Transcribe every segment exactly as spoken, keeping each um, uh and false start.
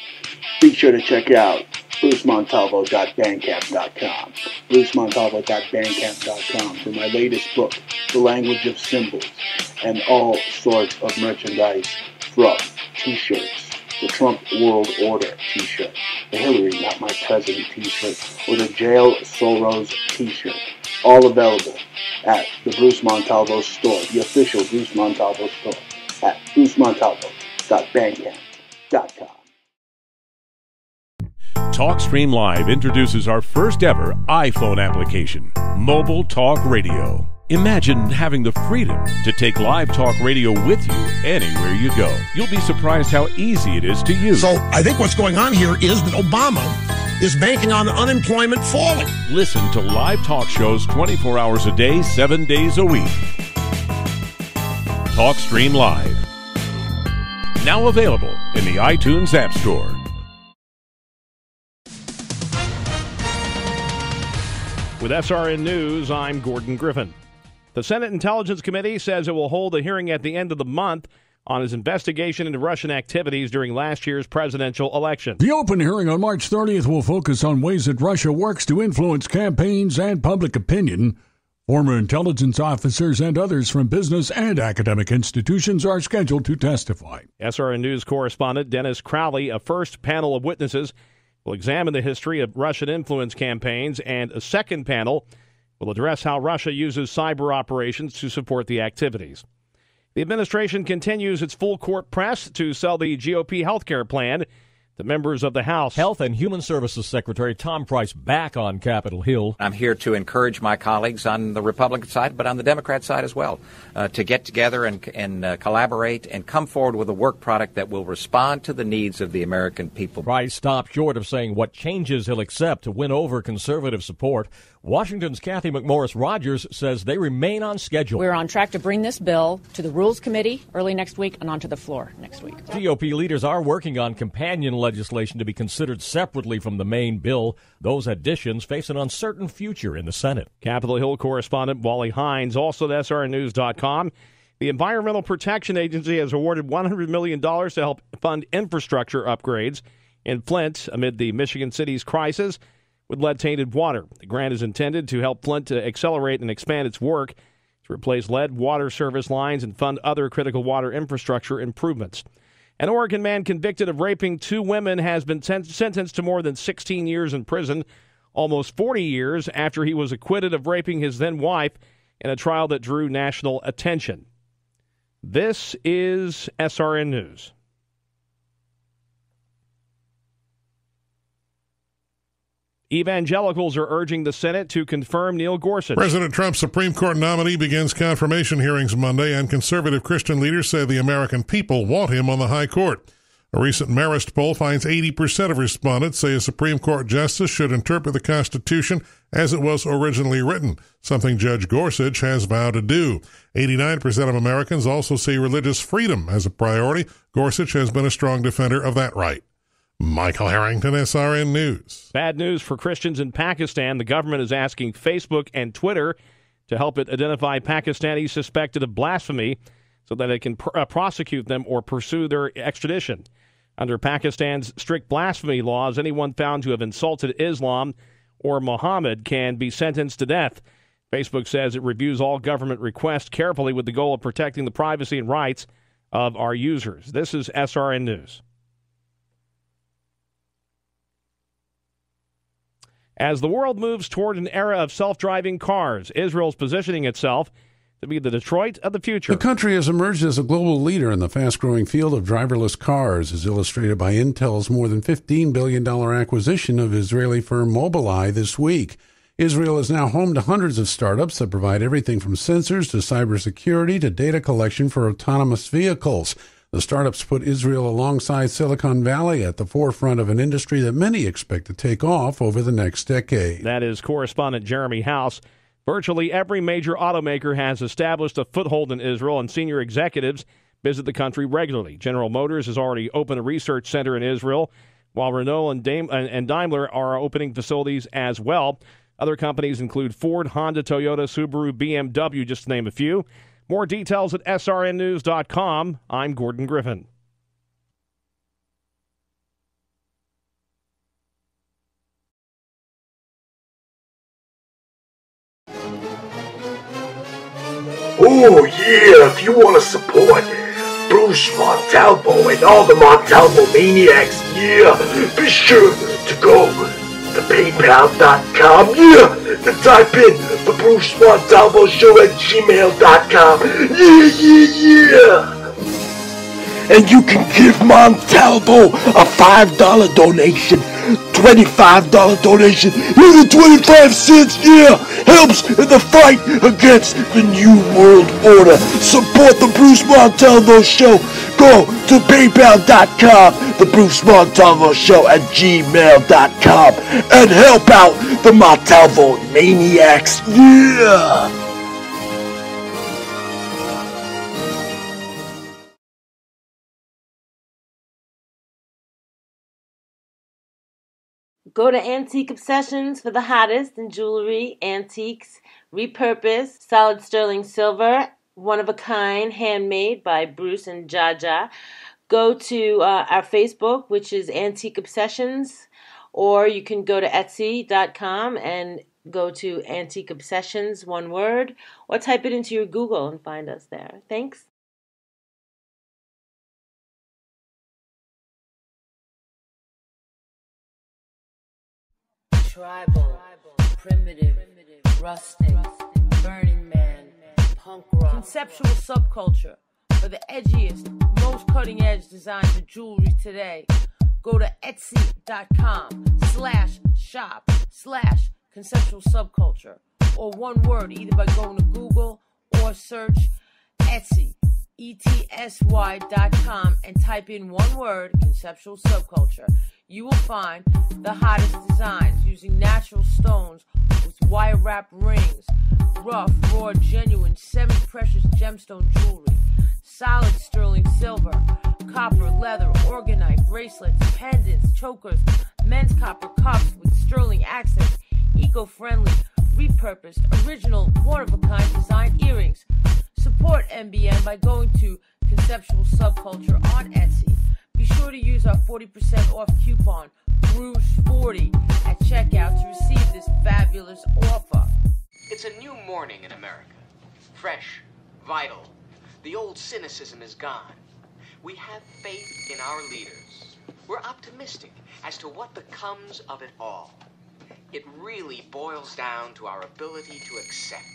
Be sure to check out bruce montalvo dot bandcamp dot com. bruce montalvo dot bandcamp dot com for my latest book, The Language of Symbols, and all sorts of merchandise from t-shirts, the Trump World Order t-shirt, the Hillary Not My President t-shirt, or the Jail Soros t-shirt. All available at the Bruce Montalvo store, the official Bruce Montalvo store, at bruce montalvo dot bandcamp dot com. TalkStream Live introduces our first ever iPhone application, Mobile Talk Radio. Imagine having the freedom to take live talk radio with you anywhere you go. You'll be surprised how easy it is to use. So I think what's going on here is that Obama is banking on unemployment falling. Listen to live talk shows twenty-four hours a day, seven days a week. TalkStream Live. Now available in the iTunes App Store. With S R N News, I'm Gordon Griffin. The Senate Intelligence Committee says it will hold a hearing at the end of the month on its investigation into Russian activities during last year's presidential election. The open hearing on March thirtieth will focus on ways that Russia works to influence campaigns and public opinion. Former intelligence officers and others from business and academic institutions are scheduled to testify. S R N News correspondent Dennis Crowley, a first panel of witnesses, will examine the history of Russian influence campaigns, and a second panel will address how Russia uses cyber operations to support the activities. The administration continues its full-court press to sell the G O P health care plan to members of the House. Health and Human Services Secretary Tom Price back on Capitol Hill. I'm here to encourage my colleagues on the Republican side, but on the Democrat side as well, uh, to get together and, and uh, collaborate and come forward with a work product that will respond to the needs of the American people. Price stopped short of saying what changes he'll accept to win over conservative support. Washington's Kathy McMorris Rogers says they remain on schedule. We're on track to bring this bill to the Rules Committee early next week and onto the floor next week. G O P leaders are working on companion legislation to be considered separately from the main bill. Those additions face an uncertain future in the Senate. Capitol Hill correspondent Wally Hines, also at S R N news dot com. The Environmental Protection Agency has awarded one hundred million dollars to help fund infrastructure upgrades in Flint amid the Michigan city's crisis with lead-tainted water. The grant is intended to help Flint to accelerate and expand its work to replace lead water service lines and fund other critical water infrastructure improvements. An Oregon man convicted of raping two women has been sen- sentenced to more than sixteen years in prison, almost forty years after he was acquitted of raping his then-wife in a trial that drew national attention. This is S R N News. Evangelicals are urging the Senate to confirm Neil Gorsuch. President Trump's Supreme Court nominee begins confirmation hearings Monday, and conservative Christian leaders say the American people want him on the high court. A recent Marist poll finds eighty percent of respondents say a Supreme Court justice should interpret the Constitution as it was originally written, something Judge Gorsuch has vowed to do. eighty-nine percent of Americans also see religious freedom as a priority. Gorsuch has been a strong defender of that right. Michael Harrington, S R N News. Bad news for Christians in Pakistan. The government is asking Facebook and Twitter to help it identify Pakistanis suspected of blasphemy so that it can pr- uh, prosecute them or pursue their extradition. Under Pakistan's strict blasphemy laws, anyone found to have insulted Islam or Muhammad can be sentenced to death. Facebook says it reviews all government requests carefully with the goal of protecting the privacy and rights of our users. This is S R N News. As the world moves toward an era of self-driving cars, Israel's positioning itself to be the Detroit of the future. The country has emerged as a global leader in the fast-growing field of driverless cars, as illustrated by Intel's more than fifteen billion dollars acquisition of Israeli firm Mobileye this week. Israel is now home to hundreds of startups that provide everything from sensors to cybersecurity to data collection for autonomous vehicles. The startups put Israel alongside Silicon Valley at the forefront of an industry that many expect to take off over the next decade. That is correspondent Jeremy House. Virtually every major automaker has established a foothold in Israel, and senior executives visit the country regularly. General Motors has already opened a research center in Israel, while Renault and, Dame- and Daimler are opening facilities as well. Other companies include Ford, Honda, Toyota, Subaru, B M W, just to name a few. More details at S R N news dot com. I'm Gordon Griffin. Oh yeah, if you want to support Bruce Montalvo and all the Montalvo Maniacs, yeah, be sure to go to paypal dot com, yeah, and type in the Bruce Montalvo Show at gmail dot com, yeah, yeah, yeah. And you can give Montalvo a five dollar donation, twenty-five dollar donation, even twenty-five cents, yeah, helps in the fight against the New World Order. Support the Bruce Montalvo Show. Go to paypal dot com, the Bruce Montalvo Show at gmail dot com, and help out the Montalvo Maniacs, yeah. Go to Antique Obsessions for the hottest in jewelry, antiques, repurposed, solid sterling silver, one-of-a-kind, handmade by Bruce and Jaja. Go to uh, our Facebook, which is Antique Obsessions, or you can go to etsy dot com and go to Antique Obsessions, one word, or type it into your Google and find us there. Thanks. Tribal, primitive, rustic, Burning Man, punk rock, conceptual subculture for the edgiest, most cutting-edge designs of jewelry today. Go to etsy dot com slash shop slash conceptual subculture, or one word, either by going to Google or search Etsy, E T S Y dot com, and type in one word, conceptual subculture. You will find the hottest designs using natural stones with wire wrap rings, rough, raw, genuine, semi-precious gemstone jewelry, solid sterling silver, copper, leather, orgonite, bracelets, pendants, chokers, men's copper cups with sterling accents, eco-friendly, repurposed, original, one-of-a-kind design earrings. Support M B M by going to Conceptual Subculture on Etsy. Be sure to use our forty percent off coupon, Bruce forty, at checkout to receive this fabulous offer. It's a new morning in America. Fresh, vital. The old cynicism is gone. We have faith in our leaders. We're optimistic as to what becomes of it all. It really boils down to our ability to accept.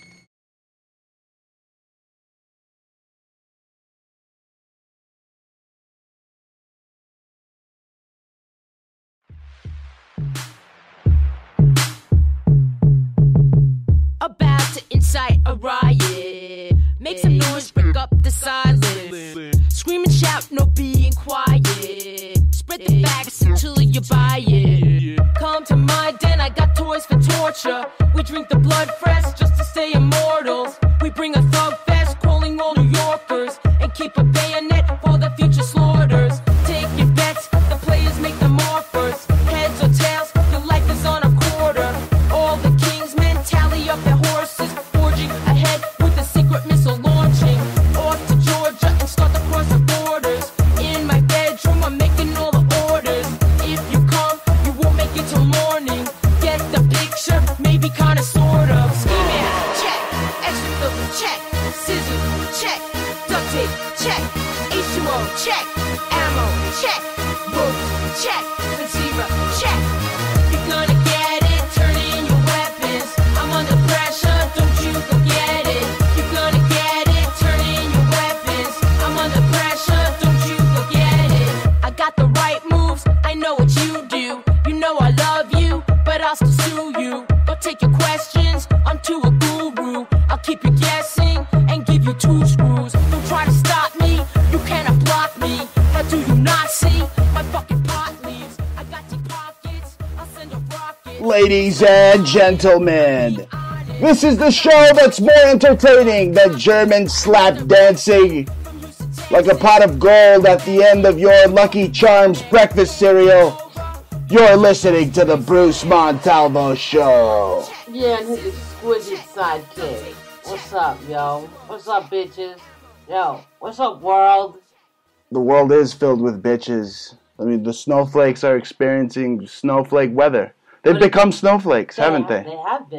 About to incite a riot. Make some noise, break up the silence. Scream and shout, no being quiet. Spread the facts until you buy it. Come to my den, I got toys for torture. We drink the blood fresh just to stay immortals. We bring a thug fest, calling all New Yorkers, and keep a bayonet for the future slaughters. Take your bets, the players make them offers. Heads or tails, your life is on a quarter. All the king's men tally up their horses, forging ahead with a secret missile launching. Off to Georgia and start to cross the borders. In my bedroom, I'm making all the orders. If you come, you won't make it till morning. Get the picture, maybe kinda sort of. Ski mask, check. Extra filter, check. Scissors, check. Duct tape, check. H two O, check. Ammo, check. Books, check. Receiver, check. You're gonna get it, turn in your weapons. I'm under pressure, don't you forget it. You're gonna get it, turn in your weapons. I'm under pressure, don't you forget it. I got the right moves, I know what you do. You know I love you, but I'll still sue you. Don't take your questions, I'm too a guru. I'll keep you guessing and give you two screws. Don't try to stop me, you cannot block me. How do you not see my fucking pot leaves? I got deep pockets, I'll send a rocket. Ladies and gentlemen, this is the show that's more entertaining than German slap dancing like a pot of gold at the end of your Lucky Charms breakfast cereal. You're listening to the Bruce Montalvo Show. Yeah, and his exquisite sidekick. What's up, yo? What's up, bitches? Yo, what's up, world? The world is filled with bitches. I mean, the snowflakes are experiencing snowflake weather. They've become snowflakes, They haven't have, they? They have been.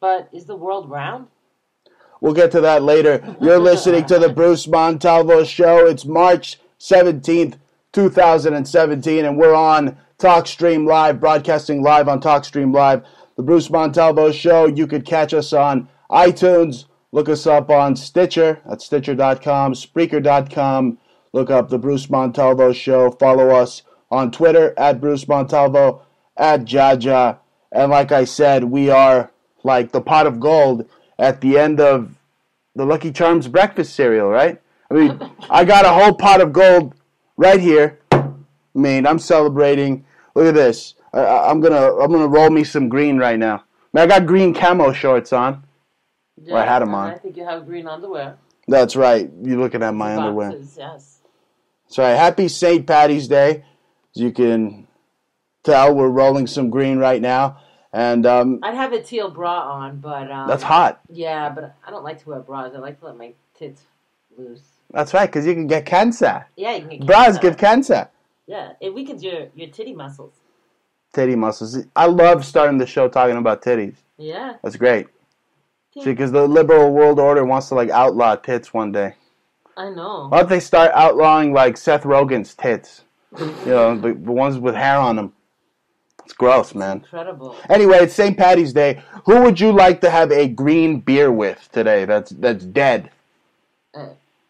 But is the world round? We'll get to that later. You're listening to the Bruce Montalvo Show. It's March seventeenth, two thousand seventeen, and we're on TalkStream Live, broadcasting live on TalkStream Live. The Bruce Montalvo Show. You could catch us on iTunes. Look us up on Stitcher at Stitcher dot com, Spreaker dot com. Look up the Bruce Montalvo Show. Follow us on Twitter at Bruce Montalvo, at Jaja. And like I said, we are like the pot of gold at the end of the Lucky Charms breakfast cereal, right? I mean, I got a whole pot of gold right here. I mean, I'm celebrating. Look at this. I, I'm gonna I'm gonna roll me some green right now. I mean, I got green camo shorts on. Yeah, or I had them on. I think you have green underwear. That's right. You're looking at my Boxes, underwear. Yes. That's right. Happy Saint Patty's Day. As you can tell, we're rolling some green right now. And um, I'd have a teal bra on, but um, that's hot. Yeah, but I don't like to wear bras. I like to let my tits loose. That's right, because you can get cancer. Yeah, you can get Bras cancer. give cancer. Yeah, it weakens your, your titty muscles. Titty muscles. I love starting the show talking about titties. Yeah. That's great. See, because the liberal world order wants to like outlaw tits one day. I know. Why don't they start outlawing like Seth Rogen's tits? You know, the, the ones with hair on them. It's gross, man. Incredible. Anyway, it's Saint Patty's Day. Who would you like to have a green beer with today? That's that's dead. Uh,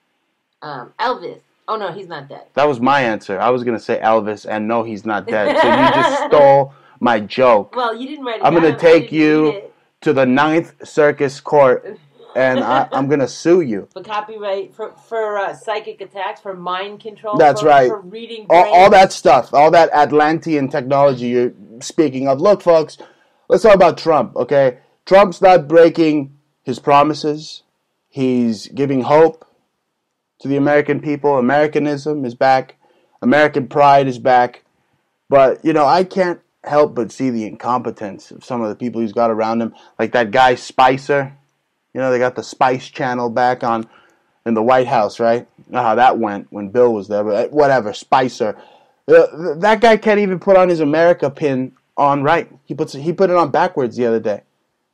um, Elvis. Oh no, he's not dead. That was my answer. I was gonna say Elvis, and no, he's not dead. So you just stole my joke. Well, you didn't write it I'm down. gonna I take didn't read you it. to the Ninth Circus Court, and I, I'm gonna sue you. For copyright, for for uh, psychic attacks, for mind control. That's for, right. For reading all, brains. all that stuff, all that Atlantean technology you're speaking of. Look, folks, let's talk about Trump, okay? Trump's not breaking his promises. He's giving hope to the American people. Americanism is back. American pride is back. But, you know, I can't help but see the incompetence of some of the people he's got around him. Like that guy Spicer. You know, they got the Spice Channel back on in the White House, right? You know how that went when Bill was there. But whatever, Spicer. Uh, that guy can't even put on his America pin on right. He puts he put it on backwards the other day.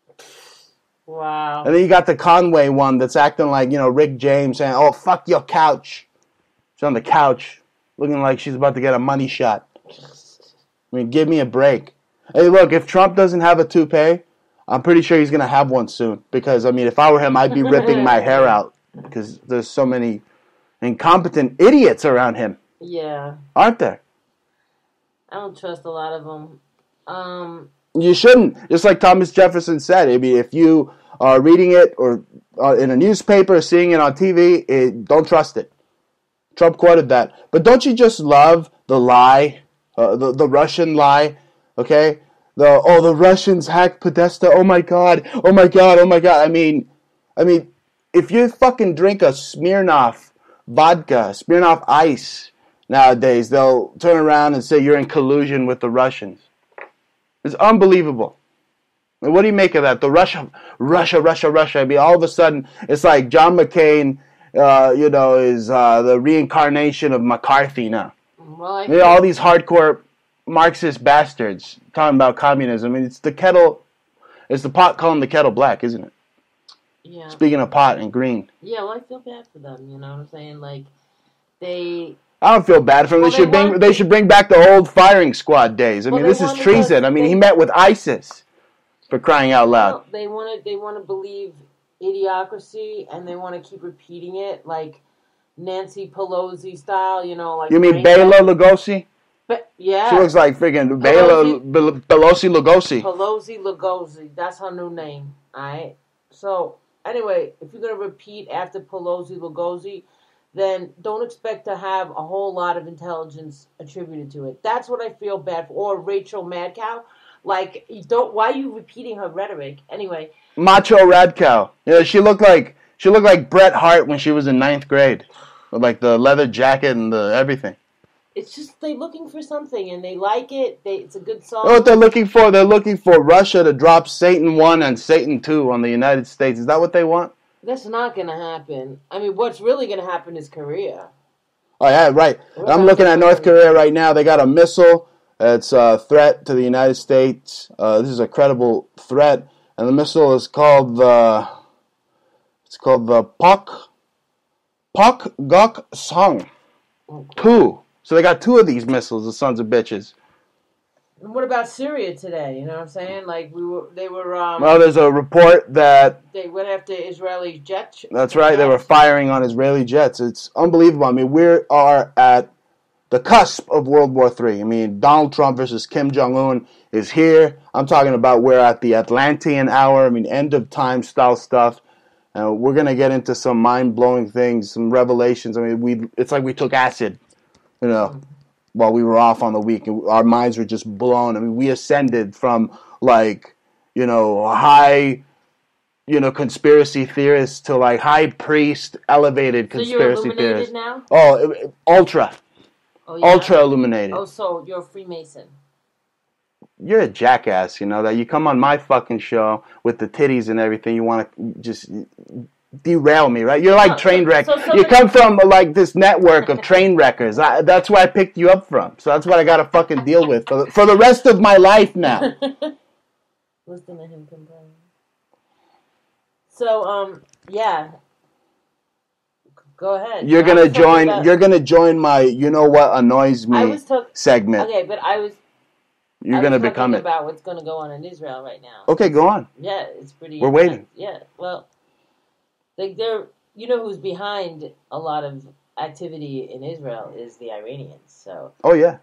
Wow. And then you got the Conway one that's acting like, you know, Rick James saying, oh, fuck your couch. She's on the couch looking like she's about to get a money shot. I mean, give me a break. Hey, look, if Trump doesn't have a toupee, I'm pretty sure he's going to have one soon. Because, I mean, if I were him, I'd be ripping my hair out. Because there's so many incompetent idiots around him. Yeah. Aren't there? I don't trust a lot of them. Um, You shouldn't. Just like Thomas Jefferson said, I mean, if you are reading it or uh, in a newspaper, seeing it on T V, it, don't trust it. Trump quoted that. But don't you just love the lie, uh, the, the Russian lie, okay? The oh, the Russians hacked Podesta. Oh, my God. Oh, my God. Oh, my God. I mean, I mean, if you fucking drink a Smirnoff vodka, Smirnoff Ice nowadays, they'll turn around and say you're in collusion with the Russians. It's unbelievable. I mean, what do you make of that? The Russia, Russia, Russia, Russia. I mean, all of a sudden, it's like John McCain, uh, you know, is uh, the reincarnation of McCarthy now. well, I You know, all these hardcore Marxist bastards talking about communism. I mean, it's the kettle, it's the pot calling the kettle black, isn't it? Yeah. Speaking of pot and green. Yeah, well, I feel bad for them. You know what I'm saying? Like, they. I don't feel bad for them. Well, they they should bring want- they should bring back the old firing squad days. I Well, mean, they this is want to treason. go- I mean, they- he met with ISIS for crying out loud. Well, they want to. They want to believe idiocracy, and they want to keep repeating it, like Nancy Pelosi style. You know, like You mean brain Bela dead. Lugosi? But yeah, She looks like friggin' Bela Pelosi- Pelosi Lugosi. Pelosi Lugosi. That's her new name. All right. So anyway, if you're gonna repeat after Pelosi Lugosi, then don't expect to have a whole lot of intelligence attributed to it. That's what I feel bad for. Or Rachel Madcow. Like, you don't. Why are you repeating her rhetoric? Anyway. Macho Radcow. You know, she looked like she looked like Bret Hart when she was in ninth grade, with like the leather jacket and the everything. It's just they're looking for something and they like it. They, it's a good song. You know what they're looking for? They're looking for Russia to drop Satan one and Satan two on the United States. Is that what they want? That's not going to happen. I mean, what's really going to happen is Korea. Oh, yeah, right. What I'm about looking at the- North Korea right now. They got a missile. It's a threat to the United States. Uh, this is a credible threat. and the missile is called the it's called the Pak Pak Gok Song two. So they got two of these missiles, the sons of bitches. And what about Syria today? You know what I'm saying? Like we were, they were. Um, Well, there's a report that they went after Israeli jets. that's right. They were firing on Israeli jets. It's unbelievable. I mean, we are at the cusp of World War Three. I mean, Donald Trump versus Kim Jong-un is here. I'm talking about we're at the Atlantean hour. I mean, end of time style stuff. Uh, we're gonna get into some mind-blowing things, some revelations. I mean, we it's like we took acid, you know, while we were off on the week, and our minds were just blown. I mean, we ascended from like, you know, high, you know, conspiracy theorists to like high priest, elevated So you're conspiracy illuminated theorists. now? Oh, it- ultra, Oh, yeah? ultra illuminated. Oh, so you're a Freemason. You're a jackass, you know, that you come on my fucking show with the titties and everything. You want to just derail me, right? You're like No, train so- wreck. so You somebody- come from like this network of train wreckers. I, that's where I picked you up from. So that's what I got to fucking deal with for the, for the rest of my life now. Listen to him complain. So, um, yeah. Go ahead. You're I gonna was talking join. about- You're gonna join my. You know what annoys I me was talk- segment. Okay, but I was. You're I gonna was become talking it. about what's going to go on in Israel right now. Okay, go on. Yeah, it's pretty. We're intense. waiting. Yeah, well, like they're, you know, who's behind a lot of activity in Israel is the Iranians. So Oh yeah.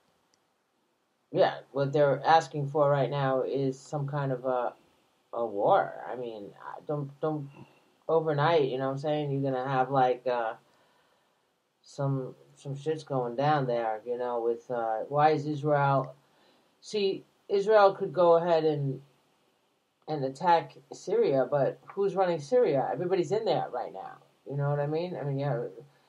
yeah, what they're asking for right now is some kind of a a war. I mean, I- don't don't overnight. You know what I'm saying? You're gonna have like uh, some some shit's going down there. You know, with uh, why is Israel? See, Israel could go ahead and and attack Syria, but who's running Syria? Everybody's in there right now. You know what I mean? I mean, yeah.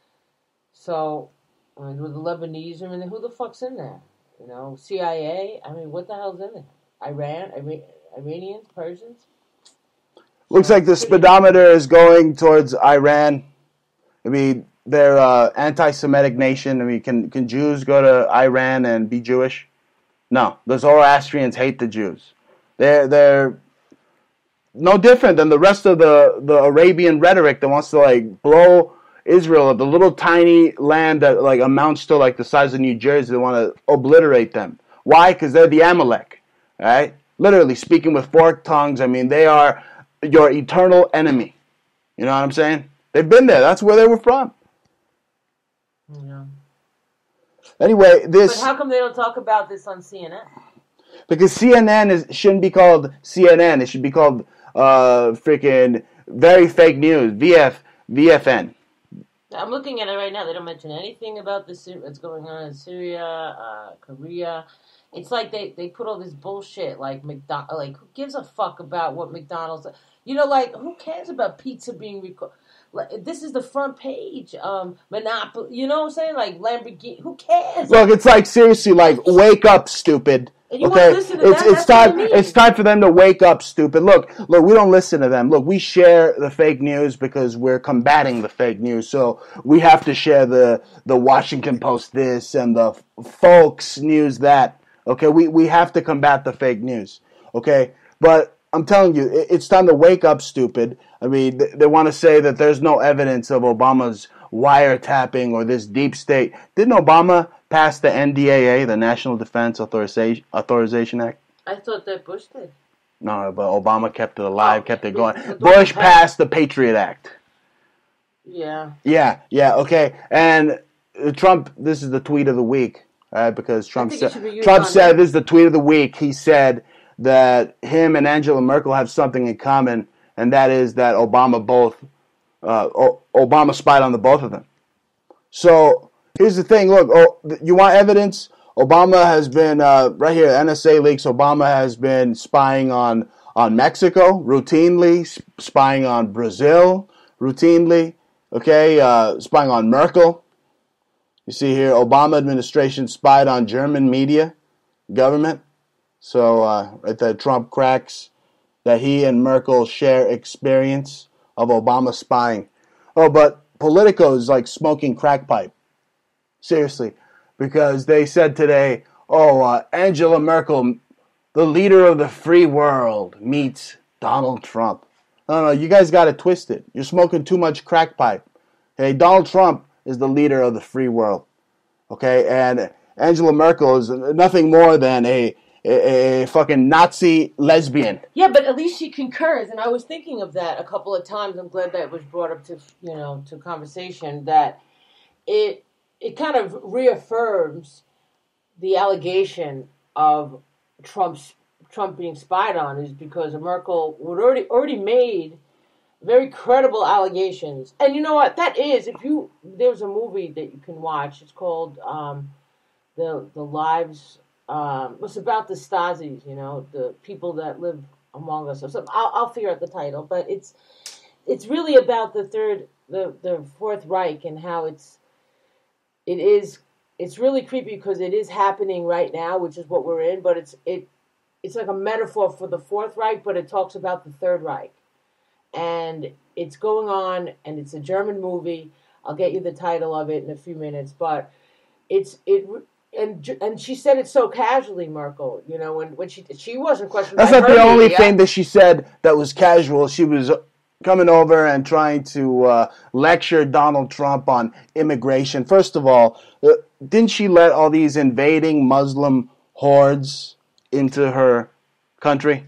So, I mean, with the Lebanese, I mean, who the fuck's in there? You know, C I A. I mean, what the hell's in there? Iran, Ira- Iranians, Persians. Looks like the speedometer is going towards Iran. I mean, they're uh, anti-Semitic nation. I mean, can can Jews go to Iran and be Jewish? No, the Zoroastrians hate the Jews. They're they're no different than the rest of the, the Arabian rhetoric that wants to like blow Israel, the little tiny land that like amounts to like the size of New Jersey. They want to obliterate them. Why? Because they're the Amalek, right? Literally speaking with forked tongues. I mean, they are your eternal enemy. You know what I'm saying? They've been there. That's where they were from. Yeah. Anyway, this But how come they don't talk about this on C N N? because C N N is shouldn't be called C N N. It should be called uh freaking very fake news. V F V F N. I'm looking at it right now. They don't mention anything about the Sy- what's going on in Syria, uh, Korea. It's like they, they put all this bullshit like McDonald. Like who gives a fuck about what McDonald's? You know, like who cares about pizza being recorded? Like, this is the front page. Um, Monopoly. You know what I'm saying? Like Lamborghini. Who cares? Look, it's like seriously, like wake up, stupid. And you Okay, wanna listen to it's that? it's That's what I time mean. it's time for them to wake up, stupid. Look, look, we don't listen to them. Look, we share the fake news because we're combating the fake news. So we have to share the the Washington Post this and the Folks News that. Okay, we we have to combat the fake news. Okay, but I'm telling you, it, it's time to wake up, stupid. I mean, they, they want to say that there's no evidence of Obama's wiretapping or this deep state. Didn't Obama pass the N D A A, the National Defense Authorization Authorization Act? I thought that Bush did. No, but Obama kept it alive, kept it going. the- the- Bush passed the Patriot Act. Yeah. Yeah, yeah, okay. And uh, Trump, this is the tweet of the week, right? Because Trump think it said should be used Trump on said that. this is the tweet of the week. He said that him and Angela Merkel have something in common, and that is that Obama both uh, o- Obama spied on the both of them. So here's the thing. Look, oh, you want evidence? Obama has been uh, right here. N S A leaks. Obama has been spying on on Mexico routinely, sp- spying on Brazil routinely. Okay, uh, spying on Merkel. You see here, Obama administration spied on German media, government. So uh, right there, Trump cracks that he and Merkel share experience of Obama spying. Oh, but Politico is like smoking crack pipe. Seriously. Because they said today, oh, uh, Angela Merkel, the leader of the free world, meets Donald Trump. No, no, you guys got it twisted. You're smoking too much crack pipe. Hey, Donald Trump is the leader of the free world. Okay, and Angela Merkel is nothing more than a, a, a fucking Nazi lesbian. Yeah, but at least she concurs, and I was thinking of that a couple of times. I'm glad that it was brought up to you know to conversation that it it kind of reaffirms the allegation of Trump's Trump being spied on is because Merkel would already already made very credible allegations. And you know what? That is, if you there's a movie that you can watch. It's called um, the the Lives. Um, it's about the Stasis. You know, the people that live among us. Or something. I'll I'll figure out the title, but it's it's really about the third the the Fourth Reich and how it's it is it's really creepy because it is happening right now, which is what we're in. But it's it. It's like a metaphor for the Fourth Reich, but it talks about the Third Reich. And it's going on, and it's a German movie. I'll get you the title of it in a few minutes. But it's it, and and she said it so casually, Merkel. You know, when, when she she wasn't questioned. That's by not her the only media. thing that she said that was casual. She was coming over and trying to uh, lecture Donald Trump on immigration. First of all, uh, didn't she let all these invading Muslim hordes into her country?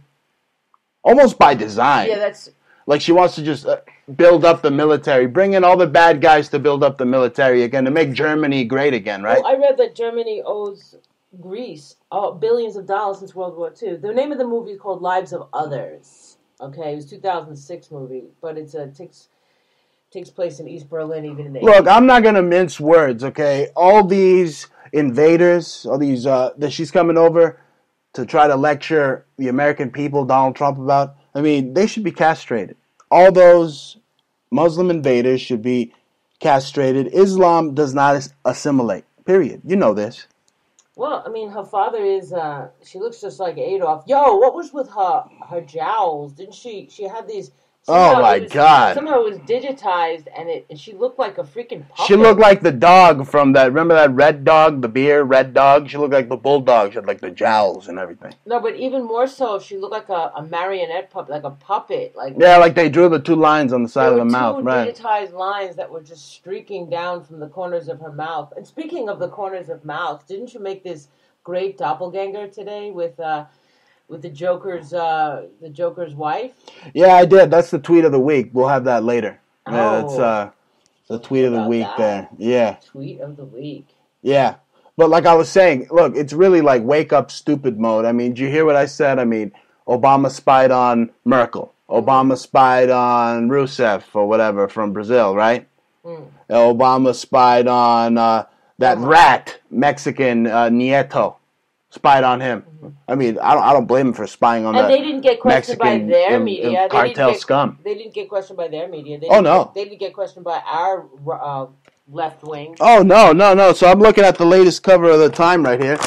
Almost by design. Yeah, that's... Like she wants to just uh, build up the military, bring in all the bad guys to build up the military again, to make Germany great again, right? Well, I read that Germany owes Greece oh, billions of dollars since World War Two. The name of the movie is called Lives of Others. Okay, it was a two thousand six movie, but it's a takes takes place in East Berlin, even in the Look, I'm not going to mince words, okay? All these invaders, all these, uh, that she's coming over to try to lecture the American people, Donald Trump, about, I mean, they should be castrated. All those Muslim invaders should be castrated. Islam does not assimilate, period. You know this. Well, I mean, her father is, uh, she looks just like Adolf. Yo, what was with her her jowls? Didn't she, she had these... Oh, my it was, God. Somehow it was digitized, and it and she looked like a freaking puppet. She looked like the dog from that, remember that Red Dog, the beer, Red Dog? She looked like the bulldog. She had like the jowls and everything. No, but even more so, she looked like a, a marionette puppet, like a puppet. Like Yeah, like they drew the two lines on the side of the mouth, two right? digitized lines that were just streaking down from the corners of her mouth. And speaking of the corners of mouth, didn't you make this great doppelganger today with... Uh, With the Joker's, uh, the Joker's wife. Yeah, I did. That's the tweet of the week. We'll have that later. Oh. Yeah, that's uh, the tweet of the week that. there. Yeah. Tweet of the week. Yeah. But like I was saying, look, it's really like wake up stupid mode. I mean, did you hear what I said? I mean, Obama spied on Merkel. Obama spied on Rousseff or whatever from Brazil, right? Mm. Obama spied on uh, that Oh. rat, Mexican uh, Nieto. Spied on him. Mm-hmm. I mean, I don't. I don't blame him for spying on And the they didn't get questioned Mexican by their um, media. um, They didn't cartel get- scum. They didn't get questioned by their media. They Oh, didn't no. Get, they didn't get questioned by our uh, left wing. Oh, no, no, no. So I'm looking at the latest cover of the Time right here.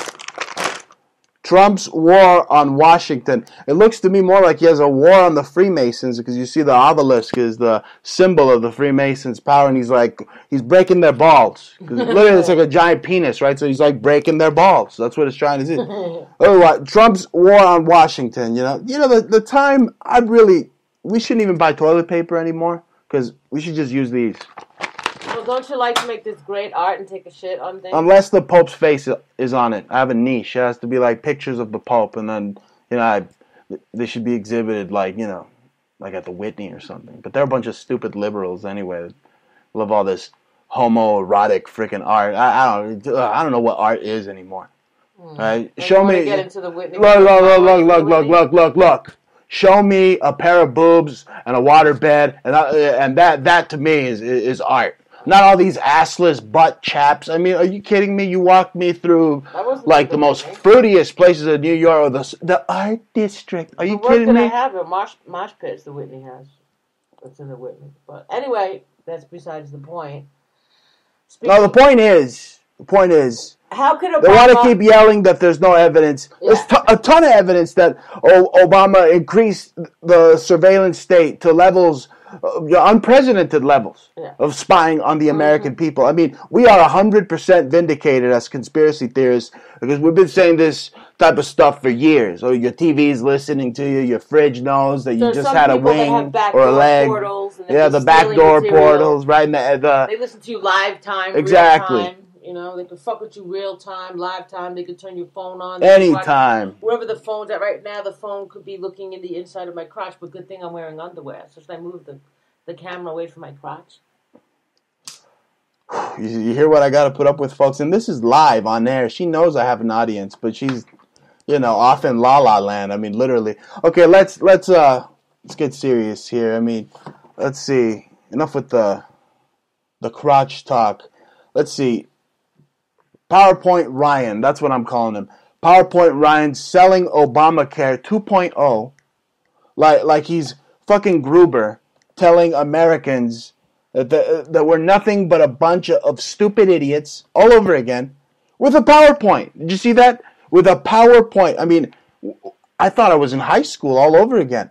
Trump's war on Washington. It looks to me more like he has a war on the Freemasons because you see the obelisk is the symbol of the Freemasons' power, and he's like, he's breaking their balls. 'Cause look at it, it's like a giant penis, right? So he's like breaking their balls. That's what it's trying to do. Oh, what? Trump's war on Washington, you know? You know, the, the Time, I'd really, we shouldn't even buy toilet paper anymore because we should just use these. Well, don't you like to make this great art and take a shit on things? Unless the Pope's face is on it. I have a niche. It has to be like pictures of the Pope, and then, you know, I, they should be exhibited like, you know, like at the Whitney or something. But they're a bunch of stupid liberals anyway. That love all this homoerotic freaking art. I, I don't I don't know what art is anymore. Hmm. Right? Don't Show you wanna me. get into the Whitney Look, look, look, Whitney? look, look, look, look, look, look. Show me a pair of boobs and a waterbed, and uh, and that that to me is is art. Not all these assless butt chaps. I mean, are you kidding me? You walked me through like the most fruitiest places in New York, or the the art district. Are you But what kidding did me? I have? A mosh, mosh pits the Whitney has. That's in the Whitney. But anyway, that's besides the point. No, the point is, the point is, How could they want to Obama- keep yelling that there's no evidence. There's t- a ton of evidence that o- Obama increased the surveillance state to levels, uh, unprecedented levels Yeah. of spying on the American people. I mean, we are one hundred percent vindicated as conspiracy theorists because we've been saying this type of stuff for years. Or your T V's listening to you, your fridge knows that you There's just some had a people that wing have backdoor or a leg. portals and they're Yeah, just the stealing backdoor material. portals, right? And the, the, They listen to you live time, Exactly. real time. You know, they can fuck with you real time, live time. They can turn your phone on. They can watch- Anytime. Wherever the phone's at right now, the phone could be looking in the inside of my crotch, but good thing I'm wearing underwear. So should I move the, the camera away from my crotch? You, you hear what I got to put up with, folks? And this is live on air. She knows I have an audience, but she's, you know, off in La La Land. I mean, literally. Okay, let's let's uh let's get serious here. I mean, let's see. Enough with the the crotch talk. Let's see. PowerPoint Ryan, that's what I'm calling him. PowerPoint Ryan selling Obamacare two point oh like like he's fucking Gruber telling Americans that, the, that we're nothing but a bunch of, of stupid idiots all over again with a PowerPoint. Did you see that? With a PowerPoint. I mean, I thought I was in high school all over again.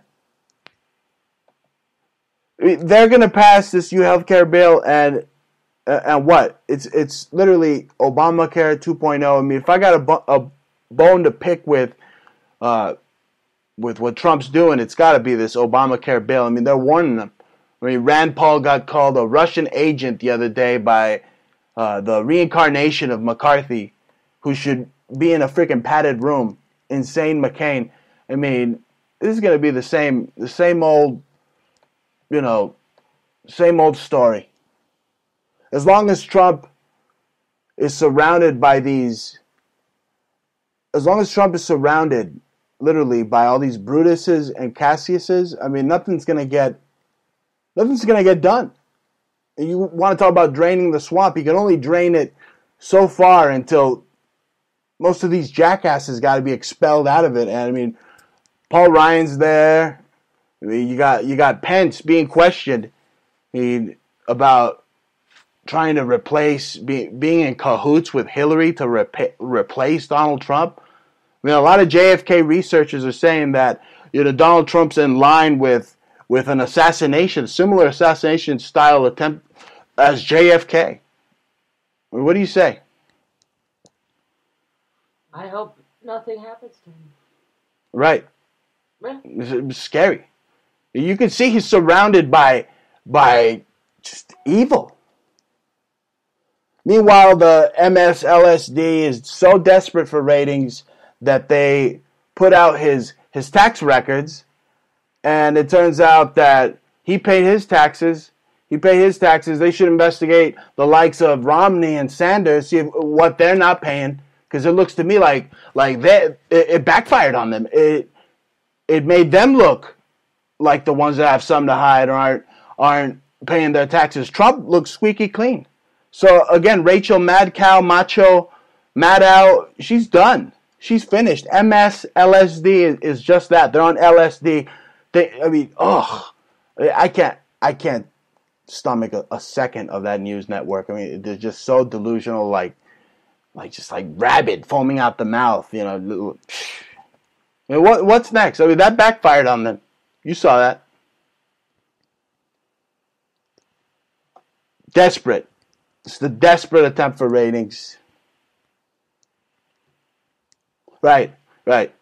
They're going to pass this U healthcare bill and Uh, and what? It's it's literally Obamacare two point oh. I mean, if I got a, bo- a bone to pick with uh, with what Trump's doing, it's got to be this Obamacare bill. I mean, they're warning them. I mean, Rand Paul got called a Russian agent the other day by uh, the reincarnation of McCarthy, who should be in a freaking padded room. Insane McCain. I mean, this is going to be the same the same old, you know, same old story. As long as Trump is surrounded by these, as long as Trump is surrounded, literally, by all these Brutuses and Cassiuses, I mean, nothing's gonna get, nothing's gonna get done. And you want to talk about draining the swamp? You can only drain it so far until most of these jackasses got to be expelled out of it. And I mean, Paul Ryan's there. I mean, you got you got Pence being questioned. I mean, about trying to replace, be, being in cahoots with Hillary to rep- replace Donald Trump. I mean, a lot of J F K researchers are saying that, you know, Donald Trump's in line with, with an assassination, similar assassination style attempt as J F K. I mean, what do you say? I hope nothing happens to him. Right. Yeah. It's, it's scary. You can see he's surrounded by, by just evil. Meanwhile, the M S L S D is so desperate for ratings that they put out his, his tax records, and it turns out that he paid his taxes. He paid his taxes. They should investigate the likes of Romney and Sanders, see what they're not paying, because it looks to me like like they, it, it backfired on them. It it made them look like the ones that have something to hide or aren't aren't paying their taxes. Trump looks squeaky clean. So, again, Rachel Mad Cow Macho Maddow, she's done. She's finished. M S L S D is, is just that. They're on L S D. They, I mean, ugh. I can't, I can't stomach a, a second of that news network. I mean, they're just so delusional, like, like just like rabid, foaming out the mouth, you know. I mean, what, what's next? I mean, that backfired on them. You saw that. Desperate. It's the desperate attempt for ratings. Right, right.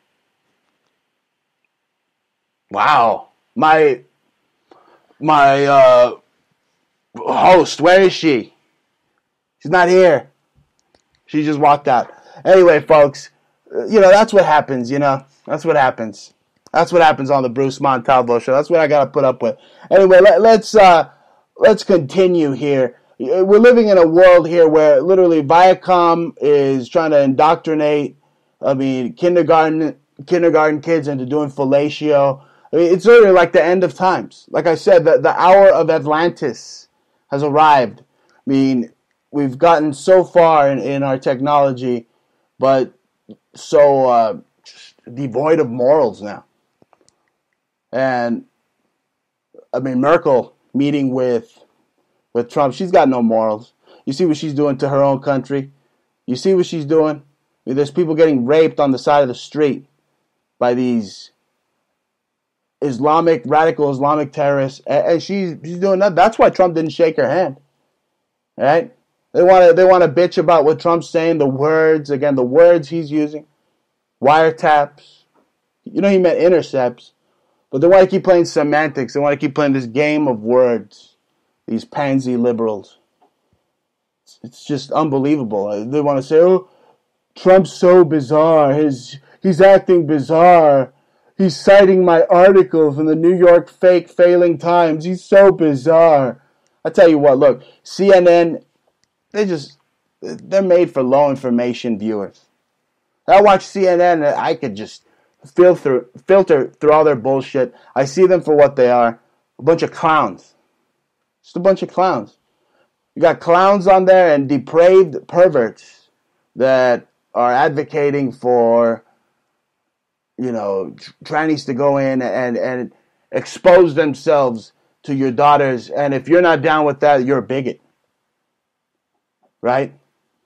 Wow. My my uh, host, where is she? She's not here. She just walked out. Anyway, folks, you know, that's what happens, you know. That's what happens. That's what happens on the Bruce Montalvo show. That's what I got to put up with. Anyway, let, let's uh, let's continue here. We're living in a world here where literally Viacom is trying to indoctrinate, I mean, kindergarten kindergarten kids into doing fellatio. I mean, it's literally like the end of times. Like I said, the, the hour of Atlantis has arrived. I mean, we've gotten so far in, in our technology, but so uh, just devoid of morals now. And, I mean, Merkel meeting with with Trump, she's got no morals. You see what she's doing to her own country? You see what she's doing? I mean, there's people getting raped on the side of the street by these Islamic, radical Islamic terrorists, and she's she's doing that. That's why Trump didn't shake her hand. Right? They want to they want to bitch about what Trump's saying, the words, again, the words he's using. wiretaps. You know he meant intercepts. But they want to keep playing semantics. They want to keep playing this game of words. These pansy liberals. It's, it's just unbelievable. They want to say, oh, Trump's so bizarre. His He's acting bizarre. He's citing my article from the New York fake failing Times. He's so bizarre. I tell you what, look, C N N, they just, they're made for low information viewers. I watch C N N, and I could just filter, filter through all their bullshit. I see them for what they are, a bunch of clowns. Just a bunch of clowns. You got clowns on there and depraved perverts that are advocating for, you know, trannies to go in and, and expose themselves to your daughters. And if you're not down with that, you're a bigot. Right?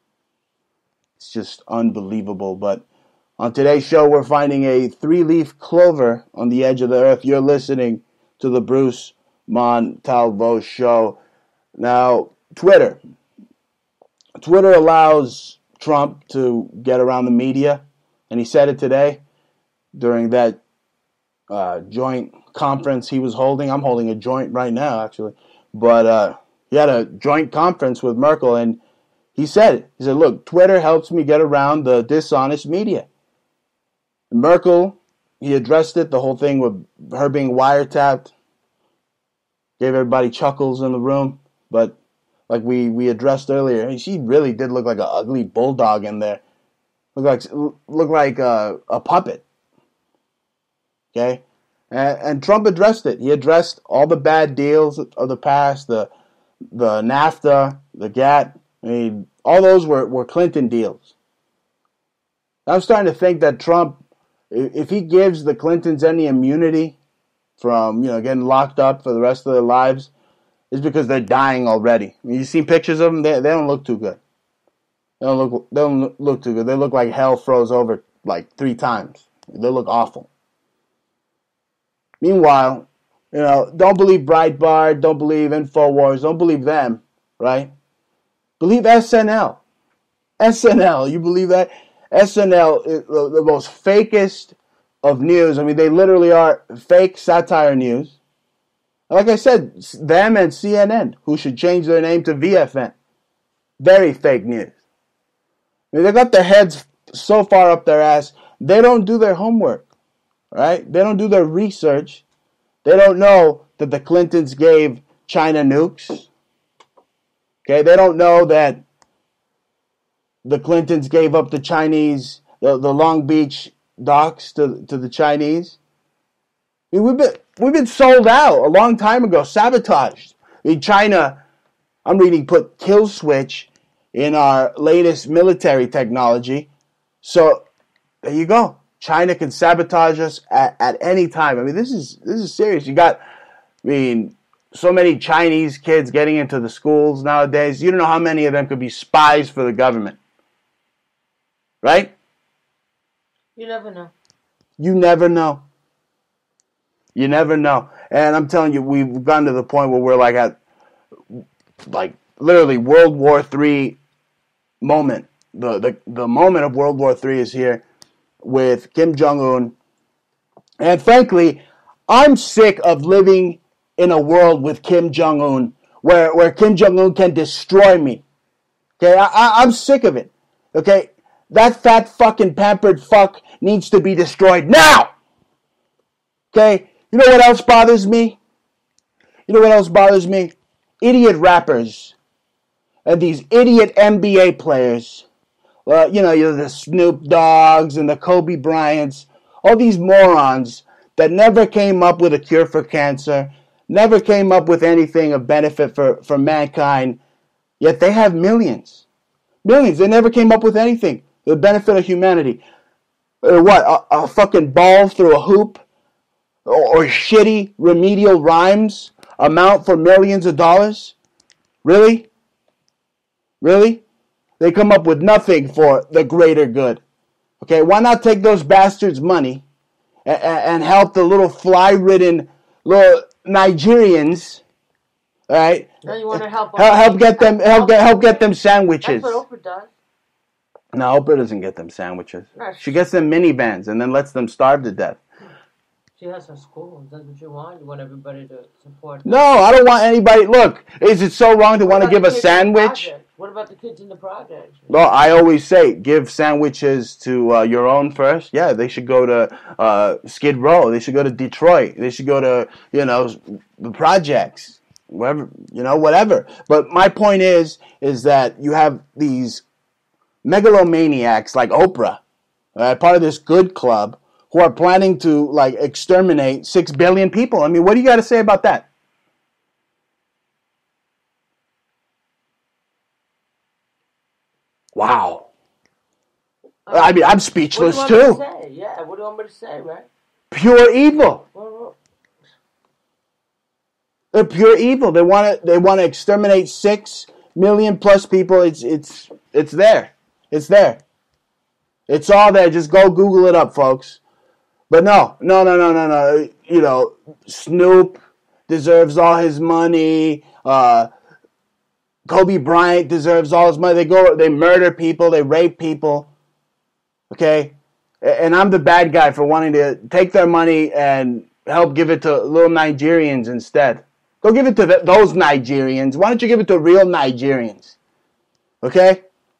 It's just unbelievable. But on today's show, we're finding a three-leaf clover on the edge of the earth. You're listening to the Bruce Montalvo Show. Now, Twitter. Twitter allows Trump to get around the media. And he said it today during that uh, joint conference he was holding. I'm holding a joint right now, actually. But uh, he had a joint conference with Merkel, and he said it. He said, look, Twitter helps me get around the dishonest media. Merkel, he addressed it, the whole thing with her being wiretapped. Gave everybody chuckles in the room. But like we, we addressed earlier, she really did look like an ugly bulldog in there. Look like, look like a, a puppet. Okay, and, and Trump addressed it. He addressed all the bad deals of the past, the the NAFTA, the GATT. I mean, all those were, were Clinton deals. I'm starting to think that Trump, if he gives the Clintons any immunity from, you know, getting locked up for the rest of their lives, is because they're dying already. I mean, you see pictures of them; they they don't look too good. They don't look they don't look too good. They look like hell froze over like three times. They look awful. Meanwhile, you know, don't believe Breitbart, don't believe InfoWars, don't believe them, right? Believe S N L. S N L, you believe that? S N L is the most fakest of news. I mean, they literally are fake satire news. Like I said, them and C N N, who should change their name to V F N. Very fake news. I mean, they got their heads so far up their ass, they don't do their homework. Right? They don't do their research. They don't know that the Clintons gave China nukes. Okay? They don't know that the Clintons gave up the Chinese, the, the Long Beach docks to, to the Chinese. I mean, we've been, we've been sold out a long time ago, sabotaged. I mean, China, I'm reading, put kill switch in our latest military technology. So, there you go. China can sabotage us at, at any time. I mean, this is this is serious. You got, I mean, so many Chinese kids getting into the schools nowadays. You don't know how many of them could be spies for the government. Right? You never know. You never know. You never know. And I'm telling you, we've gotten to the point where we're like at, like, literally World War Three moment. The, the, the moment of World War Three is here. With Kim Jong-un. And frankly, I'm sick of living in a world with Kim Jong-un where, where Kim Jong-un can destroy me. Okay, I, I, I'm sick of it. Okay, that fat fucking pampered fuck needs to be destroyed now. Okay, you know what else bothers me? You know what else bothers me? Idiot rappers and these idiot N B A players. Well, you know, you're the Snoop Dogs and the Kobe Bryants, all these morons that never came up with a cure for cancer, never came up with anything of benefit for, for mankind, yet they have millions. Millions. They never came up with anything for the benefit of humanity. Or what, a, a fucking ball through a hoop? Or, or shitty remedial rhymes amount for millions of dollars? Really? Really? They come up with nothing for the greater good. Okay, why not take those bastards' money and, and help the little fly-ridden little Nigerians, all right? Now you want to help help, help get them help get help get them sandwiches. That's what Oprah does. No, Oprah doesn't get them sandwiches. No, She gets them minivans and then lets them starve to death. She has her school. That's what you want. You want everybody to support. No, I don't want anybody. Look, is it so wrong to What want to about give the a kids in the sandwich? project? What about the kids in the project? Well, I always say give sandwiches to uh, your own first. Yeah, they should go to uh, Skid Row. They should go to Detroit. They should go to, you know, the projects, wherever, you know, whatever. But my point is, is that you have these megalomaniacs like Oprah, uh, part of this good club, who are planning to like exterminate six billion people. I mean, what do you got to say about that? Wow. I mean, I'm speechless what do you too. want me to say? Yeah, what do you want me to say, right? Pure evil. Well, well, They're pure evil. They want to. They want to exterminate six million plus people. It's it's it's there. It's there. It's all there. Just go Google it up, folks. But no, no, no, no, no, no. You know, Snoop deserves all his money. Uh, Kobe Bryant deserves all his money. They go. They murder people. They rape people. Okay, and I'm the bad guy for wanting to take their money and help give it to little Nigerians instead. Go give it to th- those Nigerians. Why don't you give it to real Nigerians? Okay?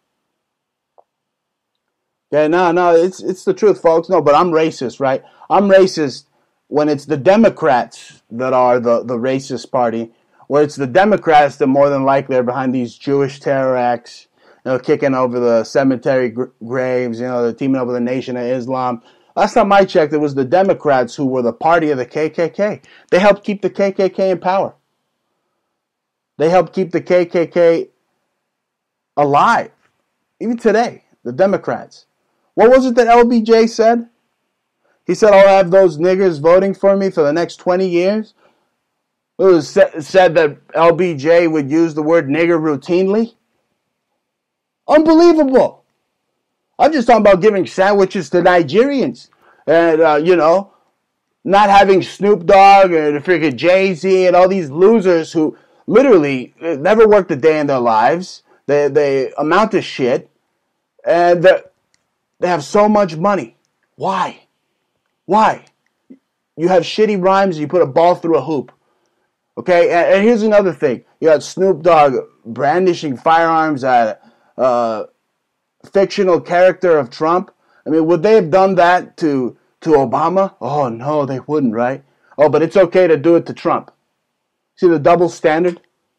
Yeah, no, no, it's it's the truth, folks. No, but I'm racist, right? I'm racist when it's the Democrats that are the, the racist party, where it's the Democrats that more than likely are behind these Jewish terror acts, you know, kicking over the cemetery gr- graves, you know, they're teaming up with the Nation of Islam. Last time I checked, it was the Democrats who were the party of the K K K. They helped keep the K K K in power. They helped keep the K K K alive. Even today, the Democrats. What was it that L B J said? He said, I'll have those niggers voting for me for the next twenty years. It was said that L B J would use the word nigger routinely. Unbelievable. I'm just talking about giving sandwiches to Nigerians. And, uh, you know, not having Snoop Dogg and freaking Jay-Z and all these losers who literally never worked a day in their lives. They, they amount to shit. And they have so much money. Why? Why? You have shitty rhymes, you put a ball through a hoop. Okay? And, and here's another thing. You got Snoop Dogg brandishing firearms at uh fictional character of Trump. I mean, would they have done that to to Obama? Oh, no, they wouldn't, right? Oh, but it's okay to do it to Trump. See the double standard?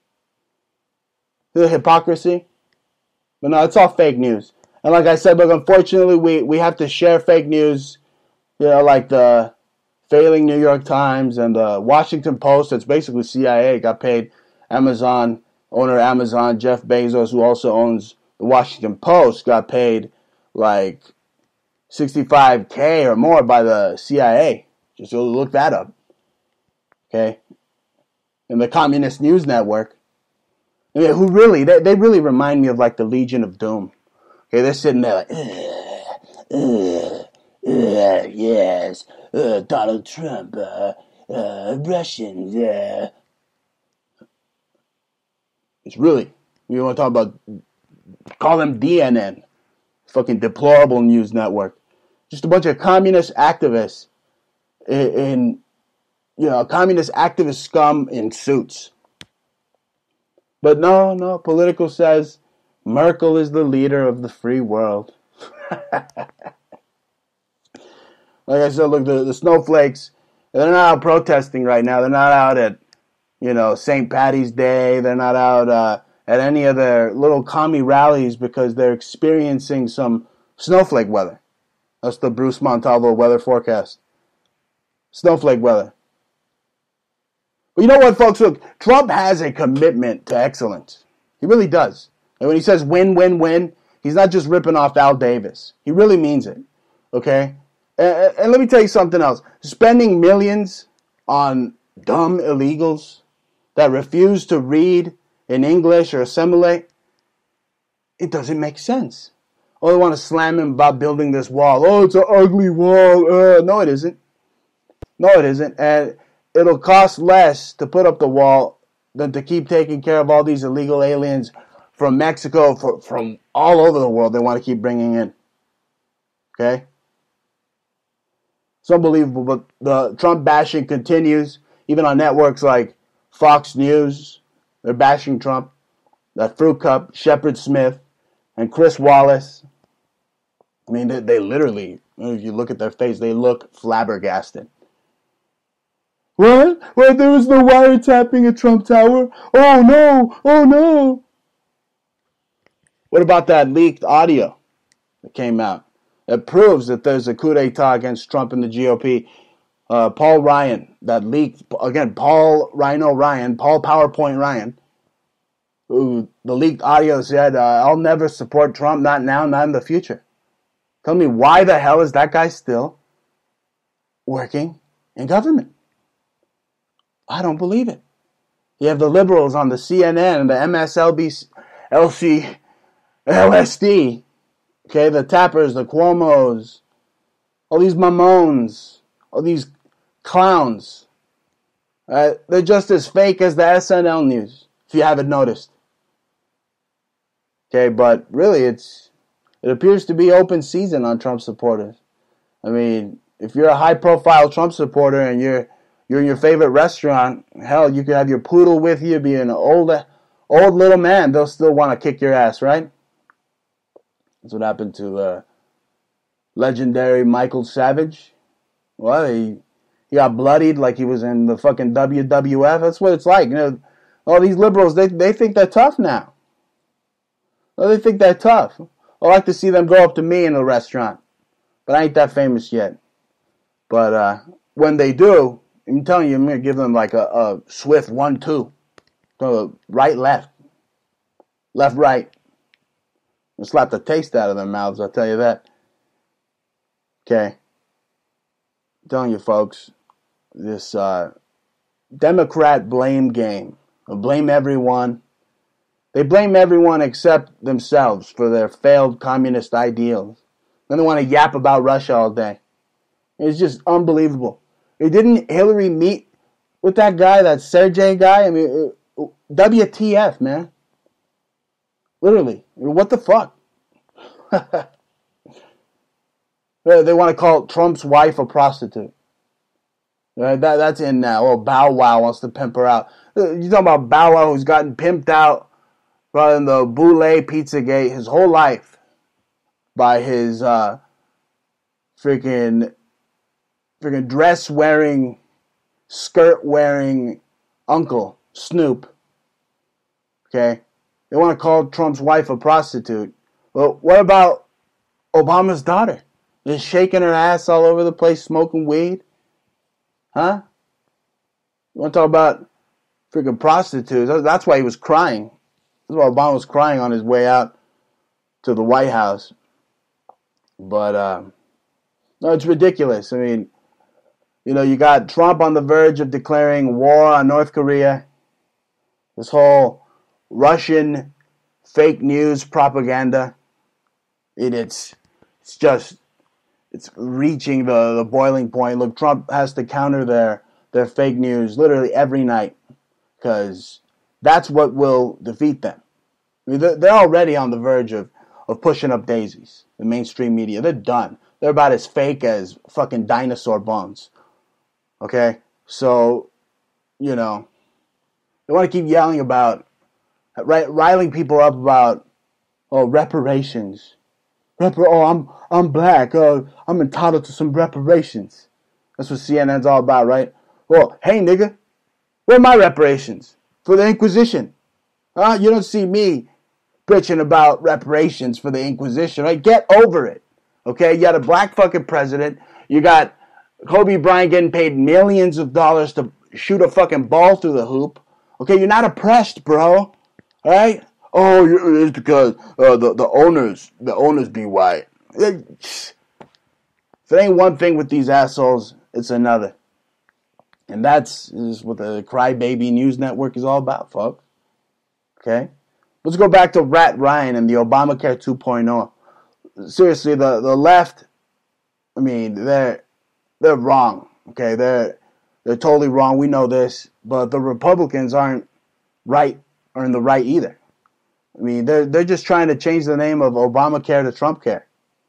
The hypocrisy? But no, it's all fake news. And like I said, look, unfortunately, we, we have to share fake news, you know, like the failing New York Times and the Washington Post, that's basically C I A, got paid. Amazon, owner of Amazon, Jeff Bezos, who also owns the Washington Post, got paid like sixty-five K or more by the C I A. Just go look that up. Okay? And the Communist News Network. I mean, who really, they, they really remind me of like the Legion of Doom. Okay, they're sitting there like, uh, uh, uh, yes, uh, Donald Trump, uh, uh, Russians, uh. It's really, you want to talk about, call them D N N, fucking deplorable news network. Just a bunch of communist activists in, in you know, communist activist scum in suits. But no, no, Politico says Merkel is the leader of the free world. Like I said, look, the, the snowflakes, they're not out protesting right now. They're not out at, you know, Saint Patty's Day. They're not out uh, at any of their little commie rallies because they're experiencing some snowflake weather. That's the Bruce Montalvo weather forecast. Snowflake weather. But you know what, folks? Look, Trump has a commitment to excellence. He really does. And when he says win, win, win, he's not just ripping off Al Davis. He really means it. Okay? And, and let me tell you something else. Spending millions on dumb illegals that refuse to read in English or assimilate, it doesn't make sense. Oh, they want to slam him about building this wall. Oh, it's an ugly wall. Uh, no, it isn't. No, it isn't. And it'll cost less to put up the wall than to keep taking care of all these illegal aliens from Mexico, for, from all over the world, they want to keep bringing in. Okay? It's unbelievable, but the Trump bashing continues, even on networks like Fox News. They're bashing Trump. That Fruit Cup, Shepard Smith, and Chris Wallace. I mean, they, they literally, if you look at their face, they look flabbergasted. What? What? There was no wiretapping at Trump Tower? Oh, no. Oh, no. What about that leaked audio that came out? It proves that there's a coup d'etat against Trump and the G O P. Uh, Paul Ryan, that leaked, again, Paul Rhino Ryan, Paul PowerPoint Ryan, who the leaked audio said, uh, I'll never support Trump, not now, not in the future. Tell me, why the hell is that guy still working in government? I don't believe it. You have the liberals on the C N N and the M S L B C, L C, L S D, okay, the Tappers, the Cuomos, all these Mamones, all these clowns. Uh, they're just as fake as the S N L news, if you haven't noticed. Okay, but really, it's it appears to be open season on Trump supporters. I mean, if you're a high-profile Trump supporter and you're you're in your favorite restaurant, hell, you could have your poodle with you, be an old, old little man. They'll still want to kick your ass, right? That's what happened to uh, legendary Michael Savage. Well, he, he got bloodied like he was in the fucking W W F. That's what it's like. You know, all these liberals, they they think they're tough now. Well, they think they're tough. I like to see them go up to me in a restaurant, but I ain't that famous yet. But uh, when they do, I'm telling you, I'm going to give them like a, a swift one two. So right, left. Left, right. I'll slap the taste out of their mouths, I'll tell you that. Okay. I'm telling you, folks, this uh, Democrat blame game. They'll blame everyone. They blame everyone except themselves for their failed communist ideals. Then they want to yap about Russia all day. It's just unbelievable. Didn't Hillary meet with that guy, that Sergey guy? I mean, W T F, man. Literally. What the fuck? They want to call Trump's wife a prostitute. Right? That, that's in now. Oh, Bow Wow wants to pimp her out. You're talking about Bow Wow who's gotten pimped out by the Boulay Pizzagate his whole life by his uh, freaking... freaking dress-wearing, skirt-wearing uncle, Snoop. Okay? They want to call Trump's wife a prostitute. Well, what about Obama's daughter? Just shaking her ass all over the place, smoking weed? Huh? You want to talk about freaking prostitutes? That's why he was crying. That's why Obama was crying on his way out to the White House. But, uh, no, it's ridiculous. I mean, you know, you got Trump on the verge of declaring war on North Korea. This whole Russian fake news propaganda. It, it's it's just it's reaching the, the boiling point. Look, Trump has to counter their their fake news literally every night because that's what will defeat them. I mean, they're, they're already on the verge of, of pushing up daisies. The mainstream media, they're done. They're about as fake as fucking dinosaur bones. Okay, so, you know, they want to keep yelling about, right, riling people up about, oh, reparations. Repar- oh, I'm I'm black. Oh, I'm entitled to some reparations. That's what C N N's all about, right? Well, hey, nigga, where are my reparations? For the Inquisition. Huh? You don't see me bitching about reparations for the Inquisition, right? Get over it, okay? You got a black fucking president. You got Kobe Bryant getting paid millions of dollars to shoot a fucking ball through the hoop. Okay, you're not oppressed, bro. All right? Oh, it's because uh, the the owners, the owners be white. If it ain't one thing with these assholes, it's another. And that's is what the Crybaby News Network is all about, folks. Okay? Let's go back to Rat Ryan and the Obamacare two point oh. Seriously, the, the left, I mean, they're they're wrong. Okay? They're they're totally wrong. We know this. But the Republicans aren't right or in the right either. I mean, they're they're just trying to change the name of Obamacare to Trump Care.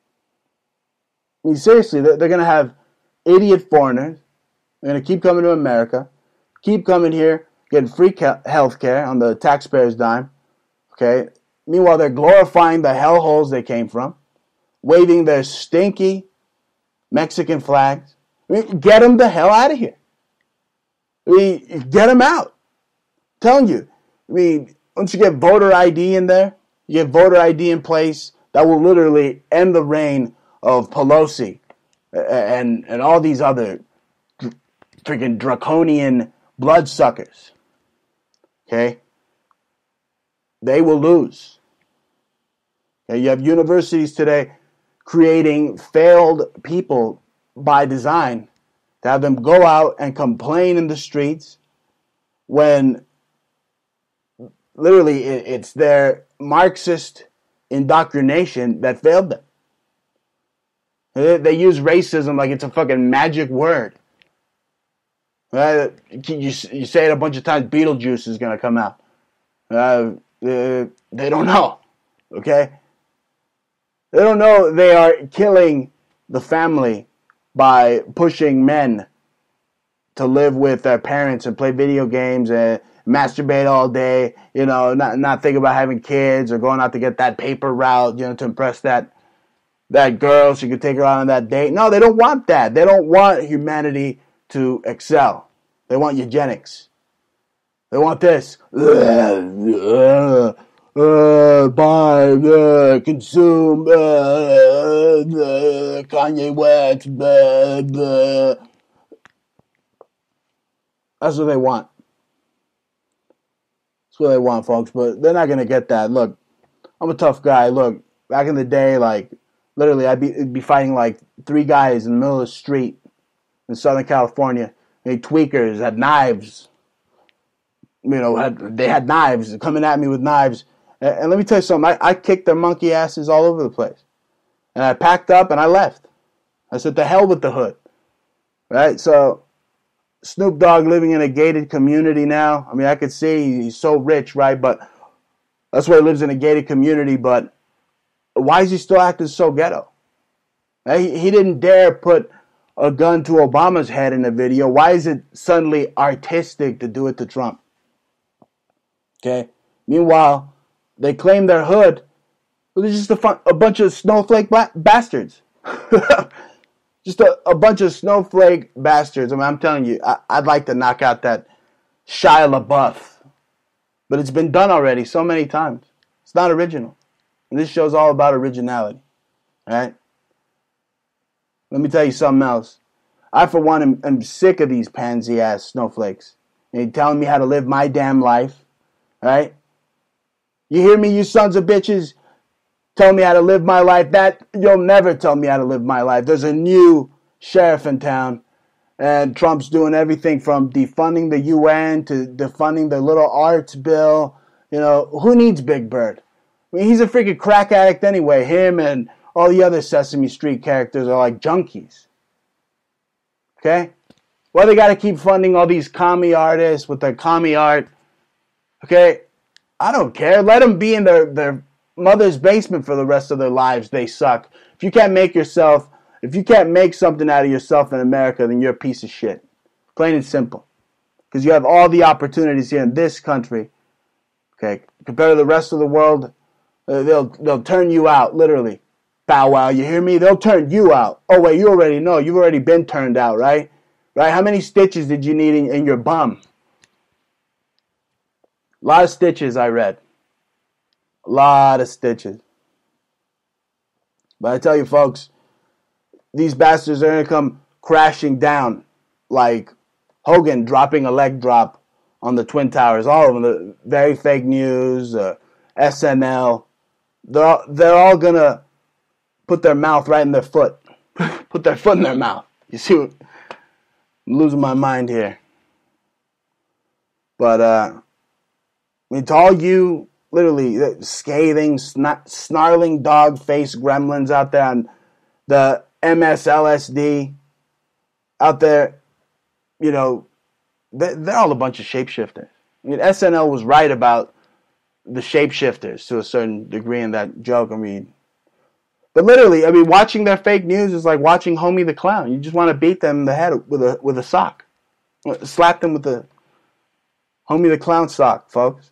I mean, seriously, they're, they're going to have idiot foreigners. They're going to keep coming to America, keep coming here, getting free health care on the taxpayers' dime. Okay. Meanwhile, they're glorifying the hellholes they came from, waving their stinky Mexican flags. I mean, get them the hell out of here. I mean, get them out. I'm telling you. I mean, once you get voter I D in there, you get voter I D in place, that will literally end the reign of Pelosi and, and all these other freaking draconian bloodsuckers. Okay? They will lose. Okay? You have universities today creating failed people by design to have them go out and complain in the streets when literally it's their Marxist indoctrination that failed them. They use racism like it's a fucking magic word. Uh, you, you say it a bunch of times, Beetlejuice is going to come out. Uh, uh, they don't know. Okay? They don't know they are killing the family by pushing men to live with their parents and play video games and masturbate all day, you know, not not think about having kids or going out to get that paper route, you know, to impress that that girl so you could take her out on that date. No, they don't want that. They don't want humanity to excel. They want eugenics. They want this. Uh, uh, buy, uh, consume, uh, uh, Kanye West. Uh, uh. That's what they want. That's what they want, folks. But they're not going to get that. Look, I'm a tough guy. Look, back in the day, like, literally, I'd be, be fighting like three guys in the middle of the street in Southern California. They tweakers had knives. You know, had, they had knives coming at me with knives. And, and let me tell you something. I, I kicked their monkey asses all over the place. And I packed up and I left. I said, to hell with the hood. Right? So, Snoop Dogg living in a gated community now. I mean, I could see he's so rich, right? But that's why he lives in a gated community. But why is he still acting so ghetto? He, he didn't dare put a gun to Obama's head in a video. Why is it suddenly artistic to do it to Trump? Okay. Meanwhile, they claim they're hood. But they're just a, fun, a bunch of snowflake ba- bastards. Just a, a bunch of snowflake bastards. I mean, I'm telling you, I, I'd like to knock out that Shia LaBeouf. But it's been done already so many times. It's not original. And this show's all about originality. All right? Let me tell you something else. I, for one, am, am sick of these pansy-ass snowflakes. They're telling me how to live my damn life. All right? You hear me, you sons of bitches? Tell me how to live my life. That you'll never tell me how to live my life. There's a new sheriff in town, and Trump's doing everything from defunding the U N to defunding the little arts bill. You know, who needs Big Bird? I mean, he's a freaking crack addict anyway. Him and all the other Sesame Street characters are like junkies. Okay? Why they got to keep funding all these commie artists with their commie art? Okay? I don't care. Let them be in their, their mother's basement for the rest of their lives. They suck. If you can't make yourself, if you can't make something out of yourself in America, then you're a piece of shit. Plain and simple. Because you have all the opportunities here in this country. Okay? Compared to the rest of the world, uh, they'll they'll turn you out, literally. Bow wow, you hear me? They'll turn you out. Oh, wait, you already know. You've already been turned out, right? Right? How many stitches did you need in, in your bum? A lot of stitches, I read. A lot of stitches. But I tell you, folks, these bastards are going to come crashing down like Hogan dropping a leg drop on the Twin Towers. All of them, the very fake news, uh, S N L. They're, they're all going to put their mouth right in their foot. Put their foot in their mouth. You see what? I'm losing my mind here. But, uh, I mean, to all you, literally, scathing, sna- snarling dog-faced gremlins out there on the M S L S D, out there, you know, they're, they're all a bunch of shapeshifters. I mean, S N L was right about the shapeshifters to a certain degree in that joke. I mean, but literally, I mean, watching their fake news is like watching Homie the Clown. You just want to beat them in the head with a with a sock, slap them with the Homie the Clown sock, folks.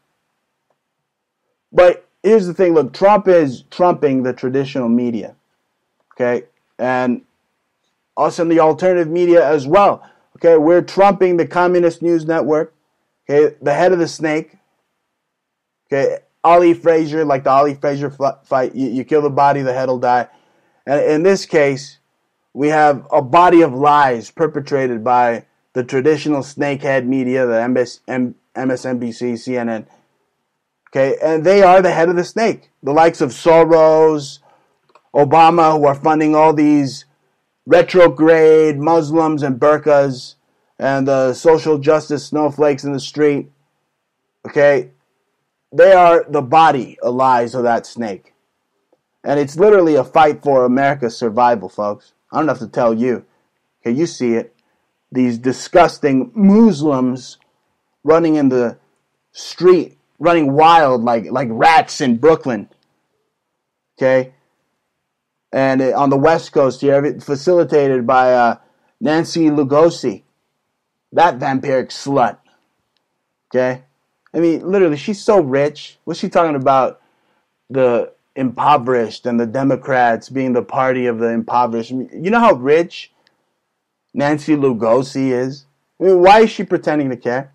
But here's the thing: look, Trump is trumping the traditional media, okay, and us in the alternative media as well. Okay, we're trumping the Communist News Network. Okay, the head of the snake. Okay, Ali Frazier, like the Ali Frazier fight, you, you kill the body, the head will die. And in this case, we have a body of lies perpetrated by the traditional snakehead media, the M S N B C, C N N. Okay, and they are the head of the snake. The likes of Soros, Obama, who are funding all these retrograde Muslims and burqas and the social justice snowflakes in the street. Okay, they are the body of lies of that snake. And it's literally a fight for America's survival, folks. I don't have to tell you. Okay, you see it. These disgusting Muslims running in the street, running wild like, like rats in Brooklyn. Okay? And on the West Coast here, facilitated by uh, Nancy Lugosi, that vampiric slut. Okay? I mean, literally, she's so rich. What's she talking about? The impoverished and the Democrats being the party of the impoverished. You know how rich Nancy Lugosi is? I mean, why is she pretending to care?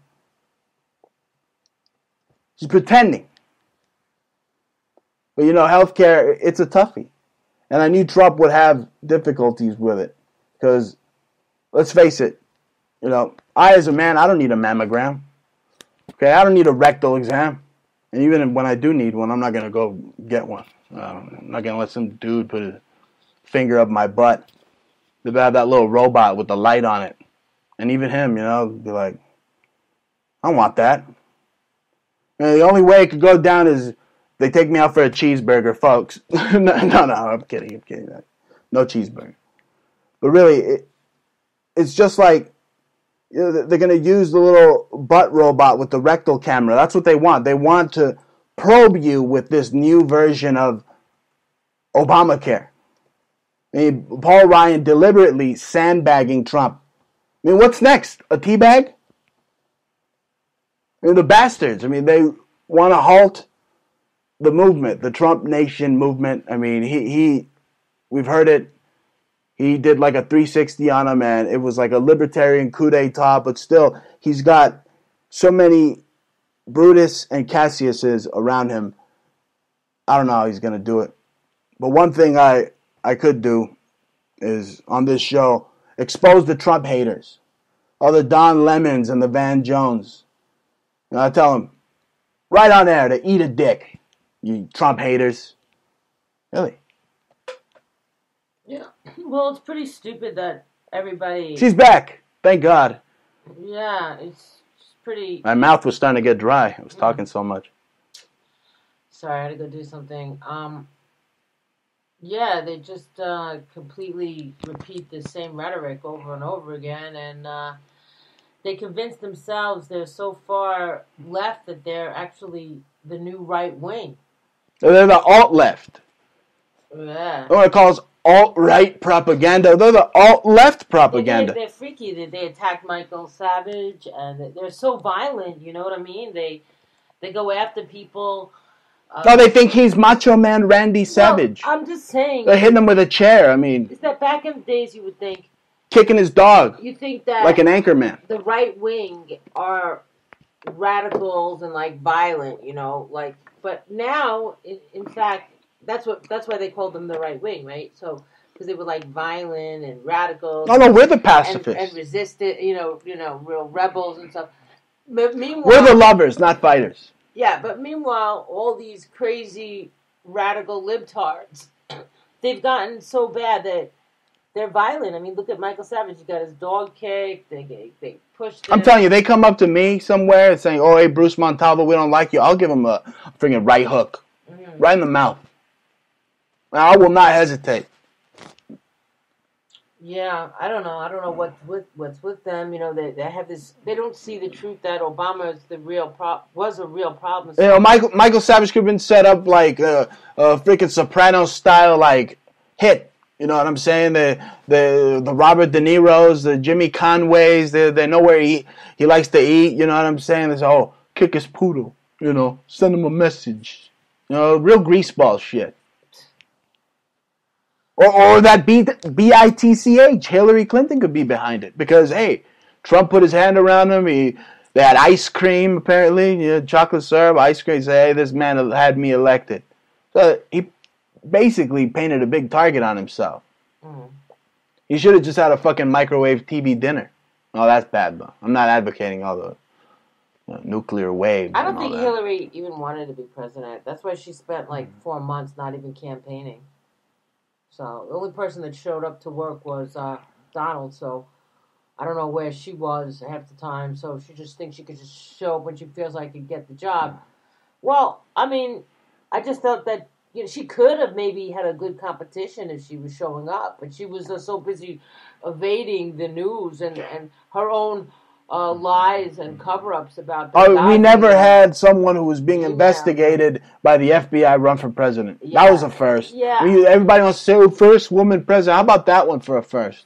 She's pretending. But you know, healthcare, it's a toughie. And I knew Trump would have difficulties with it. Because, let's face it, you know, I as a man, I don't need a mammogram. Okay, I don't need a rectal exam. And even when I do need one, I'm not going to go get one. Uh, I'm not going to let some dude put a finger up my butt. They have that little robot with the light on it. And even him, you know, be like, I don't want that. And the only way it could go down is they take me out for a cheeseburger, folks. no, no, no, I'm kidding, I'm kidding. No cheeseburger. But really, it, it's just like, you know, they're going to use the little butt robot with the rectal camera. That's what they want. They want to probe you with this new version of Obamacare. I mean, Paul Ryan deliberately sandbagging Trump. I mean, what's next? A teabag? I mean, the bastards. I mean, they want to halt the movement, the Trump Nation movement. I mean, he, he we've heard it. He did like a three sixty on him, and it was like a libertarian coup d'etat, but still, he's got so many Brutus and Cassiuses around him. I don't know how he's going to do it. But one thing I, I could do is, on this show, expose the Trump haters. All the Don Lemons and the Van Jones. And I tell them, right on air, to eat a dick, you Trump haters. Really? Yeah. Well, it's pretty stupid that everybody... She's back. Thank God. Yeah, it's pretty... My mouth was starting to get dry. I was yeah. talking so much. Sorry, I had to go do something. Um, yeah, they just uh, completely repeat the same rhetoric over and over again, and uh, they convince themselves they're so far left that they're actually the new right wing. They're the alt-left. Yeah. What it calls alt-right propaganda. They're the alt-left propaganda. They're, they're freaky. They, they attack Michael Savage, and they're so violent, you know what I mean? They they go after people. Uh, oh, they think he's Macho Man Randy Savage. No, I'm just saying. They're hitting him with a chair, I mean. Is that back in the days you would think. Kicking his dog. You think that. Like an anchor man. The right wing are radicals and like violent, you know, like, but now, in, in fact, That's what. That's why they called them the right wing, right? So because they were like violent and radicals. No, no, we're the pacifists and, and resisted. You know, you know, real rebels and stuff. But meanwhile, we're the lovers, not fighters. Yeah, but meanwhile, all these crazy radical libtards, they've gotten so bad that they're violent. I mean, look at Michael Savage. He got his dog kicked. They they pushed him. I'm telling you, they come up to me somewhere and saying, "Oh, hey, Bruce Montalvo, we don't like you." I'll give them a freaking right hook, mm-hmm. right in the mouth. I will not hesitate. Yeah, I don't know. I don't know what with what's with them. You know, they they have this. They don't see the truth that Obama is the real pro- was a real problem. You know, Michael Michael Savage could have been set up like a, a freaking Soprano style like hit. You know what I'm saying? The the the Robert De Niro's, the Jimmy Conways. They they know where he he likes to eat. You know what I'm saying? They say, oh, kick his poodle. You know, send him a message. You know, real greaseball shit. Or, or that B, B I T C H, Hillary Clinton could be behind it. Because, hey, Trump put his hand around him. He, they had ice cream, apparently. You know, chocolate syrup, ice cream. He said, hey, this man had me elected. So he basically painted a big target on himself. Mm-hmm. He should have just had a fucking microwave T V dinner. Oh, that's bad, though. I'm not advocating all the you know, nuclear waves. I don't think that. Hillary even wanted to be president. That's why she spent like four months not even campaigning. So the only person that showed up to work was uh, Donald. So I don't know where she was half the time. So she just thinks she could just show up when she feels like and get the job. Well, I mean, I just thought that you know she could have maybe had a good competition if she was showing up, but she was uh, so busy evading the news and, and her own uh, lies and cover-ups about. The oh, we never had someone who was being investigated yeah. by the F B I run for president. Yeah. That was a first. Yeah. We, everybody wants to say, oh, first woman president. How about that one for a first?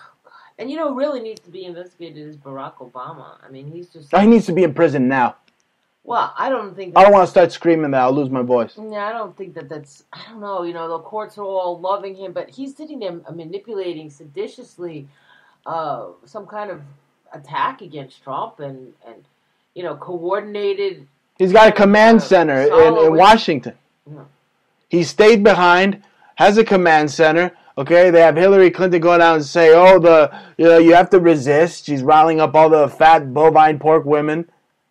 And you know, who really needs to be investigated is Barack Obama. I mean, he's just. Oh, he needs to be in prison now. Well, I don't think. I don't want to start screaming that. I'll lose my voice. Yeah, I don't think that that's. I don't know. You know, the courts are all loving him, but he's sitting there manipulating seditiously uh, some kind of attack against Trump and, and you know, coordinated. He's got a command uh, center in, in Washington. Yeah. He stayed behind, has a command center. Okay, they have Hillary Clinton going out and say, "Oh, the you know you have to resist." She's riling up all the fat bovine pork women.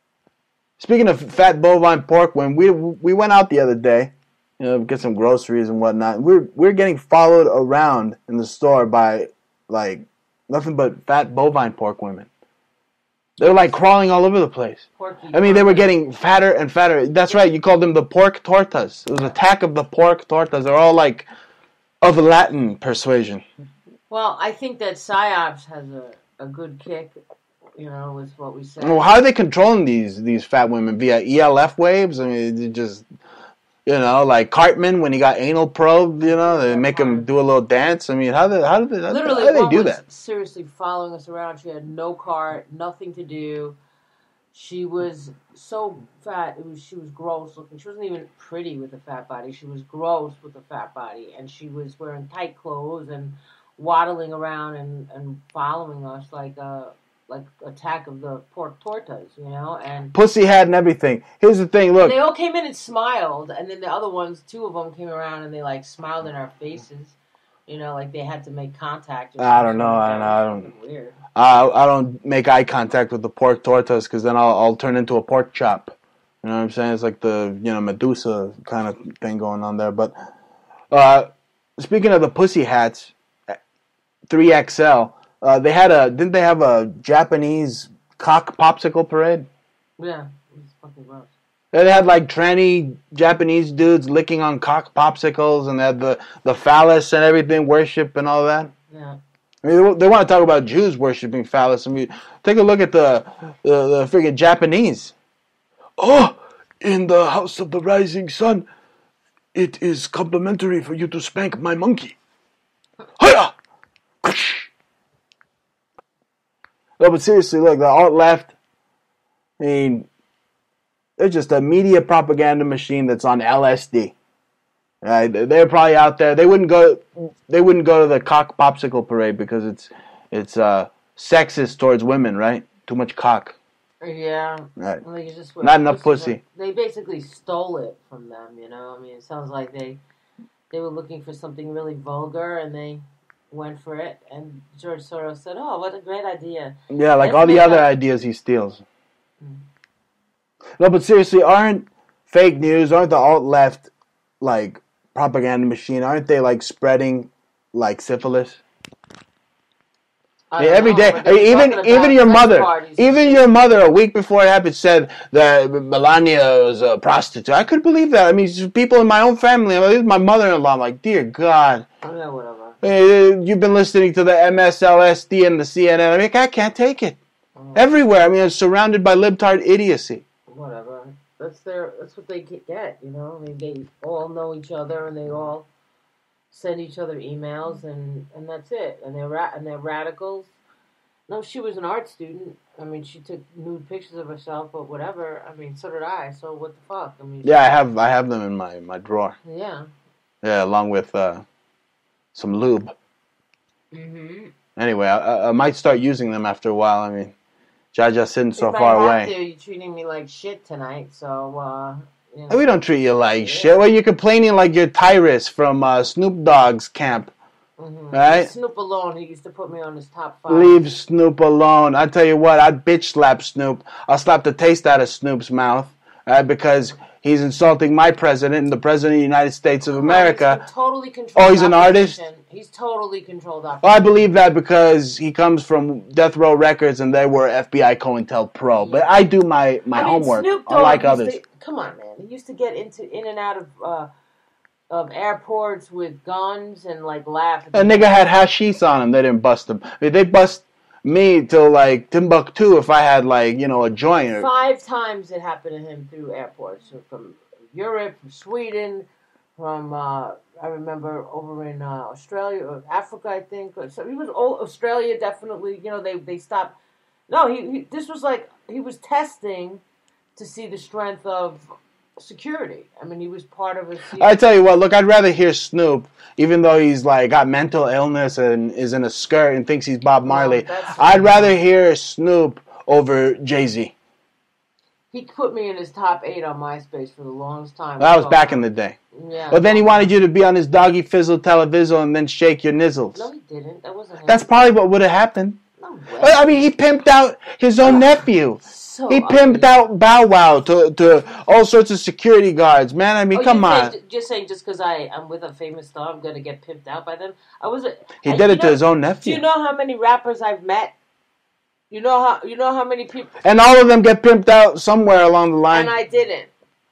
Speaking of fat bovine pork women, we we went out the other day, you know, get some groceries and whatnot. We're we're getting followed around in the store by like nothing but fat bovine pork women. They're like crawling all over the place. Porky I mean, they were getting fatter and fatter. That's right. You called them the pork tortas. It was an attack of the pork tortas. They're all like of Latin persuasion. Well, I think that PSYOPs has a, a good kick, you know, is what we said. Well, how are they controlling these these fat women? Via E L F waves? I mean, it just, you know, like Cartman when he got anal probed, you know, they make him do a little dance. I mean, how do, how do they, how Literally, how do they do was that? Seriously following us around. She had no car, nothing to do. She was so fat. It was she was gross looking. She wasn't even pretty with a fat body. She was gross with a fat body, and she was wearing tight clothes and waddling around and, and following us like a like attack of the pork tortas, you know. And pussy hat and everything. Here's the thing. Look, they all came in and smiled, and then the other ones, two of them came around and they like smiled in our faces. You know, like they had to make contact. Or I don't know. I don't know. I don't. Weird. Uh, I don't make eye contact with the pork tortas because then I'll, I'll turn into a pork chop. You know what I'm saying? It's like the you know Medusa kind of thing going on there. But uh, speaking of the pussy hats, three X L. Uh, they had a didn't they have a Japanese cock popsicle parade? Yeah, it was fucking gross. They had like tranny Japanese dudes licking on cock popsicles, and they had the, the phallus and everything, worship and all that. Yeah. I mean, they, they want to talk about Jews worshiping phallus. I mean, take a look at the the, the friggin' Japanese. Oh, in the house of the rising sun, it is complimentary for you to spank my monkey. Hiya! No, but seriously, look, the alt left. I mean. They're just a media propaganda machine that's on L S D. Right? They're probably out there. They wouldn't go. They wouldn't go to the cock popsicle parade because it's it's uh, sexist towards women, right? Too much cock. Yeah. Right. Well, just Not enough pussy. They basically stole it from them. You know. I mean, it sounds like they they were looking for something really vulgar and they went for it. And George Soros said, "Oh, what a great idea." Yeah, like Let's all the other a- ideas he steals. Mm. No, but seriously, aren't fake news, aren't the alt-left, like, propaganda machine, aren't they, like, spreading, like, syphilis? I mean, every day, I mean, even even your mother, even your mother, a week before it happened, said that Melania was a prostitute. I couldn't believe that. I mean, people in my own family, I mean, my mother-in-law, I'm like, dear God. Yeah, whatever. Uh, You've been listening to the M S L S D and the C N N. I mean, I can't take it. Oh. Everywhere. I mean, I'm surrounded by libtard idiocy. Whatever. That's their. That's what they get. You know. I mean, they all know each other, and they all send each other emails, and, and that's it. And they're ra- and they're radicals. No, she was an art student. I mean, she took nude pictures of herself, but whatever. I mean, so did I. So what the fuck? I mean. Yeah, I have I have them in my, my drawer. Yeah. Yeah, along with uh, some lube. Mm-hmm. Anyway, I, I might start using them after a while. I mean, Jaja's sitting so if far I have away. to, you're treating me like shit tonight, so, uh, you know. We don't treat you like shit. Well, you're complaining like you're Tyrus from uh, Snoop Dogg's camp. Mm-hmm. Right? Snoop alone, he used to put me on his top five. Leave Snoop alone. I tell you what, I'd bitch slap Snoop. I'll slap the taste out of Snoop's mouth, right? Because he's insulting my president and the president of the United States of America. He's totally controlled. Oh, he's an artist? He's totally controlled. Well, I believe that because he comes from Death Row Records and they were F B I COINTELPRO. But I do my, my I mean, homework, Snoop Dogg unlike used others. To, come on, man. He used to get into in and out of uh, of airports with guns and like laugh. A nigga had hashish on him. They didn't bust him. I mean, they bust me till like Timbuktu if I had like, you know, a joint. Or, Five times it happened to him through airports, so from Europe, from Sweden, from uh, I remember over in uh, Australia or Africa, I think. So he was old, Australia definitely. You know, they they stopped. No, he, he this was like he was testing to see the strength of security. I mean, he was part of a. I tell you what, look, I'd rather hear Snoop, even though he's like got mental illness and is in a skirt and thinks he's Bob Marley. No, I'd rather hear Snoop over Jay-Z. He put me in his top eight on MySpace for the longest time. That was back in the day. Yeah. But then he wanted you to be on his doggy fizzle televizzle and then shake your nizzles. No, he didn't. That wasn't him. That's probably what would have happened. No way. I mean, he pimped out his own nephew. So he pimped ugly. out Bow Wow to, to all sorts of security guards. Man, I mean, Oh, come you're on. saying, just saying, just because I I'm with a famous star, I'm gonna get pimped out by them. I was. A, He I- did you it to know- his own Do nephew. you know how many rappers I've met? You know how you know how many people. And all of them get pimped out somewhere along the line. And I didn't.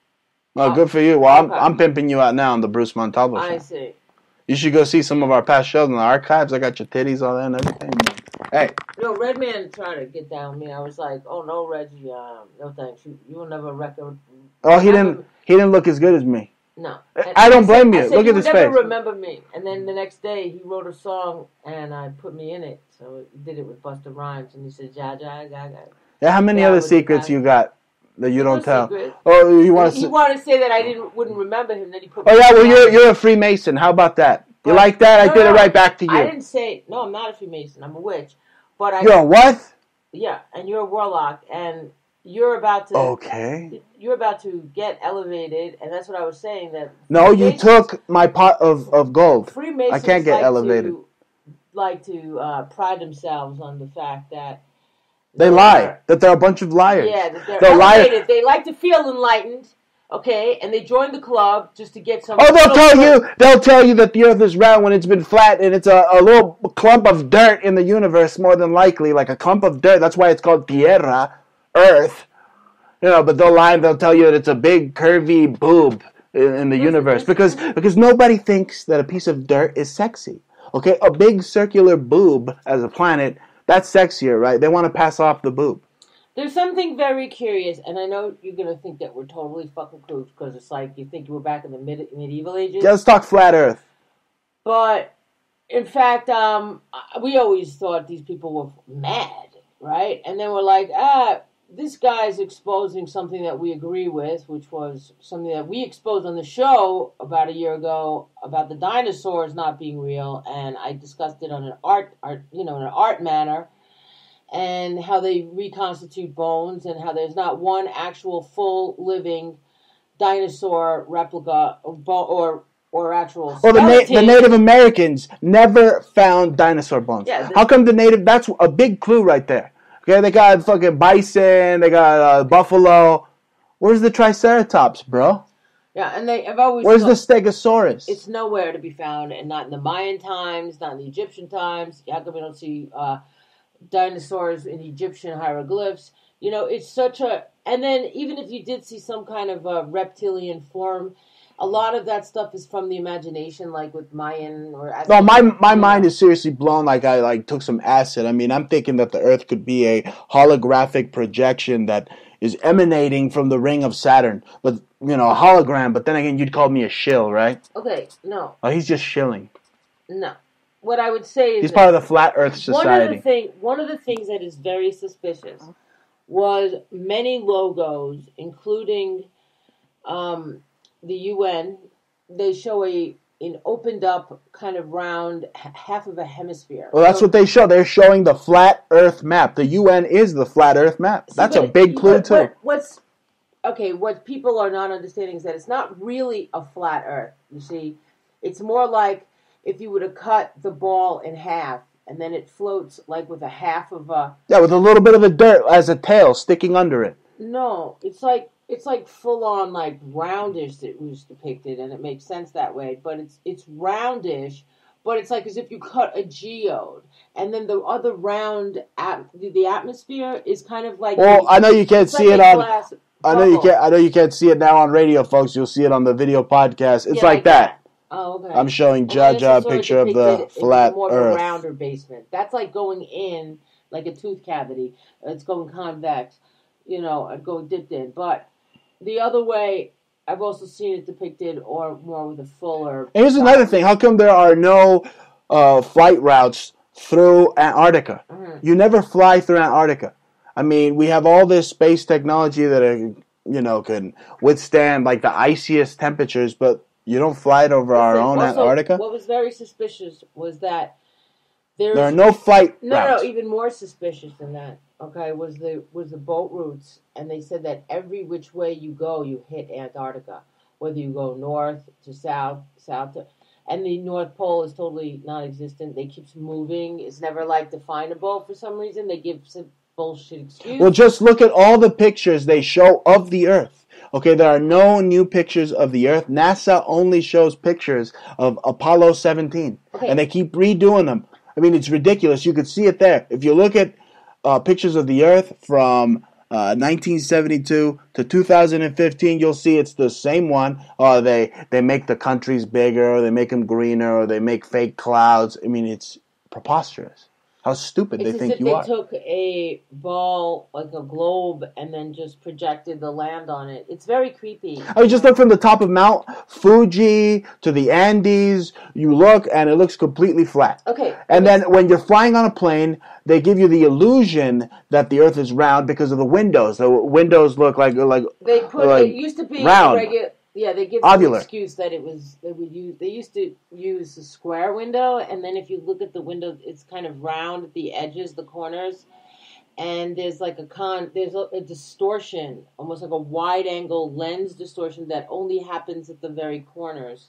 Oh, good for you. Well, I'm, Okay. I'm pimping you out now on the Bruce Montalvo show. I see. You should go see some of our past shows in the archives. I got your titties, all that, and everything. Hey, You know, Redman tried to get down with me. I was like, "Oh no, Reggie, um, no thanks. You you will never record." oh, he didn't. He didn't look as good as me. No. I- I don't blame said- you. I said, Look you at would his never face. remember me. And then the next day, he wrote a song, and I put me in it. So he did it with Busta Rhymes, and he said, "Ja ja ja ja." Yeah, how many Yeah, other with the secrets guy. you got that you don't No tell? secret. Oh, you want to? He wanted to say that I didn't wouldn't remember him. Then he put. Oh me yeah, in well it. you're you're a Freemason. How about that? You like that? I No, did it no, right back to I you. didn't say no. I'm not a Freemason. I'm a witch. But I. You're a what? Yeah, and you're a warlock, and you're about to. Okay. You're about to get elevated, and that's what I was saying. That No, you Freemasons- took my pot of, of gold. Freemasons I can't get like elevated. To, like to uh, pride themselves on the fact that They lie. That they're a bunch of liars. yeah, that they're, They're liars. elevated. They like to feel enlightened. Okay, and they join the club just to get some. Oh, they'll little tell perk. you. They'll tell you that the Earth is round when it's been flat, and it's a, a little clump of dirt in the universe, more than likely, like a clump of dirt. That's why it's called Tierra, Earth. You know, but they'll lie. And they'll tell you that it's a big curvy boob in, in the universe because because nobody thinks that a piece of dirt is sexy. Okay, a big circular boob as a planet, that's sexier, right? They want to pass off the boob. There's something very curious, and I know you're gonna think that we're totally fucking cooks because it's like you think you were back in the mid- medieval ages. Yeah, let's talk flat Earth. But in fact, um, we always thought these people were mad, right? And then we're like, ah, this guy's exposing something that we agree with, which was something that we exposed on the show about a year ago about the dinosaurs not being real, and I discussed it on an art, art you know, in an art manner. And how they reconstitute bones, and how there's not one actual full living dinosaur replica or bo- or, or actual Well, the, na- skeleton. the Native Americans never found dinosaur bones. Yeah, the- How come the Native? That's a big clue right there. Okay, they got fucking bison, they got uh, buffalo. Where's the Triceratops, bro? Yeah, and they have always. Where's the thought- Stegosaurus? It's nowhere to be found, and not in the Mayan times, not in the Egyptian times. How come we don't see uh, dinosaurs in Egyptian hieroglyphs? You know, it's such a. And then even if you did see some kind of uh, reptilian form, a lot of that stuff is from the imagination, like with Mayan or no, my my mind is seriously blown. Like I like took some acid. I mean, I'm thinking that the Earth could be a holographic projection that is emanating from the ring of Saturn, but you know, a hologram. But then again, you'd call me a shill, right? Okay, no, Oh, he's just shilling. no. What I would say is He's that part of the Flat Earth One of Society. the thing, one of the things that is very suspicious was many logos, including um, the U N. They show a an opened up kind of round h- half of a hemisphere. Well, that's So- what they show. They're showing the Flat Earth map. The U N is the Flat Earth map. That's a But- big clue but too. what- what's okay? What people are not understanding is that it's not really a flat Earth. You see, it's more like if you were to cut the ball in half, and then it floats like with a half of a. Yeah, with a little bit of a dirt as a tail sticking under it. No, it's like it's like full on like roundish that was depicted, and it makes sense that way. But it's it's roundish, but it's like as if you cut a geode, and then the other round at the atmosphere is kind of like. Well, I know you can't it's see like it a on. glass I know you bubble. can't. I know you can't see it now on radio, folks. You'll see it on the video podcast. It's Yeah, like, like that. Oh, okay. I'm showing Well, then Jaja it's a sort of picture of the depicted in flat more of a Earth. rounder basement. That's like going in like a tooth cavity. It's going convex, you know, and going dipped in. But the other way, I've also seen it depicted, or more with a fuller. And here's another thing. How come there are no uh, flight routes through Antarctica? Mhm. You never fly through Antarctica. I mean, we have all this space technology that, uh, you know, can withstand like the iciest temperatures, but you don't fly it over our own Also, Antarctica? What was very suspicious was that there's There are no flight no, routes. no, even more suspicious than that. Okay, was the was the boat routes, and they said that every which way you go, you hit Antarctica. Whether you go north to south, south to, and the North Pole is totally non-existent. They keeps moving. It's never like definable for some reason. They give some bullshit excuse. Well, just look at all the pictures they show of the Earth. Okay, there are no new pictures of the Earth. NASA only shows pictures of Apollo seventeen, Okay. and they keep redoing them. I mean, it's ridiculous. You could see it there. If you look at uh, pictures of the Earth from uh, nineteen seventy-two to two thousand fifteen, you'll see it's the same one. Uh, they they make the countries bigger, or they make them greener, or they make fake clouds. I mean, it's preposterous. How stupid It's they as think if you they are. took a ball, like a globe, and then just projected the land on it. It's very creepy. I mean, just look from the top of Mount Fuji to the Andes. You look, and it looks completely flat. Okay. And then when you're flying on a plane, they give you the illusion that the Earth is round because of the windows. The windows look like like They put like it used to be round. regular. Yeah, they give Ovular. the excuse that it was they would use. They used to use a square window, and then if you look at the window, it's kind of round at the edges, the corners, and there's like a con. There's a, a distortion, almost like a wide angle lens distortion that only happens at the very corners.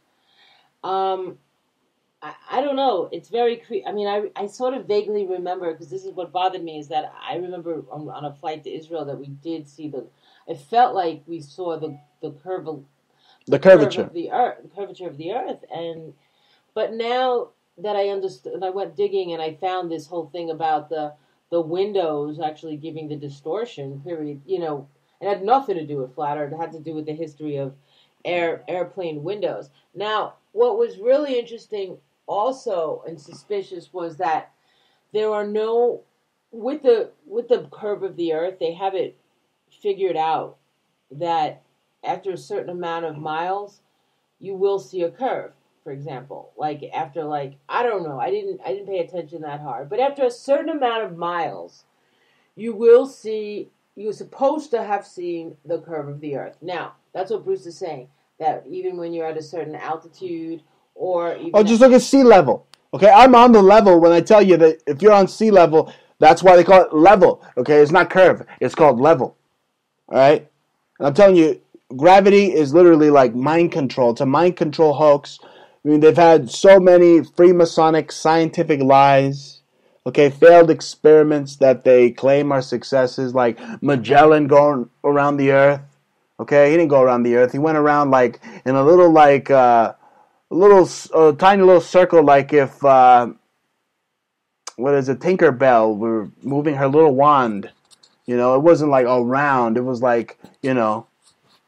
Um, I, I don't know. It's very. Cre- I mean, I I sort of vaguely remember because this is what bothered me is that I remember on, on a flight to Israel that we did see the. It felt like we saw the the curve. The curve curvature. of the earth, the curvature of the earth, and but now that I understood, I went digging and I found this whole thing about the the windows actually giving the distortion. Period. You know, it had nothing to do with flat Earth. It had to do with the history of air airplane windows. Now, what was really interesting, also and suspicious, was that there are no with the with the curve of the earth. They have it figured out that after a certain amount of miles, you will see a curve, for example. Like after like I don't know, I didn't I didn't pay attention that hard. But after a certain amount of miles, you will see you're supposed to have seen the curve of the earth. Now, that's what Bruce is saying. That even when you're at a certain altitude or even Oh, just look at sea level. Okay, I'm on the level when I tell you that if you're on sea level, that's why they call it level. Okay, it's not curve, it's called level. All right? And I'm telling you, gravity is literally like mind control. It's a mind control hoax. I mean, they've had so many Freemasonic scientific lies, okay, failed experiments that they claim are successes, like Magellan going around the Earth. Okay, he didn't go around the Earth. He went around like in a little like uh, a little uh, tiny little circle, like if uh, what is it, Tinkerbell were moving her little wand. You know, it wasn't like around. It was like, you know.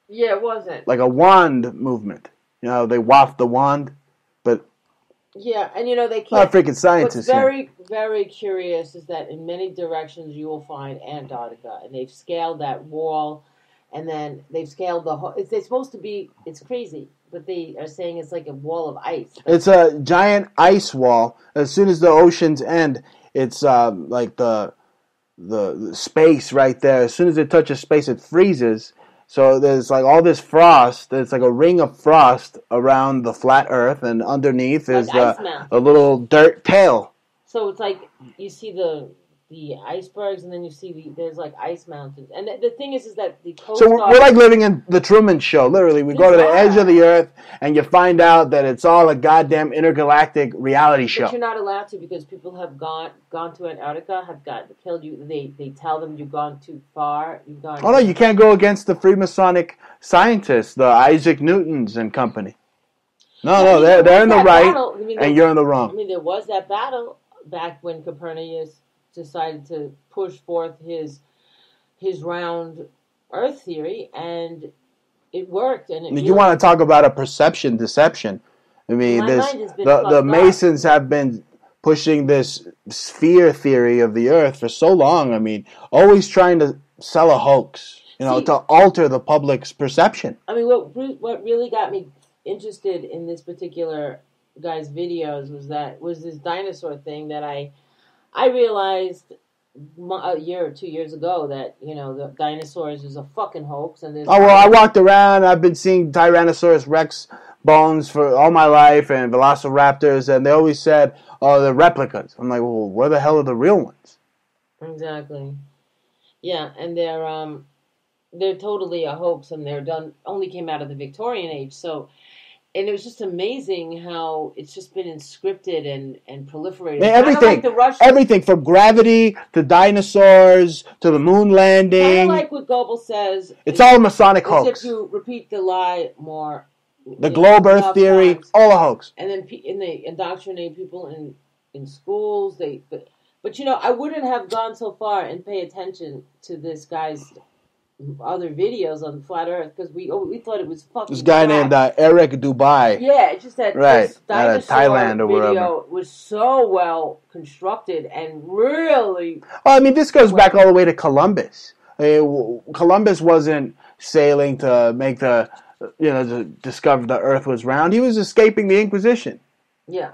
Yeah, it wasn't. Like a wand movement. You know, they waft the wand, but Yeah, and you know they can't. not freaking scientists. What's very, very curious is that in many directions you will find Antarctica, and they've scaled that wall, and then they've scaled the whole. It's, it's supposed to be. It's crazy, but they are saying it's like a wall of ice. It's a giant ice wall. As soon as the oceans end, it's um, like the, the the space right there. As soon as it touches space, it freezes. So there's like all this frost. There's like a ring of frost around the flat Earth, and underneath is Like uh, ice mountains. a little dirt tail. So it's like you see the the icebergs, and then you see the there's like ice mountains. And the, the thing is, is that the coast So we're, guard- we're like living in the Truman Show. Literally, we go to the edge of the Earth, and you find out that it's all a goddamn intergalactic reality show. But you're not allowed to because people have gone gone to Antarctica, have got killed you. They they tell them you've gone too far. You've gone. Oh no, you can't go against the Freemasonic scientists, the Isaac Newtons and company. No, I no, mean, they're there they're was in the that right, battle. I mean, there- and you're in the I wrong. mean, there was that battle back when Copernicus decided to push forth his his round Earth theory, and it worked. And it I mean, really, you want to talk about a perception deception? I mean, My this mind has been the fucked the up. Masons have been pushing this sphere theory of the Earth for so long. I mean, always trying to sell a hoax, you know, See- to alter the public's perception. I mean, what re- what really got me interested in this particular guy's videos was that was this dinosaur thing that I I realized mo- a year or two years ago that you know the dinosaurs is a fucking hoax, and there's Oh well, I walked around. I've been seeing Tyrannosaurus Rex bones for all my life, and Velociraptors, and they always said, "Oh, they're replicas." I'm like, well, where the hell are the real ones? Exactly. Yeah, and they're um they're totally a hoax, and they're done only came out of the Victorian age. So, and it was just amazing how it's just been inscripted and and proliferated. Man, Kinda everything, like the Russians, everything from gravity to dinosaurs to the moon kind landing. of like what Goebbels says. It's is- all a Masonic is hoax. If you repeat the lie more, The you globe know, Earth enough theory, times, all a hoax. and then pe- and they indoctrinate people in in schools. They but, but you know I wouldn't have gone so far and pay attention to this guy's other videos on flat Earth because we oh, we thought it was fucking. This guy crack. named uh, Eric Dubai. Yeah, it's just that Right, this out of dinosaur Thailand or video wherever. was so well constructed and really. Oh, I mean, this goes back all the way to Columbus. I mean, w- Columbus wasn't sailing to make the, you know, to discover the Earth was round. He was escaping the Inquisition. Yeah,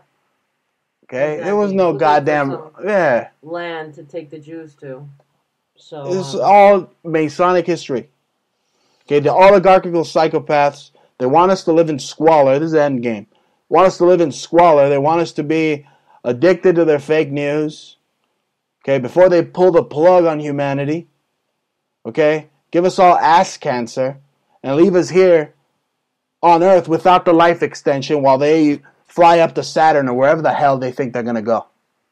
Okay, there was Exactly. no Looking for goddamn some yeah. land to take the Jews to. So It's um, all Masonic history. Okay, the oligarchical psychopaths. They want us to live in squalor. This is the end game. Want us to live in squalor. They want us to be addicted to their fake news. Okay, before they pull the plug on humanity. Okay, give us all ass cancer and leave us here on Earth without the life extension while they fly up to Saturn or wherever the hell they think they're gonna go.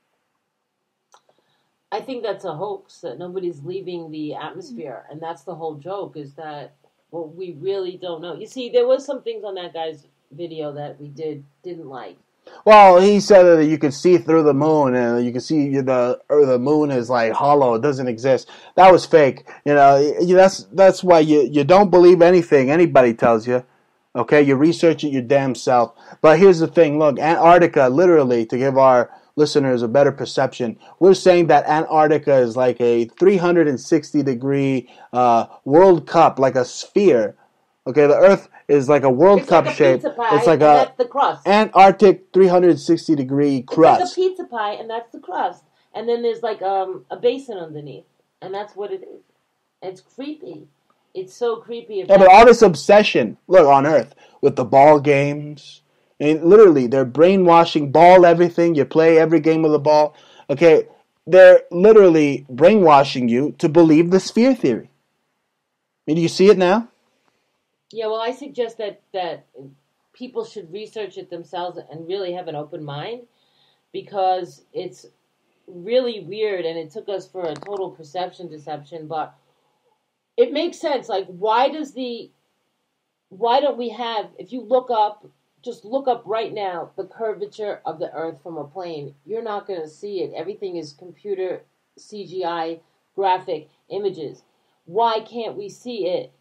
I think that's a hoax that nobody's leaving the atmosphere, and that's the whole joke. Is that well, we really don't know. You see, there was some things on that guy's video that we did didn't like. Well, he said that you could see through the moon, and you can see the or the moon is like hollow; it doesn't exist. That was fake. You know, you- that's that's why you you don't believe anything anybody tells you. Okay, you research it your damn self. But here's the thing: look, Antarctica, literally, to give our listeners a better perception, we're saying that Antarctica is like a three hundred sixty degree uh, World Cup, like a sphere. Okay, the Earth is like a World It's Cup like a shape. pizza pie, It's like and a that's the crust. Antarctic three hundred sixty degree crust. It's like a pizza pie, and that's the crust. And then there's like um a basin underneath, and that's what it is. It's creepy. It's so creepy. If Yeah, but that- all this obsession, look, on Earth, with the ball games, and literally, they're brainwashing ball everything. You play every game of the ball. Okay, they're literally brainwashing you to believe the sphere theory. I mean, do you see it now? Yeah, well, I suggest that that people should research it themselves and really have an open mind because it's really weird and it took us for a total perception deception, but it makes sense. Like, why does the why don't we have? If you look up, just look up right now the curvature of the Earth from a plane. You're not going to see it. Everything is computer C G I graphic images. Why can't we see it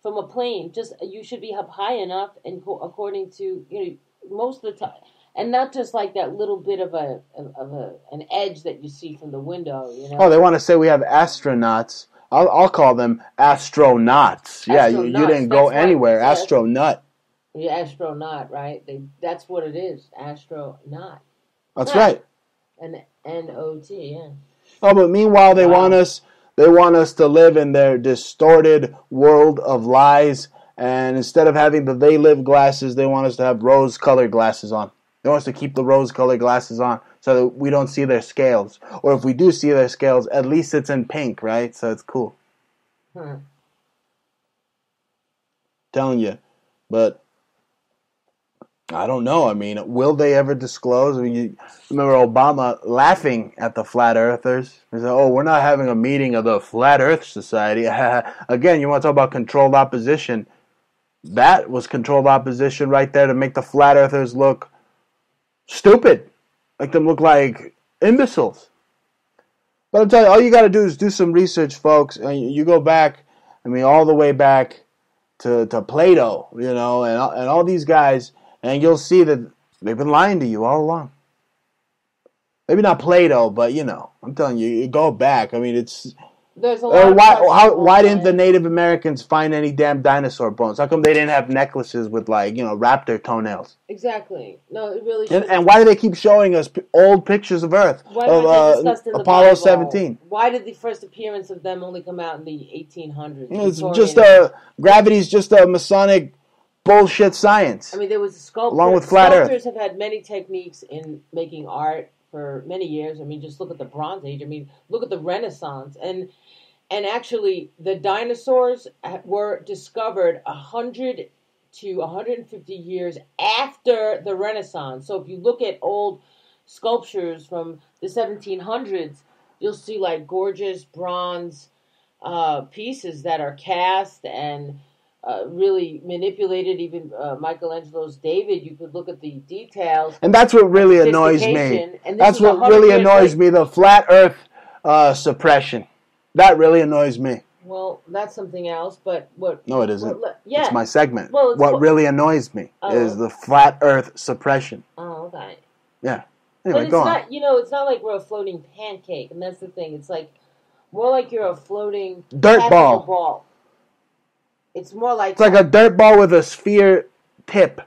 from a plane. Just you should be up high enough, and according to you know most of the time, and not just like that little bit of a of a an edge that you see from the window. You know. Oh, they want to say we have astronauts. I'll I'll call them astronauts. Yeah, you, you didn't go anywhere. Astronaut. Yeah, astronaut, right? They that's what it is. Astronaut. That's right. An N O T, yeah. Oh, but meanwhile, they wow. want us. They want us to live in their distorted world of lies, and instead of having the they live glasses, they want us to have rose-colored glasses on. They want us to keep the rose-colored glasses on so that we don't see their scales. Or if we do see their scales, at least it's in pink, right? So it's cool. Hmm. Telling you, but I don't know. I mean, will they ever disclose? I mean, you remember Obama laughing at the flat earthers? He said, "Oh, we're not having a meeting of the Flat Earth Society." Again, you want to talk about controlled opposition? That was controlled opposition right there to make the flat earthers look stupid, make them look like imbeciles. But I'll tell you, all you got to do is do some research, folks. And you go back, I mean, all the way back to to Plato, you know, and and all these guys. And you'll see that they've been lying to you all along. Maybe not Plato, but, you know, I'm telling you, you go back. I mean, it's... There's a lot uh, why how, why didn't the Native Americans find any damn dinosaur bones? How come they didn't have necklaces with, like, you know, raptor toenails? Exactly. No, it really and, and why do they keep showing us p- old pictures of Earth? Why of uh, discussed in the Apollo Bible? seventeen? Why did the first appearance of them only come out in the eighteen hundreds? It's just a... Gravity's just a Masonic... bullshit science. I mean, there was a sculptor. Along with flat Sculptors Earth. have had many techniques in making art for many years. I mean, just look at the Bronze Age. I mean, look at the Renaissance. And and actually, the dinosaurs were discovered one hundred to one hundred fifty years after the Renaissance. So if you look at old sculptures from the seventeen hundreds, you'll see like gorgeous bronze uh, pieces that are cast and Uh, really manipulated. Even uh, Michelangelo's David, you could look at the details. And that's what really annoys me. That's what really annoys me, the flat earth uh, suppression. That really annoys me. Well, that's something else, but what... No, it isn't. Well, yeah. It's my segment. Well, it's what co- really annoys me oh. is the flat earth suppression. Oh, okay. Yeah. But Anyway, it's go on. not, you know, it's not like we're a floating pancake, and that's the thing. It's like, more like you're a floating... Dirt ball. ball. It's more like... It's like a dirt ball with a sphere tip.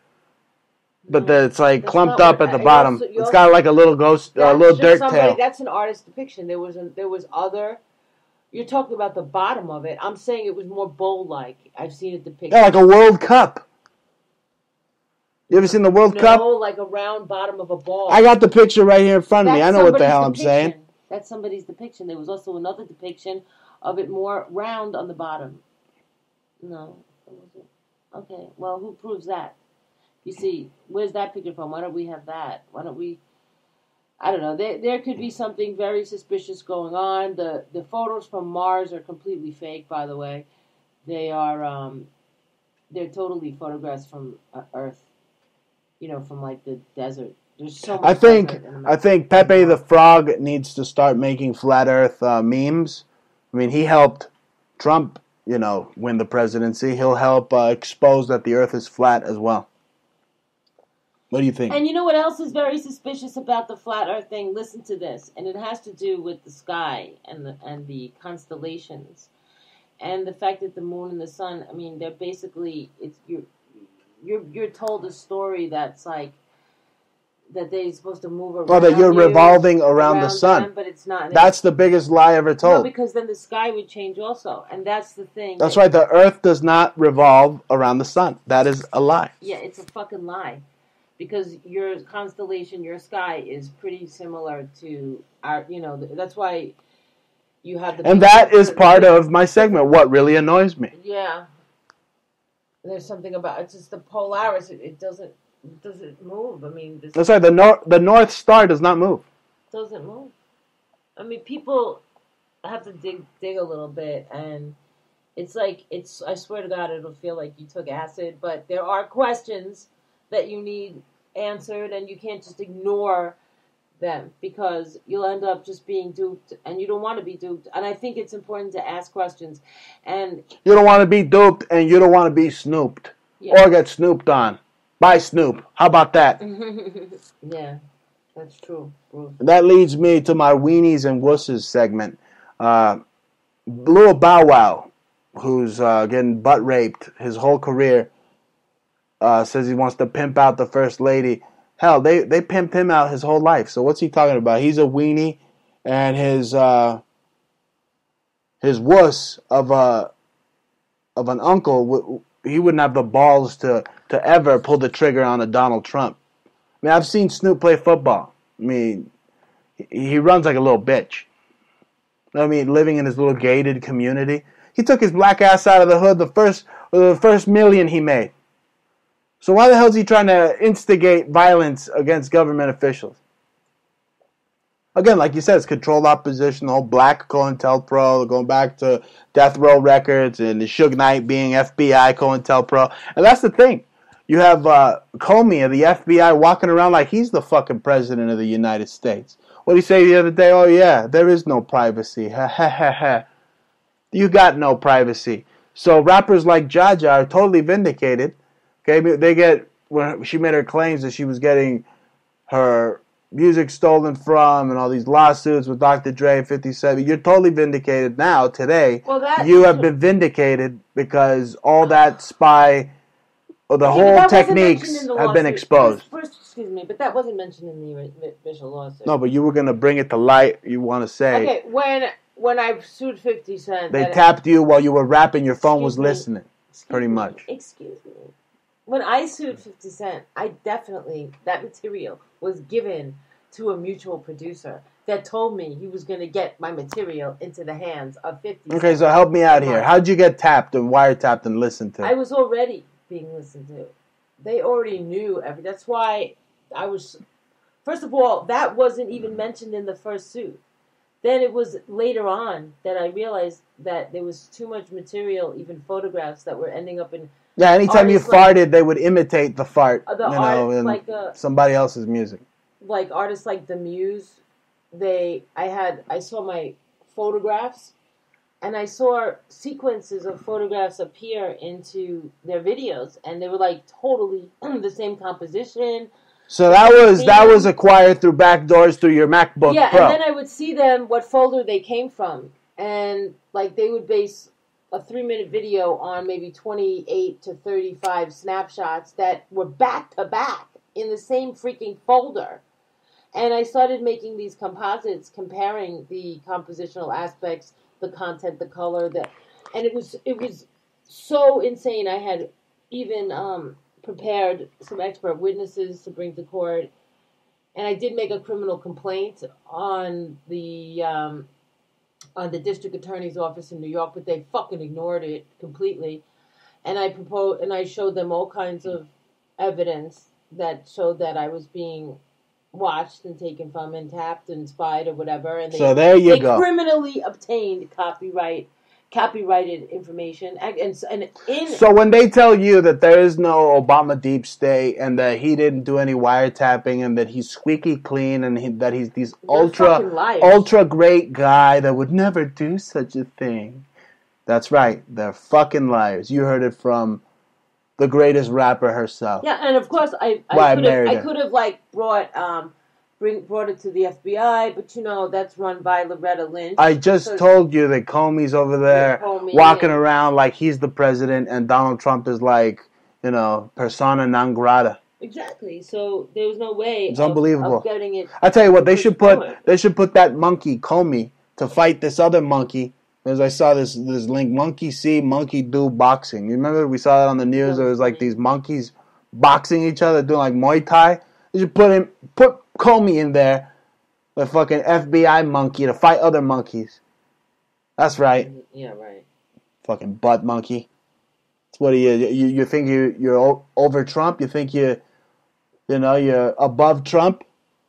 But the, it's like That's clumped not up what- at the and bottom. also- you It's also- got like a little ghost, a That's little just dirt somebody- tail. That's an artist depiction. There was a, there was other... You're talking about the bottom of it. I'm saying it was more bowl-like. I've seen it depicted. Yeah, like a World Cup. You ever seen the World no, Cup? like a round bottom of a ball. I got the picture right here in front of me. That's I know what the somebody's hell I'm depiction. saying. That's somebody's depiction. There was also another depiction of it more round on the bottom. No. What was it? Okay, well, who proves that? You see, where's that picture from? Why don't we have that? Why don't we... I don't know. There, there could be something very suspicious going on. The the photos from Mars are completely fake, by the way. They are, um, they're totally photographs from uh, Earth. You know, from like the desert. There's so much I think desert in I think Pepe the Frog needs to start making flat Earth uh, memes. I mean, he helped Trump, you know, win the presidency. He'll help uh, expose that the Earth is flat as well. What do you think? And you know what else is very suspicious about the flat Earth thing? Listen to this, and it has to do with the sky and the and the constellations, and the fact that the moon and the sun. I mean, they're basically it's you're you're you're told a story that's like that they're supposed to move around. Oh, that you're you, revolving around, around the sun. them, but it's not. That's the biggest lie ever told. No, because then the sky would change also, and that's the thing. That's that, right. The Earth does not revolve around the sun. That is a lie. Yeah, it's a fucking lie. Because your constellation, your sky, is pretty similar to our, you know, that's why you have the... And that is part of my segment, what really annoys me. Yeah. There's something about, it's just the Polaris, it, it doesn't, it doesn't move. I mean... This That's right, the, nor- the North Star does not move. doesn't move. I mean, people have to dig dig a little bit, and it's like, it's, I swear to God, it'll feel like you took acid, but there are questions that you need answered, and you can't just ignore them, because you'll end up just being duped, and you don't want to be duped. And I think it's important to ask questions. And you don't want to be duped, and you don't want to be snooped. Yeah. Or get snooped on by Snoop. How about that? Yeah, that's true. Bruce. That leads me to my weenies and wusses segment. Uh, Lil Bow Wow, who's uh, getting butt raped his whole career, uh, says he wants to pimp out the first lady. Hell, they, they pimped him out his whole life. So what's he talking about? He's a weenie, and his uh, his wuss of a of an uncle, he wouldn't have the balls to, to ever pull the trigger on a Donald Trump. I mean, I've seen Snoop play football. I mean, he runs like a little bitch. I mean, living in his little gated community. He took his black ass out of the hood the first the first million he made. So why the hell is he trying to instigate violence against government officials? Again, like you said, it's controlled opposition, the whole black COINTELPRO, going back to Death Row Records and the Suge Knight being F B I COINTELPRO. And that's the thing. You have uh, Comey of the F B I walking around like he's the fucking president of the United States. What did he say the other day? Oh, yeah, there is no privacy. Ha, ha, ha, ha. You got no privacy. So rappers like Jaja are totally vindicated. Okay, they get, when she made her claims that she was getting her music stolen from and all these lawsuits with Doctor Dre, fifty-seven. You're totally vindicated now, today. Well, that, you have been vindicated because all that spy, or the okay, whole techniques the have been exposed. First, excuse me, but that wasn't mentioned in the official lawsuit. No, but you were going to bring it to light, you want to say. Okay, when when I sued fifty Cent. They tapped you while you were rapping, your phone was me. listening, excuse pretty me. much. Excuse me. When I sued fifty Cent, I definitely, that material was given to a mutual producer that told me he was going to get my material into the hands of fifty Cent. Okay, so help me out here. How'd you get tapped and wiretapped and listened to? I was already being listened to. They already knew every. That's why I was. First of all, that wasn't even mentioned in the first suit. Then it was later on that I realized that there was too much material, even photographs that were ending up in. Yeah, anytime you farted, like, they would imitate the fart, the you know, in like a, somebody else's music. Like artists like The Muse, they, I had, I saw my photographs, and I saw sequences of photographs appear into their videos, and they were like totally the same composition. So that was that was acquired through back doors through your MacBook yeah, Pro. And then I would see them, what folder they came from, and like they would base a three-minute video on maybe twenty-eight to thirty-five snapshots that were back-to-back in the same freaking folder. And I started making these composites comparing the compositional aspects, the content, the color, the, and it was it was so insane. I had even um, prepared some expert witnesses to bring to court, and I did make a criminal complaint on the... Um, on the district attorney's office in New York, but they fucking ignored it completely. And I proposed, and I showed them all kinds of evidence that showed that I was being watched and taken from and tapped and spied or whatever. And they, so there you they go. criminally obtained copyright, copyrighted information. And, and, and in so when they tell you that there is no Obama deep state and that he didn't do any wiretapping and that he's squeaky clean and he, that he's this ultra ultra great guy that would never do such a thing, that's right, they're fucking liars. You heard it from the greatest rapper herself. Yeah, and of course I I could have I could have like brought um bring brought it to the F B I, but you know that's run by Loretta Lynch. I just so told you that Comey's over there Comey, walking yeah. around like he's the president and Donald Trump is like, you know, persona non grata. Exactly. So there was no way it's of, unbelievable. of getting it. I tell you what, they should put forward. they should put that monkey Comey to fight this other monkey. As I saw this this link, monkey see, monkey do boxing. You remember we saw that on the news? There was like these monkeys boxing each other, doing like Muay Thai. They should put him put Comey in there, the fucking F B I monkey to fight other monkeys. That's right. Yeah, right. Fucking butt monkey. That's what he is. You you think you you're over Trump? You think you you know you're above Trump?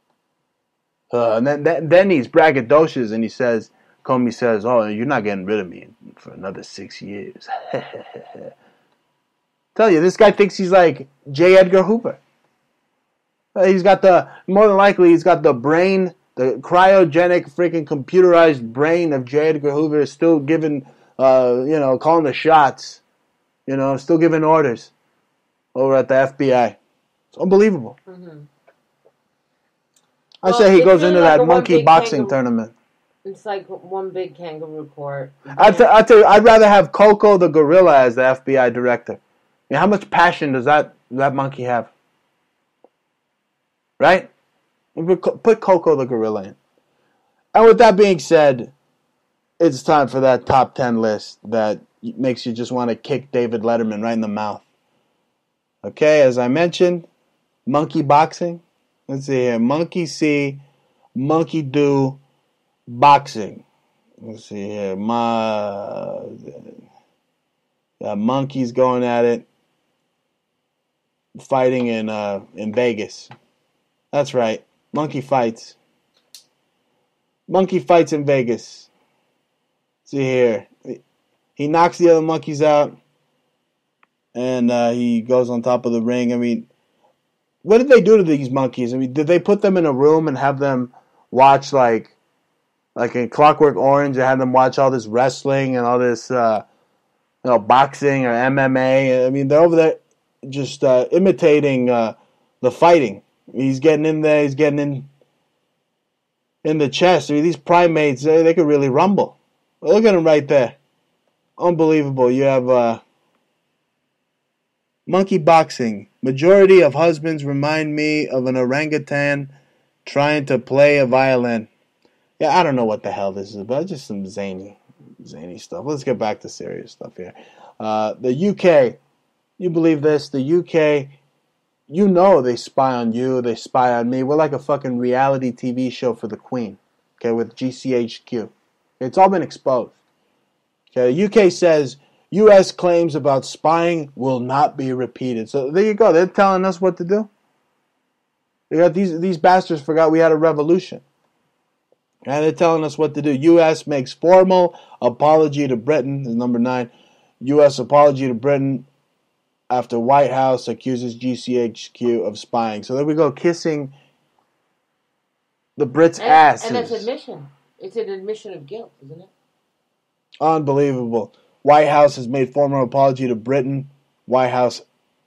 Uh, and then, then then he's braggadocious and he says. Comey says, "Oh, you're not getting rid of me for another six years." Tell you, this guy thinks he's like J. Edgar Hoover. Uh, He's got the, more than likely, he's got the brain, the cryogenic, freaking computerized brain of J. Edgar Hoover is still giving, uh, you know, calling the shots, you know, still giving orders over at the F B I. It's unbelievable. Mm-hmm. I Well, say he it's goes really into like that a one monkey big boxing kangaroo- tournament. It's like one big kangaroo court. I t- I tell you, I'd rather have Coco the gorilla as the F B I director. I mean, how much passion does that that monkey have? Right? Put Coco the gorilla in. And with that being said, it's time for that top ten list that makes you just want to kick David Letterman right in the mouth. Okay, as I mentioned, monkey boxing. Let's see here. Monkey see, monkey do, boxing. Let's see here. My uh, monkeys going at it, fighting in uh, in Vegas. That's right. Monkey fights. Monkey fights in Vegas. See here. He knocks the other monkeys out, and uh, he goes on top of the ring. I mean, what did they do to these monkeys? I mean, did they put them in a room and have them watch like, like in Clockwork Orange? They had them watch all this wrestling and all this, uh, you know, boxing or M M A. I mean, they're over there just uh, imitating uh, the fighting. He's getting in there. He's getting in in the chest. I mean, these primates, they, they could really rumble. Look at him right there. Unbelievable. You have uh, monkey boxing. Majority of husbands remind me of an orangutan trying to play a violin. Yeah, I don't know what the hell this is about. Just some zany, zany stuff. Let's get back to serious stuff here. Uh, the U K. You believe this? The U K, you know they spy on you. They spy on me. We're like a fucking reality T V show for the Queen. Okay, with G C H Q. It's all been exposed. Okay, the U K says U S claims about spying will not be repeated. So there you go. They're telling us what to do. They got these these bastards forgot we had a revolution. And they're telling us what to do. U S makes formal apology to Britain. This is number nine. U S apology to Britain after White House accuses G C H Q of spying. So there we go, kissing the Brits' and, asses. And it's admission. It's an admission of guilt, isn't it? Unbelievable. White House has made formal apology to Britain. White House,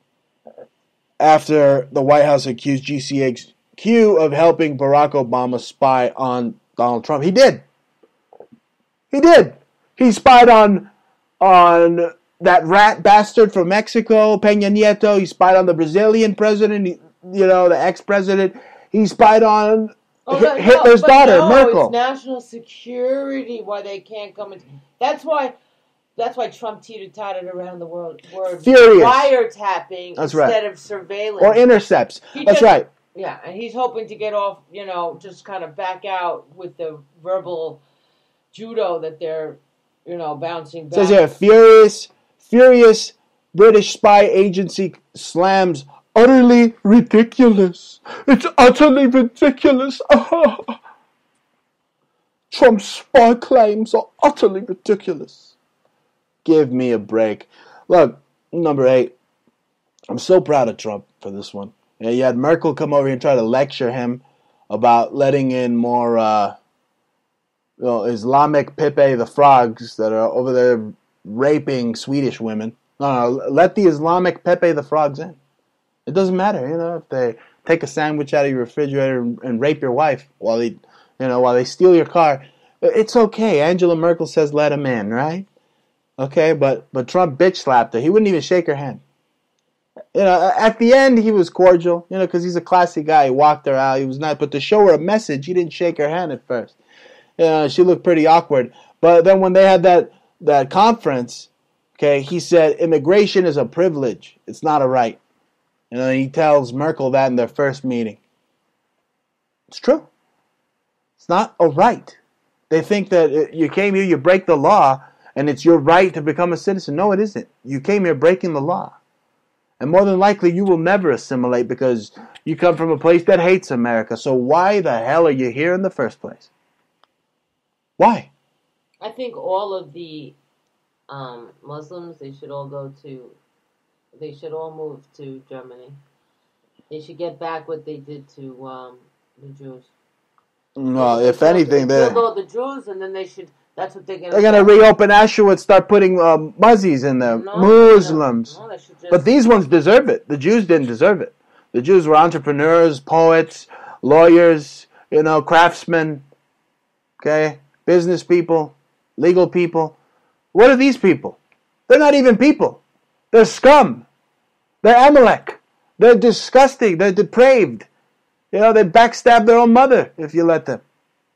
after the White House accused G C H Q of helping Barack Obama spy on Donald Trump. He did. He did. He spied on on that rat bastard from Mexico, Peña Nieto. He spied on the Brazilian president, you know, the ex-president. He spied on Oh, no, Hitler's no, daughter, no, Merkel. It's national security why they can't come in. That's why. That's why Trump teeter-tottered around the world. Word Furious. wiretapping That's instead right. of surveillance Or intercepts. He That's just- right. Yeah, and he's hoping to get off. You know, just kind of back out with the verbal judo that they're, you know, bouncing back. Says here, furious, furious British spy agency slams utterly ridiculous. It's utterly ridiculous. Trump's spy claims are utterly ridiculous. Give me a break. Look, number eight. I'm so proud of Trump for this one. Yeah, you had Merkel come over here and try to lecture him about letting in more uh, you know, Islamic Pepe the frogs that are over there raping Swedish women. No, no, let the Islamic Pepe the frogs in. It doesn't matter, you know, if they take a sandwich out of your refrigerator and, and rape your wife while they, you know, while they steal your car. It's okay. Angela Merkel says let him in, right? Okay, but but Trump bitch slapped her. He wouldn't even shake her hand. You know, at the end he was cordial, you know, because he's a classy guy. He walked her out. He was nice, but to show her a message, he didn't shake her hand at first. You know, she looked pretty awkward. But then when they had that that conference, okay, he said immigration is a privilege. It's not a right. You know, he tells Merkel that in their first meeting. It's true. It's not a right. They think that you came here, you break the law, and it's your right to become a citizen. No, it isn't. You came here breaking the law. And more than likely, you will never assimilate because you come from a place that hates America. So why the hell are you here in the first place? Why? I think all of the um, Muslims, they should all go to, they should all move to Germany. They should get back what they did to um, the Jews. No, They if killed- anything, they they're killed all the Jews, and then they should. That's what they're gonna. they're gonna do. reopen Auschwitz, start putting um, Muzzies in there, No, Muslims. no, they should just- But these ones deserve it. The Jews didn't deserve it. The Jews were entrepreneurs, poets, lawyers, you know, craftsmen. Okay, business people, legal people. What are these people? They're not even people. They're scum. They're Amalek. They're disgusting. They're depraved. You know, they backstab their own mother if you let them.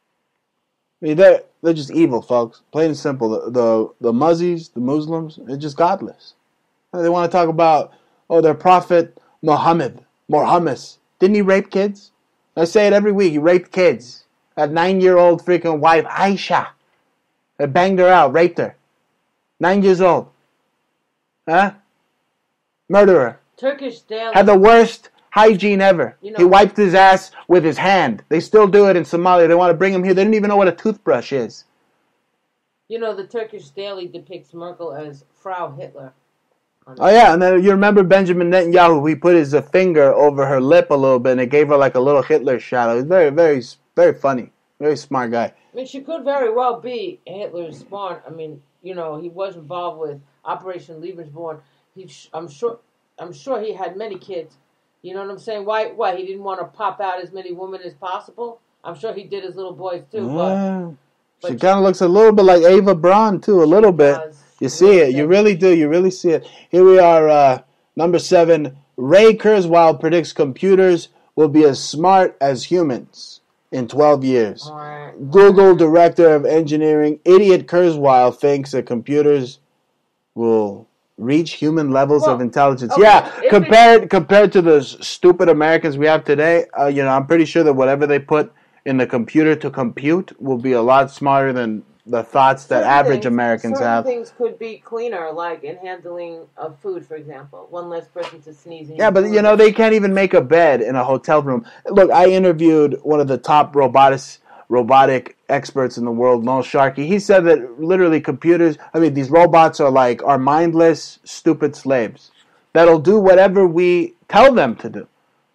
I mean, they're, they're just evil, folks. Plain and simple. The, the, the Muzzies, the Muslims, they're just godless. They want to talk about, oh, their prophet Muhammad, Muhammad. Didn't he rape kids? I say it every week. He raped kids. That nine-year-old freaking wife, Aisha. They banged her out, raped her. Nine years old. Huh? Murderer. Turkish Daily. Had the worst hygiene ever. You know- He wiped his ass with his hand. They still do it in Somalia. They want to bring him here. They didn't even know what a toothbrush is. You know, the Turkish Daily depicts Merkel as Frau Hitler. Oh, yeah, and then you remember Benjamin Netanyahu. He put his uh, finger over her lip a little bit, and it gave her like a little Hitler shadow. He's very, very, very funny. Very smart guy. I mean, she could very well be Hitler's spawn. I mean, you know, he was involved with Operation Lebensborn. He, I'm sure, I'm sure he had many kids. You know what I'm saying? Why? Why he didn't want to pop out as many women as possible? I'm sure he did his little boys too. Yeah. But, She kind of looks a little bit like Ava Braun, too, a little bit. You see it. You really do. You really see it. Here we are, uh, number seven. Ray Kurzweil predicts computers will be as smart as humans in twelve years. Google Director of Engineering, Idiot Kurzweil, thinks that computers will reach human levels Well, of intelligence. okay, Yeah, if compared compared to the s- stupid Americans we have today, uh, you know, I'm pretty sure that whatever they put in the computer to compute will be a lot smarter than the thoughts that certain average things- Americans certain have. things could be cleaner, like in handling of food, for example. One less person to sneeze in. Yeah, your but food. you know, they can't even make a bed in a hotel room. Look, I interviewed one of the top robotics, robotic experts in the world, Noel Sharkey. He said that literally computers, I mean, these robots are like our mindless, stupid slaves that'll do whatever we tell them to do.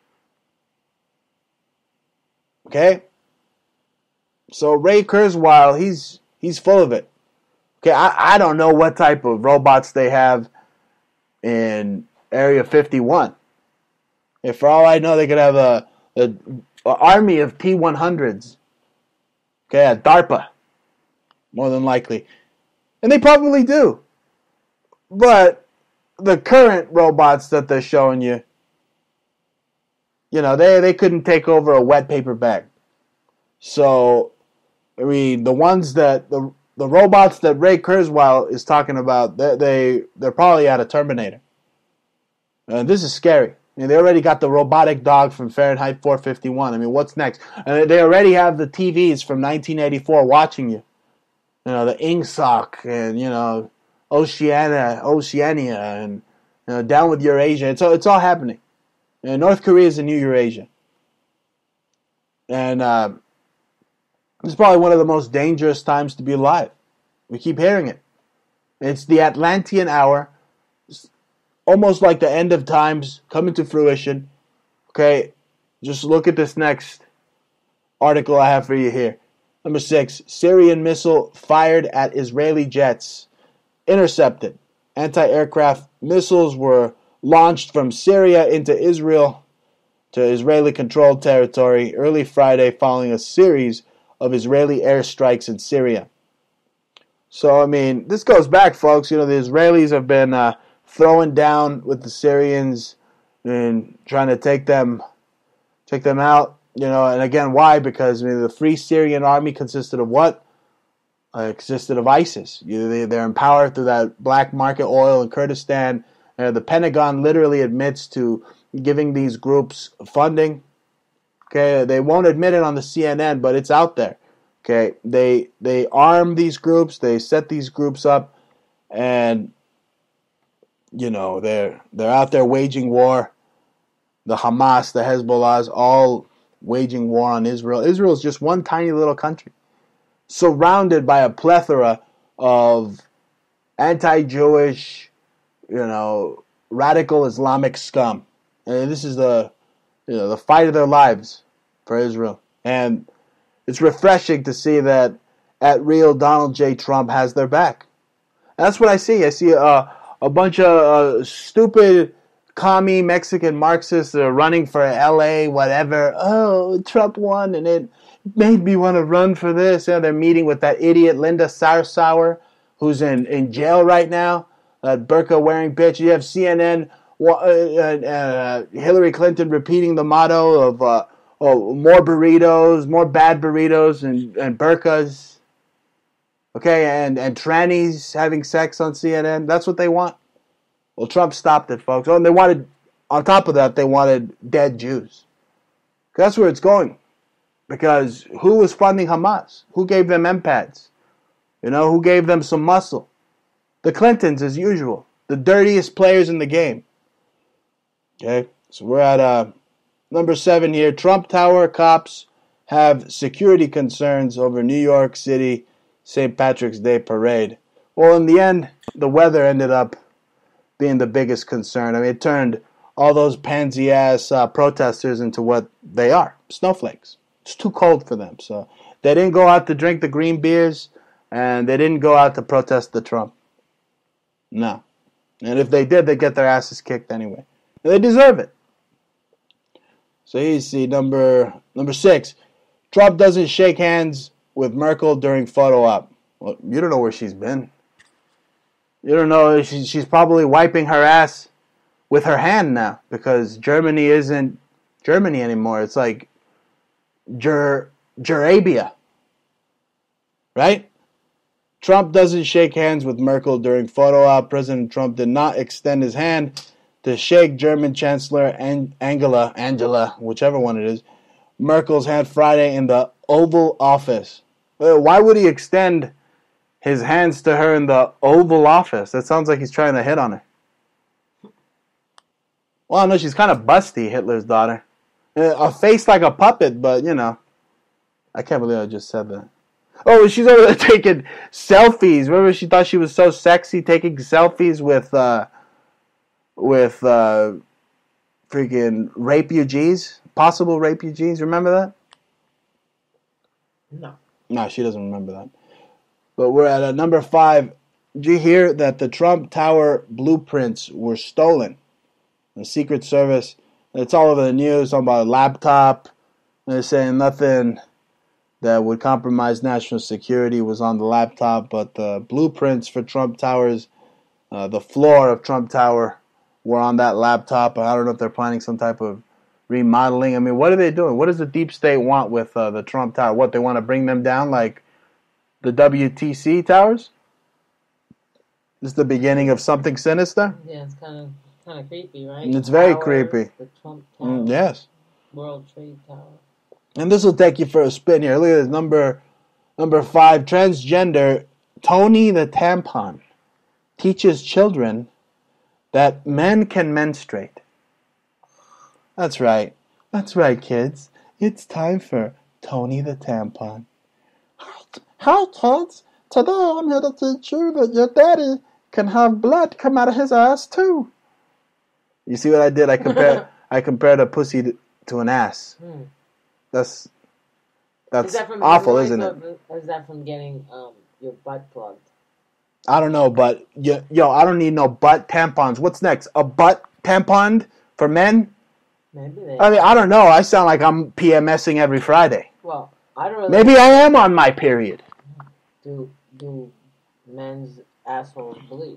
Okay? So Ray Kurzweil, he's he's full of it. Okay, I, I don't know what type of robots they have in Area fifty-one. If for all I know, they could have a, a, a army of T one hundreds. Okay, at DARPA, more than likely, and they probably do. But the current robots that they're showing you, you know, they they couldn't take over a wet paper bag. So, I mean, the ones that the the robots that Ray Kurzweil is talking about, they, they they're probably at a Terminator. And this is scary. I mean, they already got the robotic dog from Fahrenheit four fifty-one. I mean, what's next? And they already have the T Vs from nineteen eighty-four watching you. You know, the INGSOC and, you know, Oceania, Oceania and, you know, down with Eurasia. It's all, it's all happening. And North Korea is the new Eurasia. And uh, it's probably one of the most dangerous times to be alive. We keep hearing it. It's the Atlantean hour. It's almost like the end of times coming to fruition. Okay, just look at this next article I have for you here. Number six, Syrian missile fired at Israeli jets. Intercepted. Anti-aircraft missiles were launched from Syria into Israel to Israeli-controlled territory early Friday following a series of Israeli airstrikes in Syria. So, I mean, this goes back, folks. You know, the Israelis have been uh, throwing down with the Syrians and trying to take them, take them out. You know, and again, why? Because I mean, the Free Syrian Army consisted of what? Uh, it consisted of ISIS. You know, they, they're empowered through that black market oil in Kurdistan. Uh, the Pentagon literally admits to giving these groups funding. Okay, they won't admit it on the C N N, but it's out there. Okay, they they arm these groups, they set these groups up, and you know they're they're out there waging war. The Hamas, the Hezbollahs, all waging war on Israel. Israel is just one tiny little country, surrounded by a plethora of anti-Jewish, you know, radical Islamic scum. And this is the you know, the fight of their lives for Israel. And it's refreshing to see that at real Donald J. Trump has their back. And that's what I see. I see uh, a bunch of uh, stupid commie Mexican Marxists that are running for L A, whatever. Oh, Trump won, and it made me want to run for this. You know, they're meeting with that idiot Linda Sarsour, who's in, in jail right now, that burqa-wearing bitch. You have C N N, uh, uh, Hillary Clinton repeating the motto of uh, oh, more burritos, more bad burritos, and, and burqas. Okay, and, and trannies having sex on C N N. That's what they want. Well, Trump stopped it, folks. Oh, and they wanted, on top of that, they wanted dead Jews. That's where it's going. Because who was funding Hamas? Who gave them M PADs? You know, who gave them some muscle? The Clintons, as usual. The dirtiest players in the game. Okay, so we're at uh, number seven here. Trump Tower cops have security concerns over New York City Saint Patrick's Day parade. Well, in the end, the weather ended up being the biggest concern. I mean, it turned all those pansy-ass uh, protesters into what they are, snowflakes. It's too cold for them. So they didn't go out to drink the green beers, and they didn't go out to protest the Trump. No. And if they did, they'd get their asses kicked anyway. And they deserve it. So you see, number number six, Trump doesn't shake hands with Merkel during photo op. Well, you don't know where she's been. You don't know. She, she's probably wiping her ass with her hand now because Germany isn't Germany anymore. It's like Ger, Gerabia. Right? Trump doesn't shake hands with Merkel during photo op. President Trump did not extend his hand to shake German Chancellor Angela, Angela, whichever one it is, Merkel's hand Friday in the Oval Office. Why would he extend his hands to her in the Oval Office? That sounds like he's trying to hit on her. Well, no, she's kind of busty, Hitler's daughter. A face like a puppet, but, you know. I can't believe I just said that. Oh, she's over there taking selfies. Remember she thought she was so sexy taking selfies with, uh, with, uh, freaking rapefugees? Possible rapefugees. Remember that? No. No, she doesn't remember that. But we're at a number five. Did you hear that the Trump Tower blueprints were stolen? The Secret Service, it's all over the news, talking about a laptop. They're saying nothing that would compromise national security was on the laptop, but the blueprints for Trump Towers, uh, the floor of Trump Tower, were on that laptop. I don't know if they're planning some type of remodeling. I mean, what are they doing? What does the deep state want with uh, the Trump Tower? What, they want to bring them down like the W T C towers? This is the beginning of something sinister? Yeah, it's kind of kind of creepy, right? It's very Towers, creepy. The Trump Tower. Mm, yes. World Trade Tower. And this will take you for a spin here. Look at this. Number, number five, transgender Tony the Tampon teaches children that men can menstruate. That's right. That's right, kids. It's time for Tony the Tampon. Hi, kids. Today I'm here to teach you that your daddy can have blood come out of his ass, too. You see what I did? I compared I compared a pussy to, to an ass. Hmm. That's that's is that from awful, isn't it? Or is that from getting um, your butt plugged? I don't know, but yo, yo, I don't need no butt tampons. What's next? A butt tampon for men? Maybe they I mean, I don't know. I sound like I'm PMSing every Friday. Well, I don't really. Maybe I am on my period. Do do men's assholes bleed?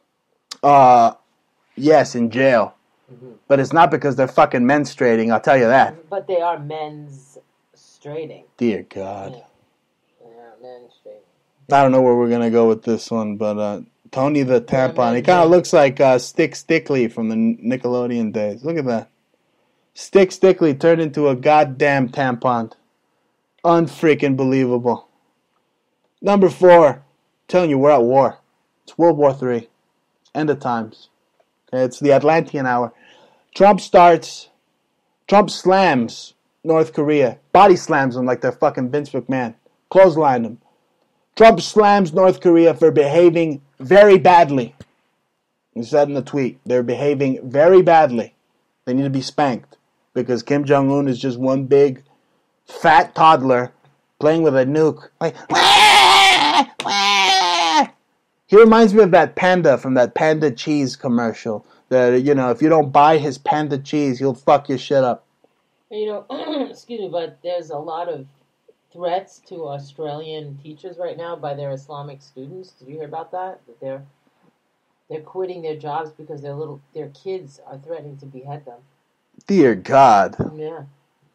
Uh, yes, in jail. Mm-hmm. But it's not because they're fucking menstruating, I'll tell you that. But they are men's straighting. Dear God. Yeah. They are men's straighting. I don't know where we're going to go with this one, but uh, Tony the Tampon. He kind of looks like uh, Stick Stickly from the Nickelodeon days. Look at that. Stick Stickly turned into a goddamn tampon. Unfreaking believable. Number four. I'm telling you, we're at war. It's World War Three. End of times. Okay, it's the Atlantean hour. Trump starts. Trump slams North Korea. Body slams them like they're fucking Vince McMahon. Clothesline them. Trump slams North Korea for behaving very badly. He said in the tweet, they're behaving very badly. They need to be spanked. because Kim Jong-un is just one big fat toddler playing with a nuke. Like, wah, wah. He reminds me of that panda from that Panda Cheese commercial. That, you know, if you don't buy his Panda Cheese, he'll fuck your shit up. You know, excuse me, but there's a lot of threats to Australian teachers right now by their Islamic students. Did you hear about that? That they're they're quitting their jobs because their little their kids are threatening to behead them. Dear God. Yeah.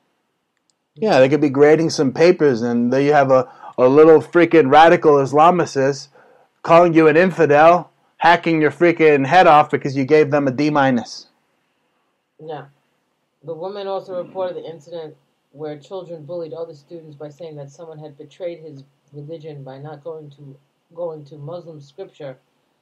Yeah, they could be grading some papers, and there you have a, a little freaking radical Islamicist calling you an infidel, hacking your freaking head off because you gave them a D minus. Yeah. The woman also reported the incident where children bullied other students by saying that someone had betrayed his religion by not going to going to Muslim scripture.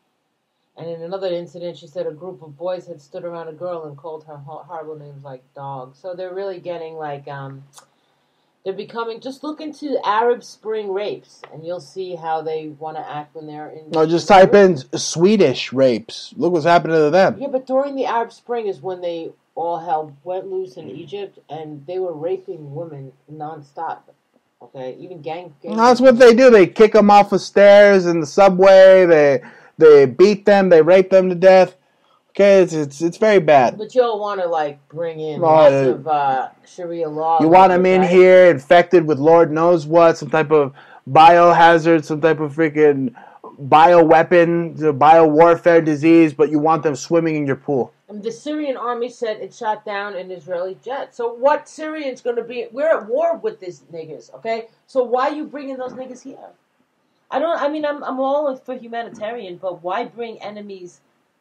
And in another incident, she said a group of boys had stood around a girl and called her horrible names like dog. So they're really getting like, um, they're becoming, just look into Arab Spring rapes, and you'll see how they want to act when they're in... No, just type in Swedish rapes. Look what's happening to them. Yeah, but during the Arab Spring is when they all hell went loose in Egypt, and they were raping women nonstop. Okay, even gang... gang That's what they do. They kick them off of stairs in the subway. They they beat them. They rape them to death. Okay, it's it's, it's very bad. But you'll want to, like, bring in Oh, lots uh, of uh, Sharia law. You want them in right? here infected with Lord knows what, some type of biohazard, some type of freaking bioweapon, the biowarfare disease, but you want them swimming in your pool. And the Syrian army said it shot down an Israeli jet. So what Syrians going to be... We're at war with these niggas, okay? So why are you bringing those niggas here? I don't... I mean, I'm I'm all for humanitarian, but why bring enemies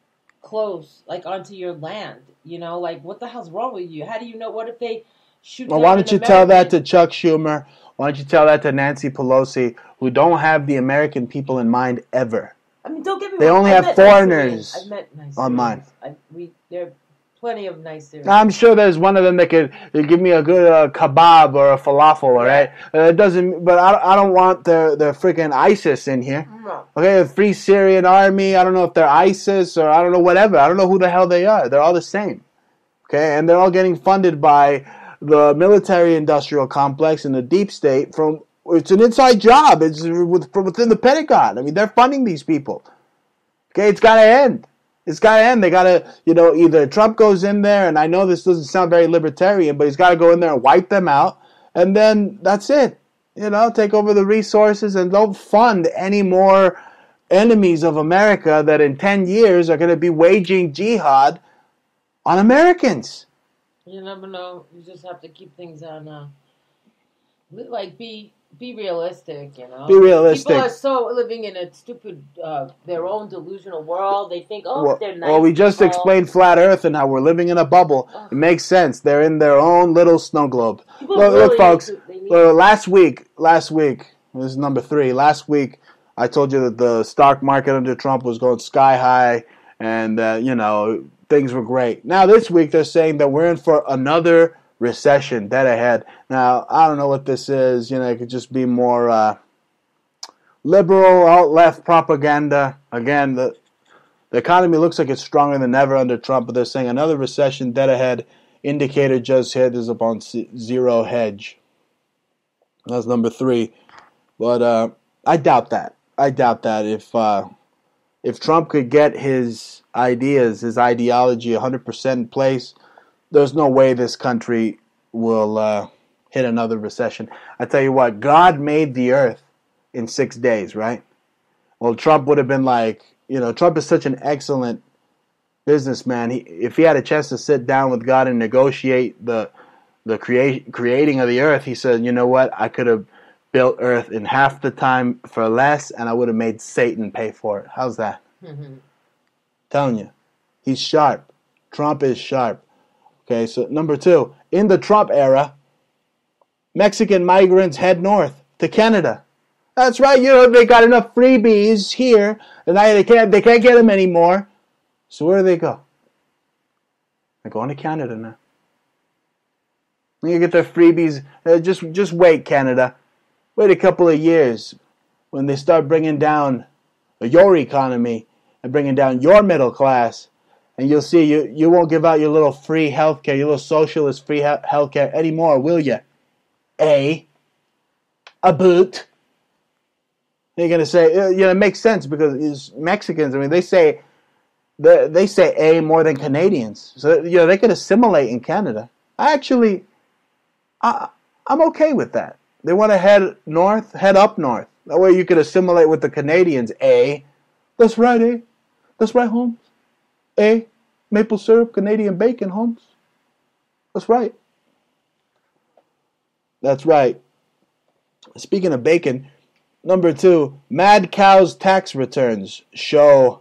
close, like, onto your land? You know, like, what the hell's wrong with you? How do you know? What if they shoot Well, down why don't an you tell that American? to Chuck Schumer? Why don't you tell that to Nancy Pelosi, who don't have the American people in mind ever? I mean, don't get me They wrong. only I've have met nice foreigners Syrians. I've met nice on mine. Syrians. I, we, there are plenty of nice Syrians. I'm sure there's one of them that could give me a good uh, kebab or a falafel, all right? Uh, it doesn't, but I, I don't want the the freaking ISIS in here. No. Okay, the Free Syrian Army. I don't know if they're ISIS or I don't know whatever. I don't know who the hell they are. They're all the same. Okay, and they're all getting funded by the military-industrial complex and the deep state. From it's an inside job. It's with, from within the Pentagon. I mean, they're funding these people. Okay, it's got to end. It's got to end. They got to, you know, either Trump goes in there, and I know this doesn't sound very libertarian, but he's got to go in there and wipe them out, and then that's it. You know, take over the resources and don't fund any more enemies of America that in ten years are going to be waging jihad on Americans. You never know. You just have to keep things on, uh, like, be be realistic, you know? Be realistic. People are so living in a stupid, uh, their own delusional world. They think, oh, Well, they're nice well, we just people. explained flat Earth and how we're living in a bubble. It makes sense. They're in their own little snow globe. People Look, really look, folks. need to- they need- uh, last week, last week, this is number three. Last week, I told you that the stock market under Trump was going sky high, and uh, you know things were great. Now this week, they're saying that we're in for another recession dead ahead. Now I don't know what this is. You know, it could just be more uh, liberal, alt-left propaganda. Again, the the economy looks like it's stronger than ever under Trump, but they're saying another recession dead ahead. Indicator just hit is upon zero hedge. That's number three. But uh, I doubt that. I doubt that. If uh, if Trump could get his ideas, his ideology one hundred percent in place, there's no way this country will uh, hit another recession. I tell you what, God made the earth in six days, right? Well, Trump would have been like, you know, Trump is such an excellent businessman. He, if he had a chance to sit down with God and negotiate the the create, creating of the earth, he said, you know what, I could have built earth in half the time for less, and I would have made Satan pay for it. How's that? Mm-hmm. Telling you, he's sharp. Trump is sharp. Okay, so number two, in the Trump era, Mexican migrants head north to Canada. That's right. You know, they got enough freebies here, and now they can't they can't get them anymore. So where do they go? They're going to Canada now. You get their freebies. Uh, just just wait, Canada. Wait a couple of years when they start bringing down your economy and bringing down your middle class, and you'll see you, you won't give out your little free health care, your little socialist free he- health care anymore, will you? A. A boot. They're going to say, uh, you know, it makes sense because it's Mexicans, I mean, they say they, they say A more than Canadians. So, you know, they could assimilate in Canada. I actually, I, I'm okay with that. They want to head north, head up north. That way you could assimilate with the Canadians, A. That's right, A. That's right, Holmes. A. Maple syrup, Canadian bacon, Holmes. That's right. That's right. Speaking of bacon, number two, Mad Cow's tax returns show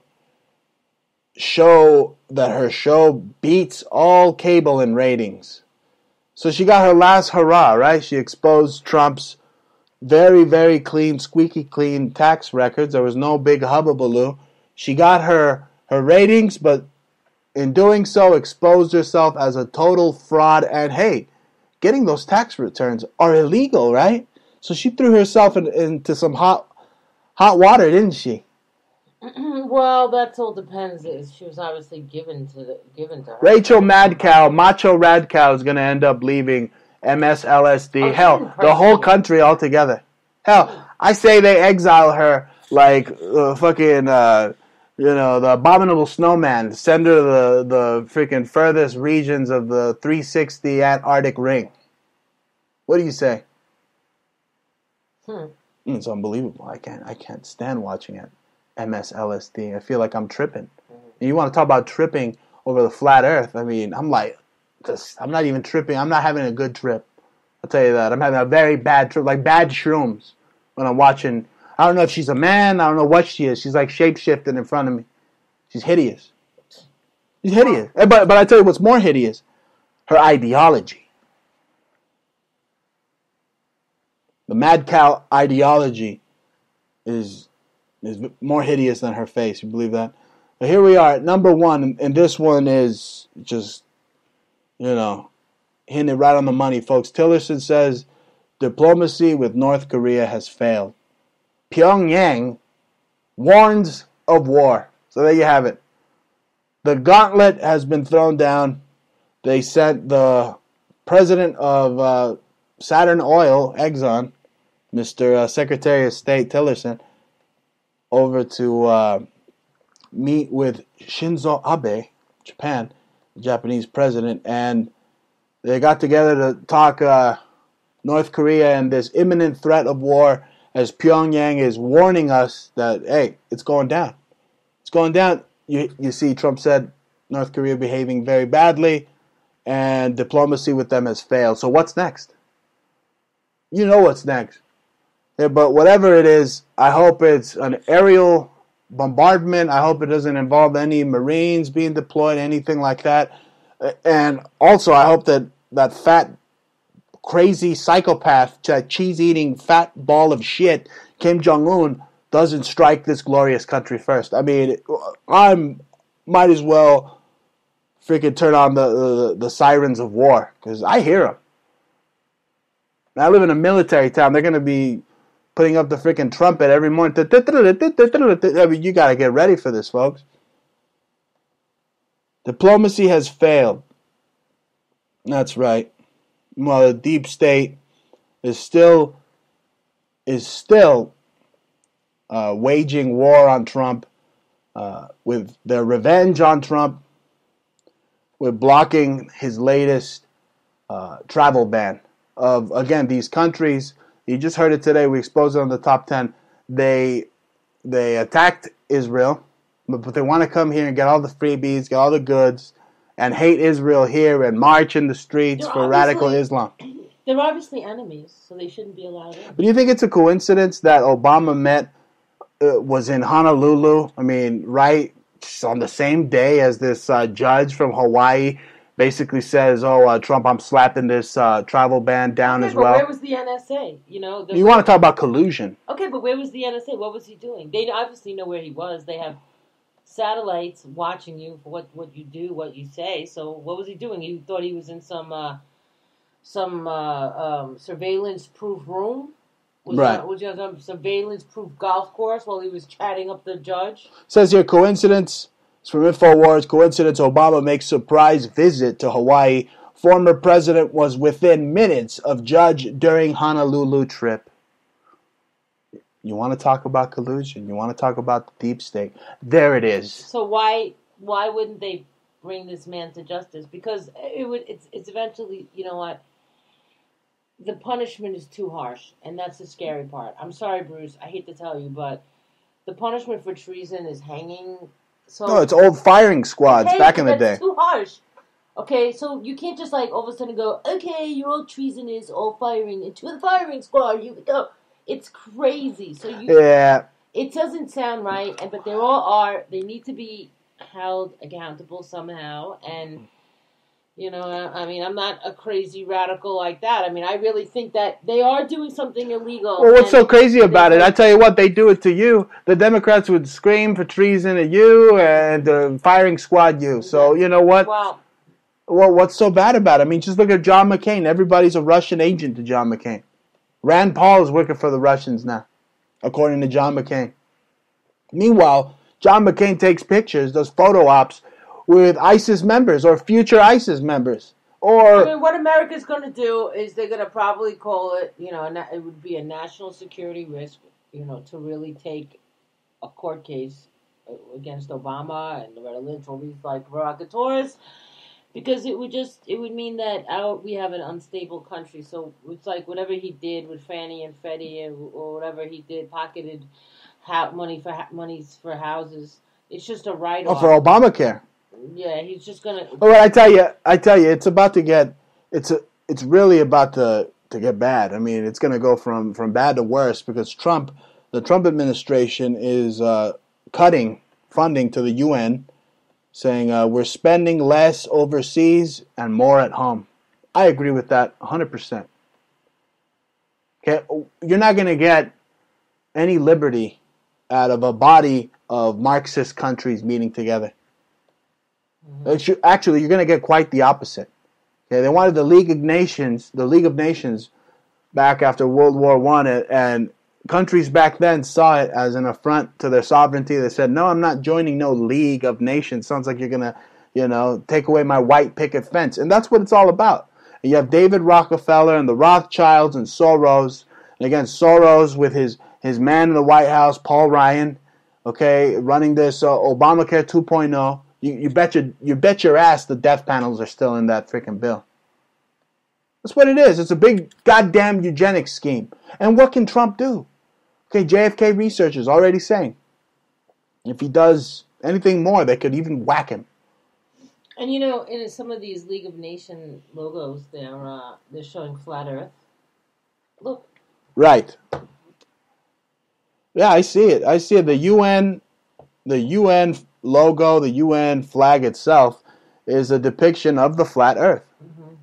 show that her show beats all cable in ratings. So she got her last hurrah, right? She exposed Trump's very, very clean, squeaky clean tax records. There was no big hubbubaloo. She got her her ratings, but in doing so, exposed herself as a total fraud. And hey, getting those tax returns are illegal, right? So she threw herself in, into some hot hot water, didn't she? Well, that all depends. She was obviously given to the, given to her. Rachel Madcow, Macho Radcow is going to end up leaving M S L S D. Oh, Hell, the whole country altogether. Hell, I say they exile her like uh, fucking, uh, you know, the abominable snowman. Send her to the, the freaking furthest regions of the three sixty Antarctic ring. What do you say? Hmm. It's unbelievable. I can't. I can't stand watching it. M S L S D. I feel like I'm tripping. And you want to talk about tripping over the flat Earth? I mean, I'm like, just, I'm not even tripping. I'm not having a good trip. I'll tell you that. I'm having a very bad trip, like bad shrooms when I'm watching. I don't know if she's a man. I don't know what she is. She's like shape-shifting in front of me. She's hideous. She's hideous. But but I tell you what's more hideous: her ideology. The Mad Cow ideology is is more hideous than her face. You believe that? But here we are at number one, and this one is just, you know, hitting it right on the money, folks. Tillerson says diplomacy with North Korea has failed. Pyongyang warns of war. So there you have it. The gauntlet has been thrown down. They sent the president of uh, Saturn Oil, Exxon, Mister Uh, Secretary of State Tillerson, over to uh, meet with Shinzo Abe, Japan, the Japanese president, and they got together to talk uh, North Korea and this imminent threat of war as Pyongyang is warning us that, hey, it's going down. It's going down. You, you see, Trump said North Korea behaving very badly and diplomacy with them has failed. So what's next? You know what's next. Yeah, but whatever it is, I hope it's an aerial bombardment. I hope it doesn't involve any Marines being deployed, anything like that. And also, I hope that that fat, crazy psychopath, that cheese-eating fat ball of shit, Kim Jong-un, doesn't strike this glorious country first. I mean, I might as well freaking turn on the, the, the sirens of war, because I hear them. I live in a military town. They're going to be putting up the freaking trumpet every morning. I mean, you got to get ready for this, folks. Diplomacy has failed. That's right. Well, the deep state is still is still uh, waging war on Trump, uh, with their revenge on Trump, with blocking his latest uh, travel ban of, again, these countries. You just heard it today. We exposed it on the top ten. They they attacked Israel, but, but they want to come here and get all the freebies, get all the goods, and hate Israel here and march in the streets They're for radical Islam. They're obviously enemies, so they shouldn't be allowed in. But do you think it's a coincidence that Obama met uh, was in Honolulu? I mean, right on the same day as this uh, judge from Hawaii basically says, "Oh, uh, Trump, I'm slapping this uh, travel ban down okay, as but well." Where was the N S A? You know, You want to talk about collusion? Okay, but where was the N S A? What was he doing? They obviously know where he was. They have satellites watching you for what, what you do, what you say. So what was he doing? He thought he was in some uh, some uh, um, surveillance-proof room? Was Right. That, was he on some surveillance-proof golf course while he was chatting up the judge? Says here, coincidence? It's from InfoWars. Coincidence, Obama makes surprise visit to Hawaii. Former president was within minutes of judge during Honolulu trip. You want to talk about collusion? You want to talk about the deep state? There it is. So why why wouldn't they bring this man to justice? Because it would. It's it's eventually. You know what? The punishment is too harsh, and that's the scary part. I'm sorry, Bruce. I hate to tell you, but the punishment for treason is hanging. So no, it's old firing squads hey, back in the day. It's too harsh. Okay, so you can't just like all of a sudden go, okay, you're all treasonous, all firing into the firing squad. You go. It's crazy. So you, yeah, it doesn't sound right. And but they all are. They need to be held accountable somehow. And you know, I, I mean, I'm not a crazy radical like that. I mean, I really think that they are doing something illegal. Well, what's so crazy about it? I tell you what, they do it to you. The Democrats would scream for treason at you, and the firing squad you. So you know what? Wow. Well, what's so bad about it? I mean, just look at John McCain. Everybody's a Russian agent to John McCain. Rand Paul is working for the Russians now, according to John McCain. Meanwhile, John McCain takes pictures, does photo ops with ISIS members or future ISIS members. Or I mean, what America's going to do is they're going to probably call it, you know, it would be a national security risk, you know, to really take a court case against Obama and Loretta Lynch, all these like provocateurs. Because it would just, it would mean that our, we have an unstable country. So it's like whatever he did with Fannie and Freddie or whatever he did, pocketed ha- money for ha- monies for houses. It's just a write-off. oh, for Obamacare. Yeah, he's just gonna. Well, I tell you, I tell you, it's about to get, it's a, it's really about to to get bad. I mean, it's going to go from from bad to worse because Trump, the Trump administration is uh, cutting funding to the U N. Saying uh, we're spending less overseas and more at home. I agree with that one hundred percent. Okay, you're not going to get any liberty out of a body of Marxist countries meeting together. Mm-hmm. Actually, you're going to get quite the opposite. Okay, they wanted the League of Nations, the League of Nations, back after World War One, and countries back then saw it as an affront to their sovereignty. They said, no, I'm not joining no League of Nations. Sounds like you're going to, you know, take away my white picket fence. And that's what it's all about. And you have David Rockefeller and the Rothschilds and Soros. And again, Soros with his, his man in the White House, Paul Ryan, okay, running this uh, Obamacare two point oh. You, you, bet your, you bet your ass the death panels are still in that freaking bill. That's what it is. It's a big goddamn eugenics scheme. And what can Trump do? Okay, J F K researchers already saying if he does anything more, they could even whack him. And you know, in some of these League of Nations logos, they're uh, they're showing flat Earth. Look. Right. Yeah, I see it. I see it. The U N, the U N logo, the U N flag itself is a depiction of the flat Earth. Mm-hmm.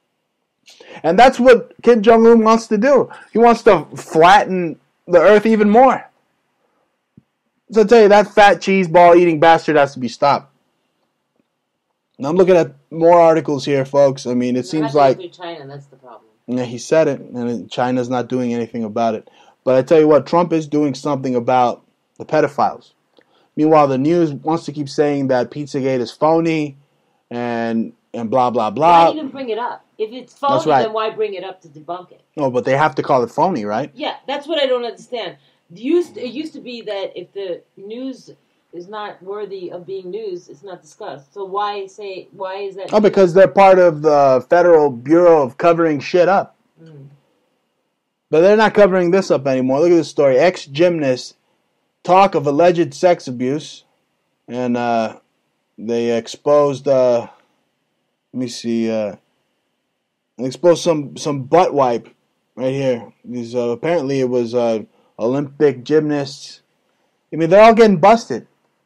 And that's what Kim Jong-un wants to do. He wants to flatten the Earth even more. So I tell you, that fat cheese ball eating bastard has to be stopped. Now I'm looking at more articles here, folks. I mean, it no, seems like China. That's the problem. Yeah, he said it, and China's not doing anything about it. But I tell you what, Trump is doing something about the pedophiles. Meanwhile, the news wants to keep saying that Pizzagate is phony, and and blah blah blah. Why even bring it up? If it's phony, right. Then why bring it up to debunk it? No, but they have to call it phony, right? Yeah, that's what I don't understand. It used to, it used to be that if the news is not worthy of being news, it's not discussed. So why say why is that? Oh, news? Because they're part of the Federal Bureau of covering shit up. Mm. But they're not covering this up anymore. Look at this story: ex-gymnast talk of alleged sex abuse, and uh, they exposed. Uh, let me see. Uh, they exposed some some butt wipe right here. These uh, apparently it was uh, Olympic gymnasts. I mean, they're all getting busted.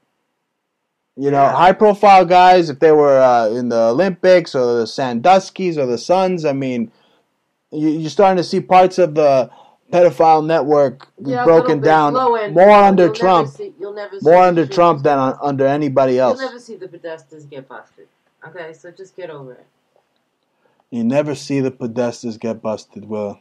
You know, yeah. High-profile guys, if they were uh, in the Olympics or the Sandusky's or the Suns, I mean, you, you're starting to see parts of the pedophile network yeah, broken down more under you'll Trump, see, more under Trump than on, under anybody else. You'll never see the Podestas get busted. Okay, so just get over it. You never see the Podestas get busted, Will.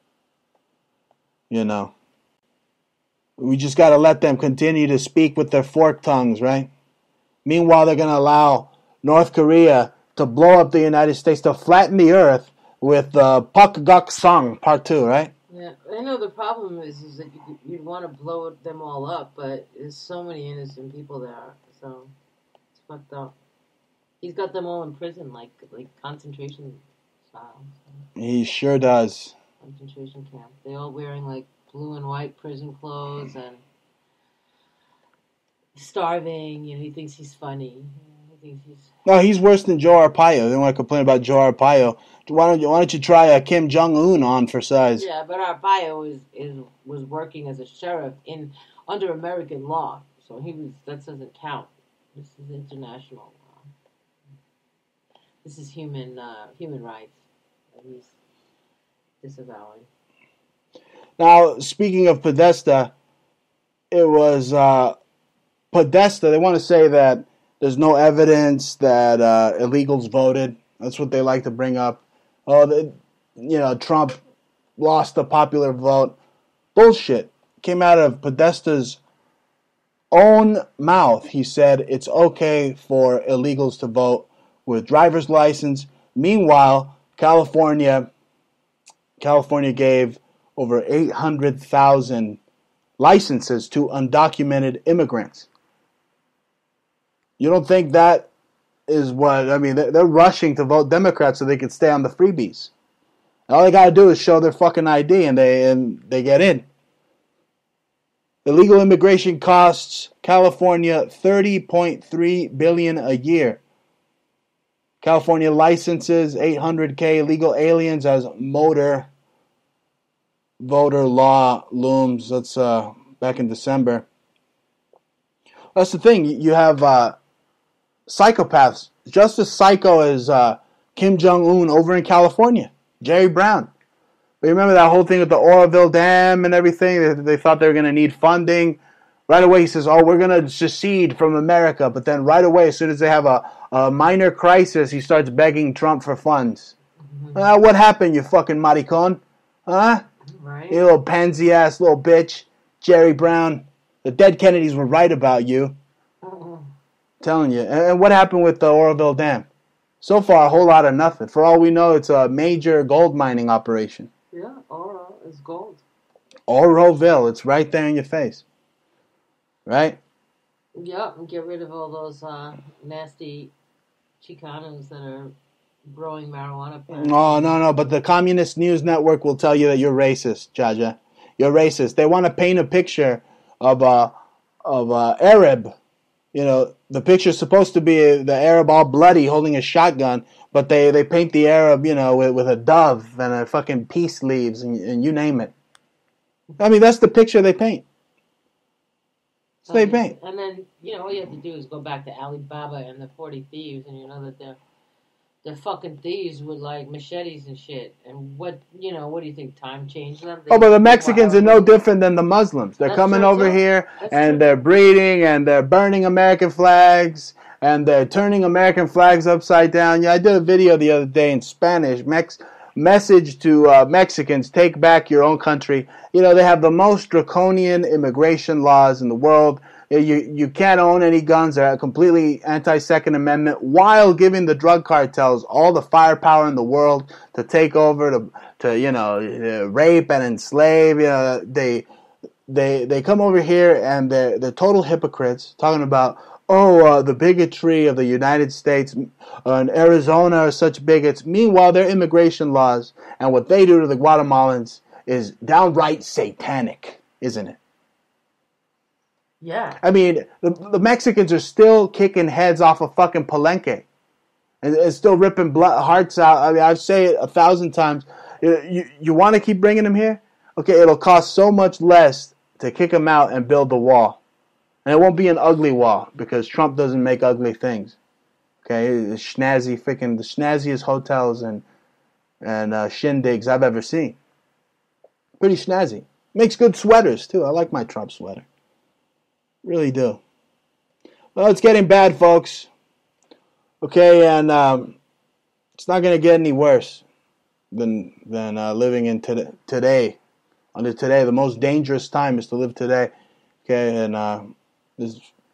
You know. We just got to let them continue to speak with their forked tongues, right? Meanwhile, they're going to allow North Korea to blow up the United States, to flatten the earth with uh, Pak Gak Song Part two, right? Yeah, I know the problem is, is that you, you'd want to blow them all up, but there's so many innocent people there, so it's fucked up. He's got them all in prison, like like concentration style. So. He sure does. Concentration camp. They all wearing like blue and white prison clothes and starving. You know, he thinks he's funny. You know, he thinks he's. No, he's worse than Joe Arpaio. They want to complain about Joe Arpaio. Why don't you Why don't you try uh, Kim Jong Un on for size? Yeah, but Arpaio is is was working as a sheriff in under American law, so he was that doesn't count. This is international law. This is human uh, human rights that he's disavowing. Now, speaking of Podesta, it was uh, Podesta. They want to say that there's no evidence that uh, illegals voted. That's what they like to bring up. Oh, the, you know, Trump lost the popular vote. Bullshit. Came out of Podesta's own mouth. He said it's okay for illegals to vote with driver's license. Meanwhile, California, California gave over eight hundred thousand licenses to undocumented immigrants. You don't think that is what, I mean, they're rushing to vote Democrat so they can stay on the freebies. All they got to do is show their fucking I D and they and they get in. Illegal immigration costs California thirty point three billion dollars a year. California licenses eight hundred thousand illegal aliens as motor voter law looms. That's uh, back in December. That's the thing. You have uh, psychopaths, just as psycho as uh, Kim Jong-un over in California, Jerry Brown. But you remember that whole thing with the Oroville Dam and everything? They, they thought they were going to need funding. Right away he says, oh, we're going to secede from America. But then right away, as soon as they have a, a minor crisis, he starts begging Trump for funds. Mm-hmm. Uh, what happened, you fucking maricon? Huh? Right. You little pansy-ass little bitch. Jerry Brown. The dead Kennedys were right about you. Uh-uh. Telling you. And, and what happened with the Oroville Dam? So far, a whole lot of nothing. For all we know, it's a major gold mining operation. Yeah, Oro is gold. Oroville. It's right there in your face. Right? Yeah, and get rid of all those uh, nasty Chicanos that are growing marijuana plants. No, no, no. But the Communist News Network will tell you that you're racist, Jaja. You're racist. They want to paint a picture of a of a Arab. You know, the picture's supposed to be the Arab all bloody holding a shotgun, but they, they paint the Arab, you know, with, with a dove and a fucking peace leaves and, and you name it. I mean, that's the picture they paint. So they paint. And then, you know, all you have to do is go back to Alibaba and the forty Thieves, and you know that they're they're fucking thieves with like machetes and shit. And what, you know, what do you think? Time changed them? They, oh, but the Mexicans are no different than the Muslims. They're That's coming over too. here That's and true. They're breeding and they're burning American flags and they're turning American flags upside down. Yeah, I did a video the other day in Spanish. Mex message to uh, Mexicans: take back your own country. You know, they have the most draconian immigration laws in the world. You you can't own any guns. They're completely anti-Second Amendment, while giving the drug cartels all the firepower in the world to take over, to to you know rape and enslave. You know, they they they come over here and they're they're total hypocrites, talking about oh uh, the bigotry of the United States uh, and Arizona are such bigots. Meanwhile, their immigration laws and what they do to the Guatemalans is downright satanic, isn't it? Yeah. I mean, the, the Mexicans are still kicking heads off of fucking Palenque. And, and still ripping blood, hearts out. I mean, I say it a thousand times. You, you, you want to keep bringing them here? Okay, it'll cost so much less to kick them out and build the wall. And it won't be an ugly wall, because Trump doesn't make ugly things. Okay, the snazzy, freaking, the snazziest hotels and, and uh, shindigs I've ever seen. Pretty snazzy. Makes good sweaters, too. I like my Trump sweater. Really do. Well, it's getting bad, folks. Okay, and um, it's not going to get any worse than than uh, living in today. Today, under today, the most dangerous time is to live today. Okay, and uh, there's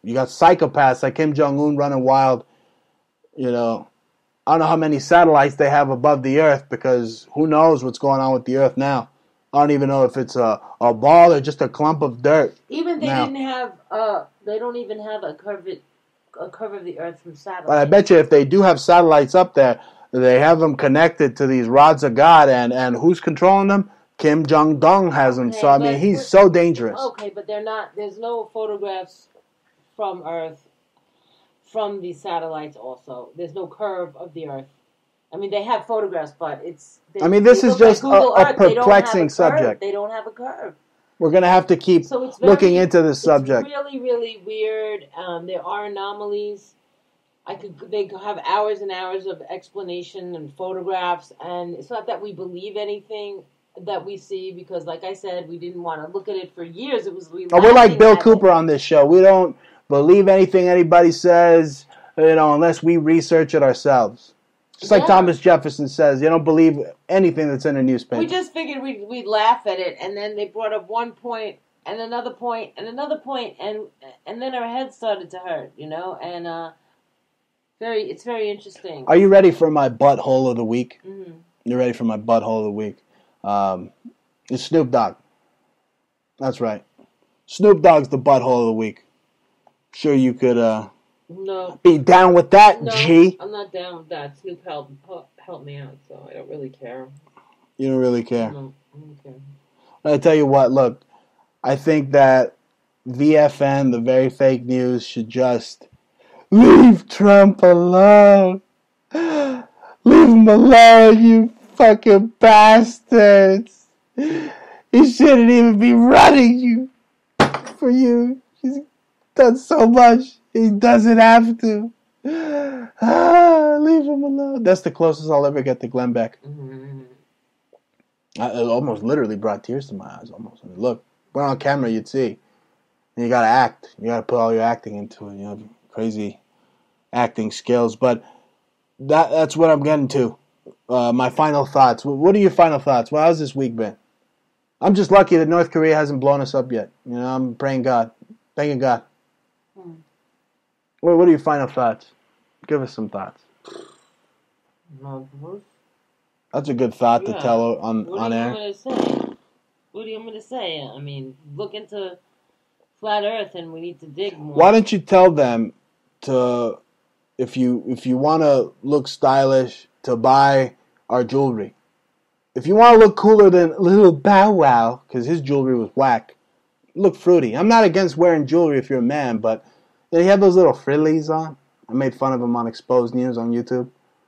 You got psychopaths like Kim Jong-un running wild. You know, I don't know how many satellites they have above the Earth because who knows what's going on with the Earth now. I don't even know if it's a, a ball or just a clump of dirt. Even they now. didn't have, uh, they don't even have a curve, a curve of the Earth from satellite. But I bet you if they do have satellites up there, they have them connected to these rods of God, and, and who's controlling them? Kim Jong-un has them. Okay, So, I mean, he's so dangerous. Okay, but they're not, there's no photographs from Earth from these satellites also. There's no curve of the Earth. I mean, they have photographs, but it's... They, I mean, this is just like a, a Earth. perplexing they subject. They don't have a curve. We're going to have to keep So it's very, looking into this subject. It's really, really weird. Um, there are anomalies. I could. They could have hours and hours of explanation and photographs, and it's not that we believe anything that we see because, like I said, we didn't want to look at it for years. It was we. Oh, we're like Bill laughing at Cooper it. on this show. We don't believe anything anybody says, you know, unless we research it ourselves. Just like Yeah. Thomas Jefferson says, you don't believe anything that's in a newspaper. We just figured we'd, we'd laugh at it, and then they brought up one point, and another point, and another point, and and then our heads started to hurt, you know, and uh, very, it's very interesting. Are you ready for my butthole of the week? Mhm. You ready for my butthole of the week? Um, it's Snoop Dogg. That's right. Snoop Dogg's the butthole of the week. Sure you could uh, No. be down with that, No, G. I'm not down with that. Snoop helped help me out, so I don't really care. You don't really care. No, I don't care. I tell you what, look, I think that V F N, the very fake news, should just leave Trump alone. Leave him alone, you fucking bastards. He shouldn't even be running you for you. He's done so much. He doesn't have to. Ah, leave him alone. That's the closest I'll ever get to Glenn Beck. I, it almost literally brought tears to my eyes. Almost. I mean, look, we're on camera, you'd see. And you gotta act. You gotta put all your acting into it. You have crazy acting skills. But that that's what I'm getting to. Uh, my final thoughts. What are your final thoughts? Well, how's this week been? I'm just lucky that North Korea hasn't blown us up yet. You know, I'm praying God. Thanking God. Hmm. Well, what are your final thoughts? Give us some thoughts. No, Bruce? That's a good thought Yeah. to tell on, What on do you air. want me to say? What do you want me to say? I mean, look into flat Earth, and we need to dig more. Why don't you tell them to, if you if you want to look stylish, to buy our jewelry. If you want to look cooler than Little Bow Wow, because his jewelry was whack, look fruity. I'm not against wearing jewelry if you're a man, but you know, he had those little frillies on. I made fun of him on Exposed News on YouTube.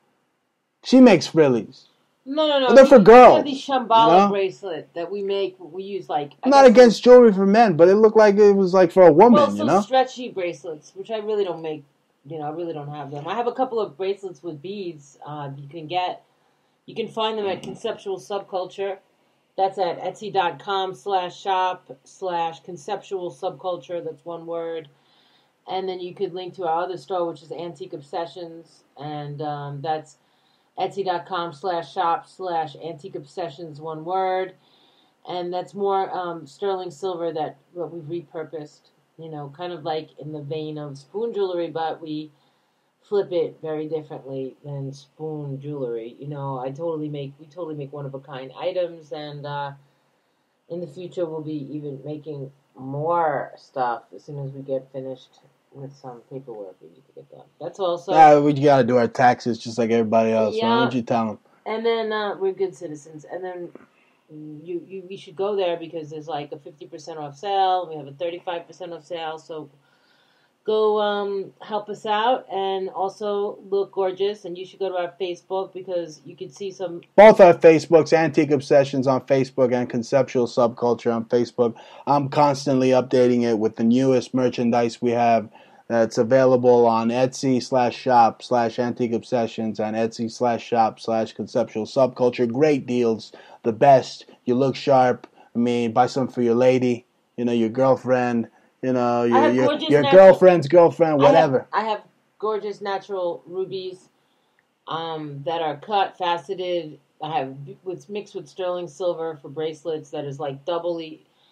She makes frillies. No, no, no. But they're for we- girls, We have these Shambhala you know? bracelet that we make. We use like. I I'm not guess against jewelry for men, but it looked like it was like for a woman, Well, you some know? stretchy bracelets, which I really don't make. You know, I really don't have them. I have a couple of bracelets with beads. Uh, you can get. You can find them at Conceptual Subculture. That's at Etsy.com slash shop slash Conceptual Subculture. That's one word. And then you could link to our other store, which is Antique Obsessions. And um, that's Etsy.com slash shop slash Antique Obsessions, one word. And that's more um, sterling silver that what we've repurposed. You know, kind of like in the vein of spoon jewelry, but we flip it very differently than spoon jewelry. You know, I totally make, we totally make one-of-a-kind items, and uh, in the future we'll be even making more stuff as soon as we get finished with some paperwork we need to get done. That's all. So, Yeah, we got to do our taxes just like everybody else. Yeah. Why don't you tell them? and then uh, we're good citizens, and then you, you we should go there because there's like a fifty percent off sale. We have a thirty-five percent off sale, so go um, help us out, and also look gorgeous. And you should go to our Facebook because you can see some. Both our Facebooks, Antique Obsessions on Facebook and Conceptual Subculture on Facebook. I'm constantly updating it with the newest merchandise we have that's available on Etsy slash shop slash Antique Obsessions and Etsy slash shop slash Conceptual Subculture. Great deals, the best. You look sharp. I mean, buy some for your lady, you know, your girlfriend, you know, your have your, gorgeous your natural- girlfriend's girlfriend, whatever. I have, I have gorgeous natural rubies um, that are cut, faceted. I have what's mixed with sterling silver for bracelets that is like doubly.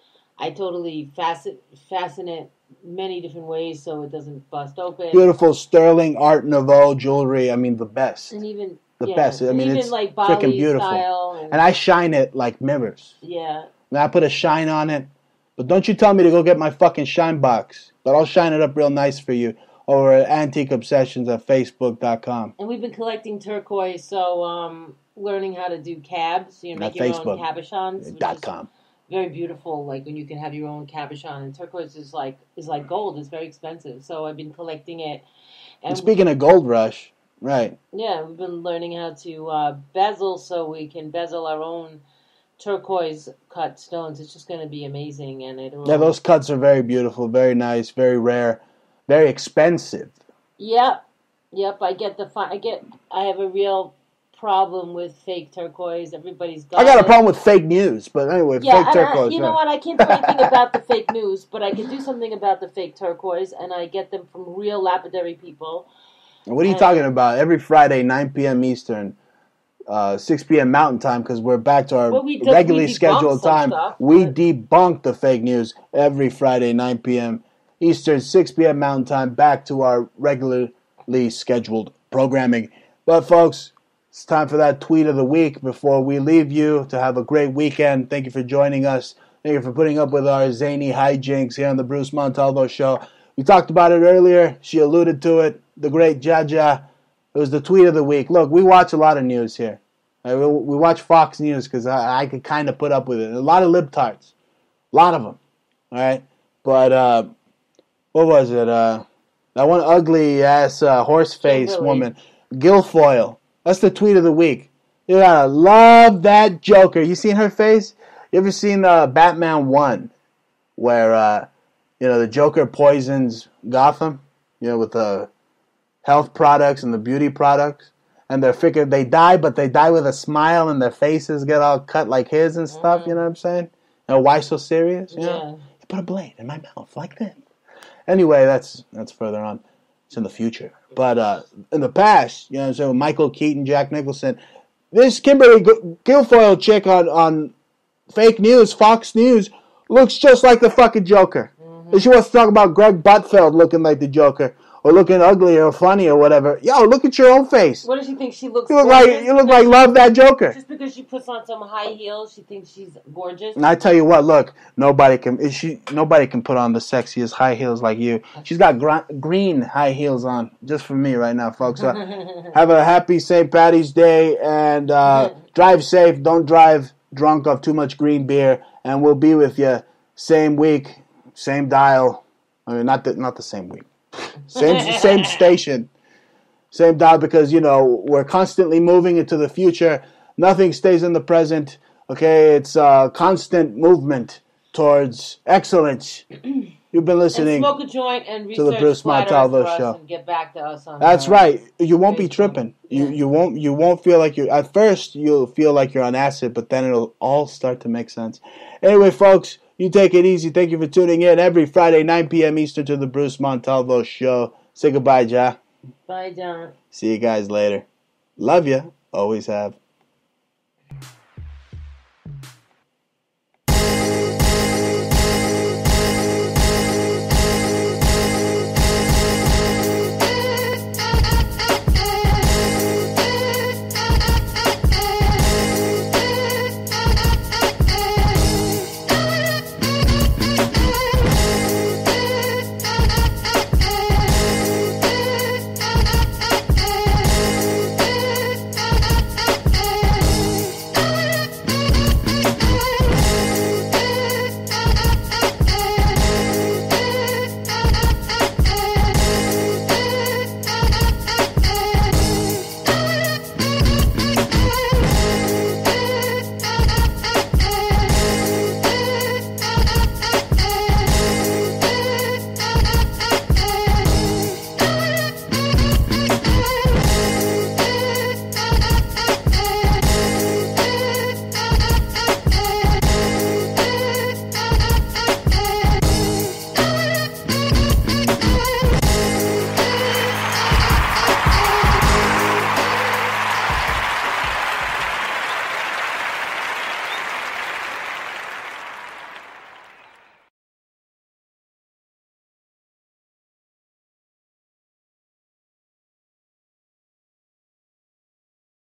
I totally fasten fasten it many different ways so it doesn't bust open. Beautiful sterling Art Nouveau jewelry. I mean, the best. And even the yeah, best. I and mean, even it's like freaking Bali beautiful. style and, and I shine it like mirrors. Yeah. And I put a shine on it. But don't you tell me to go get my fucking shine box. But I'll shine it up real nice for you over at Antique Obsessions at Facebook dot com. And we've been collecting turquoise, so um, learning how to do cabs. You know, make At your Facebook. own cabochons. which Dot is com. Very beautiful, like when you can have your own cabochon. And turquoise is like is like gold. It's very expensive. So I've been collecting it. And speaking of Gold Rush, right. Yeah, we've been learning how to uh, bezel so we can bezel our own turquoise cut stones. It's just going to be amazing, and it'll. Yeah, those cuts are very beautiful, very nice, very rare, very expensive. Yep, yep. I get the. Fi- I get. I have a real problem with fake turquoise. Everybody's got. I got it. a problem with fake news, but anyway, Yeah, fake and I, turquoise. you know right. what? I can't do anything about the fake news, but I can do something about the fake turquoise, and I get them from real lapidary people. What are you And- talking about? Every Friday, nine p.m. Eastern, uh, six p.m. Mountain Time, because we're back to our Well, we de- regularly we debunk scheduled some time. stuff, we but- debunk the fake news every Friday, nine p.m. Eastern, six p.m. Mountain Time, back to our regularly scheduled programming. But, folks, it's time for that tweet of the week before we leave you to have a great weekend. Thank you for joining us. Thank you for putting up with our zany hijinks here on the Bruce Montalvo Show. We talked about it earlier. She alluded to it. The great Jaja. It was the tweet of the week. Look, we watch a lot of news here. Uh, We we watch Fox News because I, I could kind of put up with it. A lot of libtards. A lot of them. All right? But, uh, what was it? Uh, that one ugly-ass uh, horse-face Kimberly. woman. Guilfoyle. That's the tweet of the week. You gotta love that Joker. You seen her face? You ever seen uh, Batman one? Where, uh, you know, the Joker poisons Gotham? You know, with the health products and the beauty products. And they're figured they die, but they die with a smile and their faces get all cut like his and stuff. You know what I'm saying? And why so serious? You know? Yeah. You put a blade in my mouth like this. Anyway, that's that's further on. It's in the future. But uh, in the past, you know what I'm saying, Michael Keaton, Jack Nicholson, this Kimberly Guilfoyle chick on, on fake news, Fox News, looks just like the fucking Joker. Mm-hmm. And she wants to talk about Greg Butfeld looking like the Joker. Or looking ugly or funny or whatever. Yo, look at your own face. What does she think? She looks. You look like gorgeous you look because like love that Joker. Just because she puts on some high heels, she thinks she's gorgeous. And I tell you what, look, nobody can is she nobody can put on the sexiest high heels like you. She's got gr- green high heels on, just for me right now, folks. So have a happy Saint Patty's Day and uh, drive safe. Don't drive drunk off too much green beer. And we'll be with you same week, same dial. I mean, not the not the same week. Same same station, same dial, because, you know, we're constantly moving into the future. Nothing stays in the present. Okay, it's a constant movement towards excellence. You've been listening And smoke a joint and to research the Bruce flat Earth Montalvo for us Show. and get back to us on. That's uh, right. You won't be tripping. You you won't you won't feel like you're at first you'll feel like you're on acid, but then it'll all start to make sense. Anyway, folks, you take it easy. Thank you for tuning in every Friday, nine p.m. Eastern, to the Bruce Montalvo Show. Say goodbye, Ja. Bye, John. See you guys later. Love you. Always have.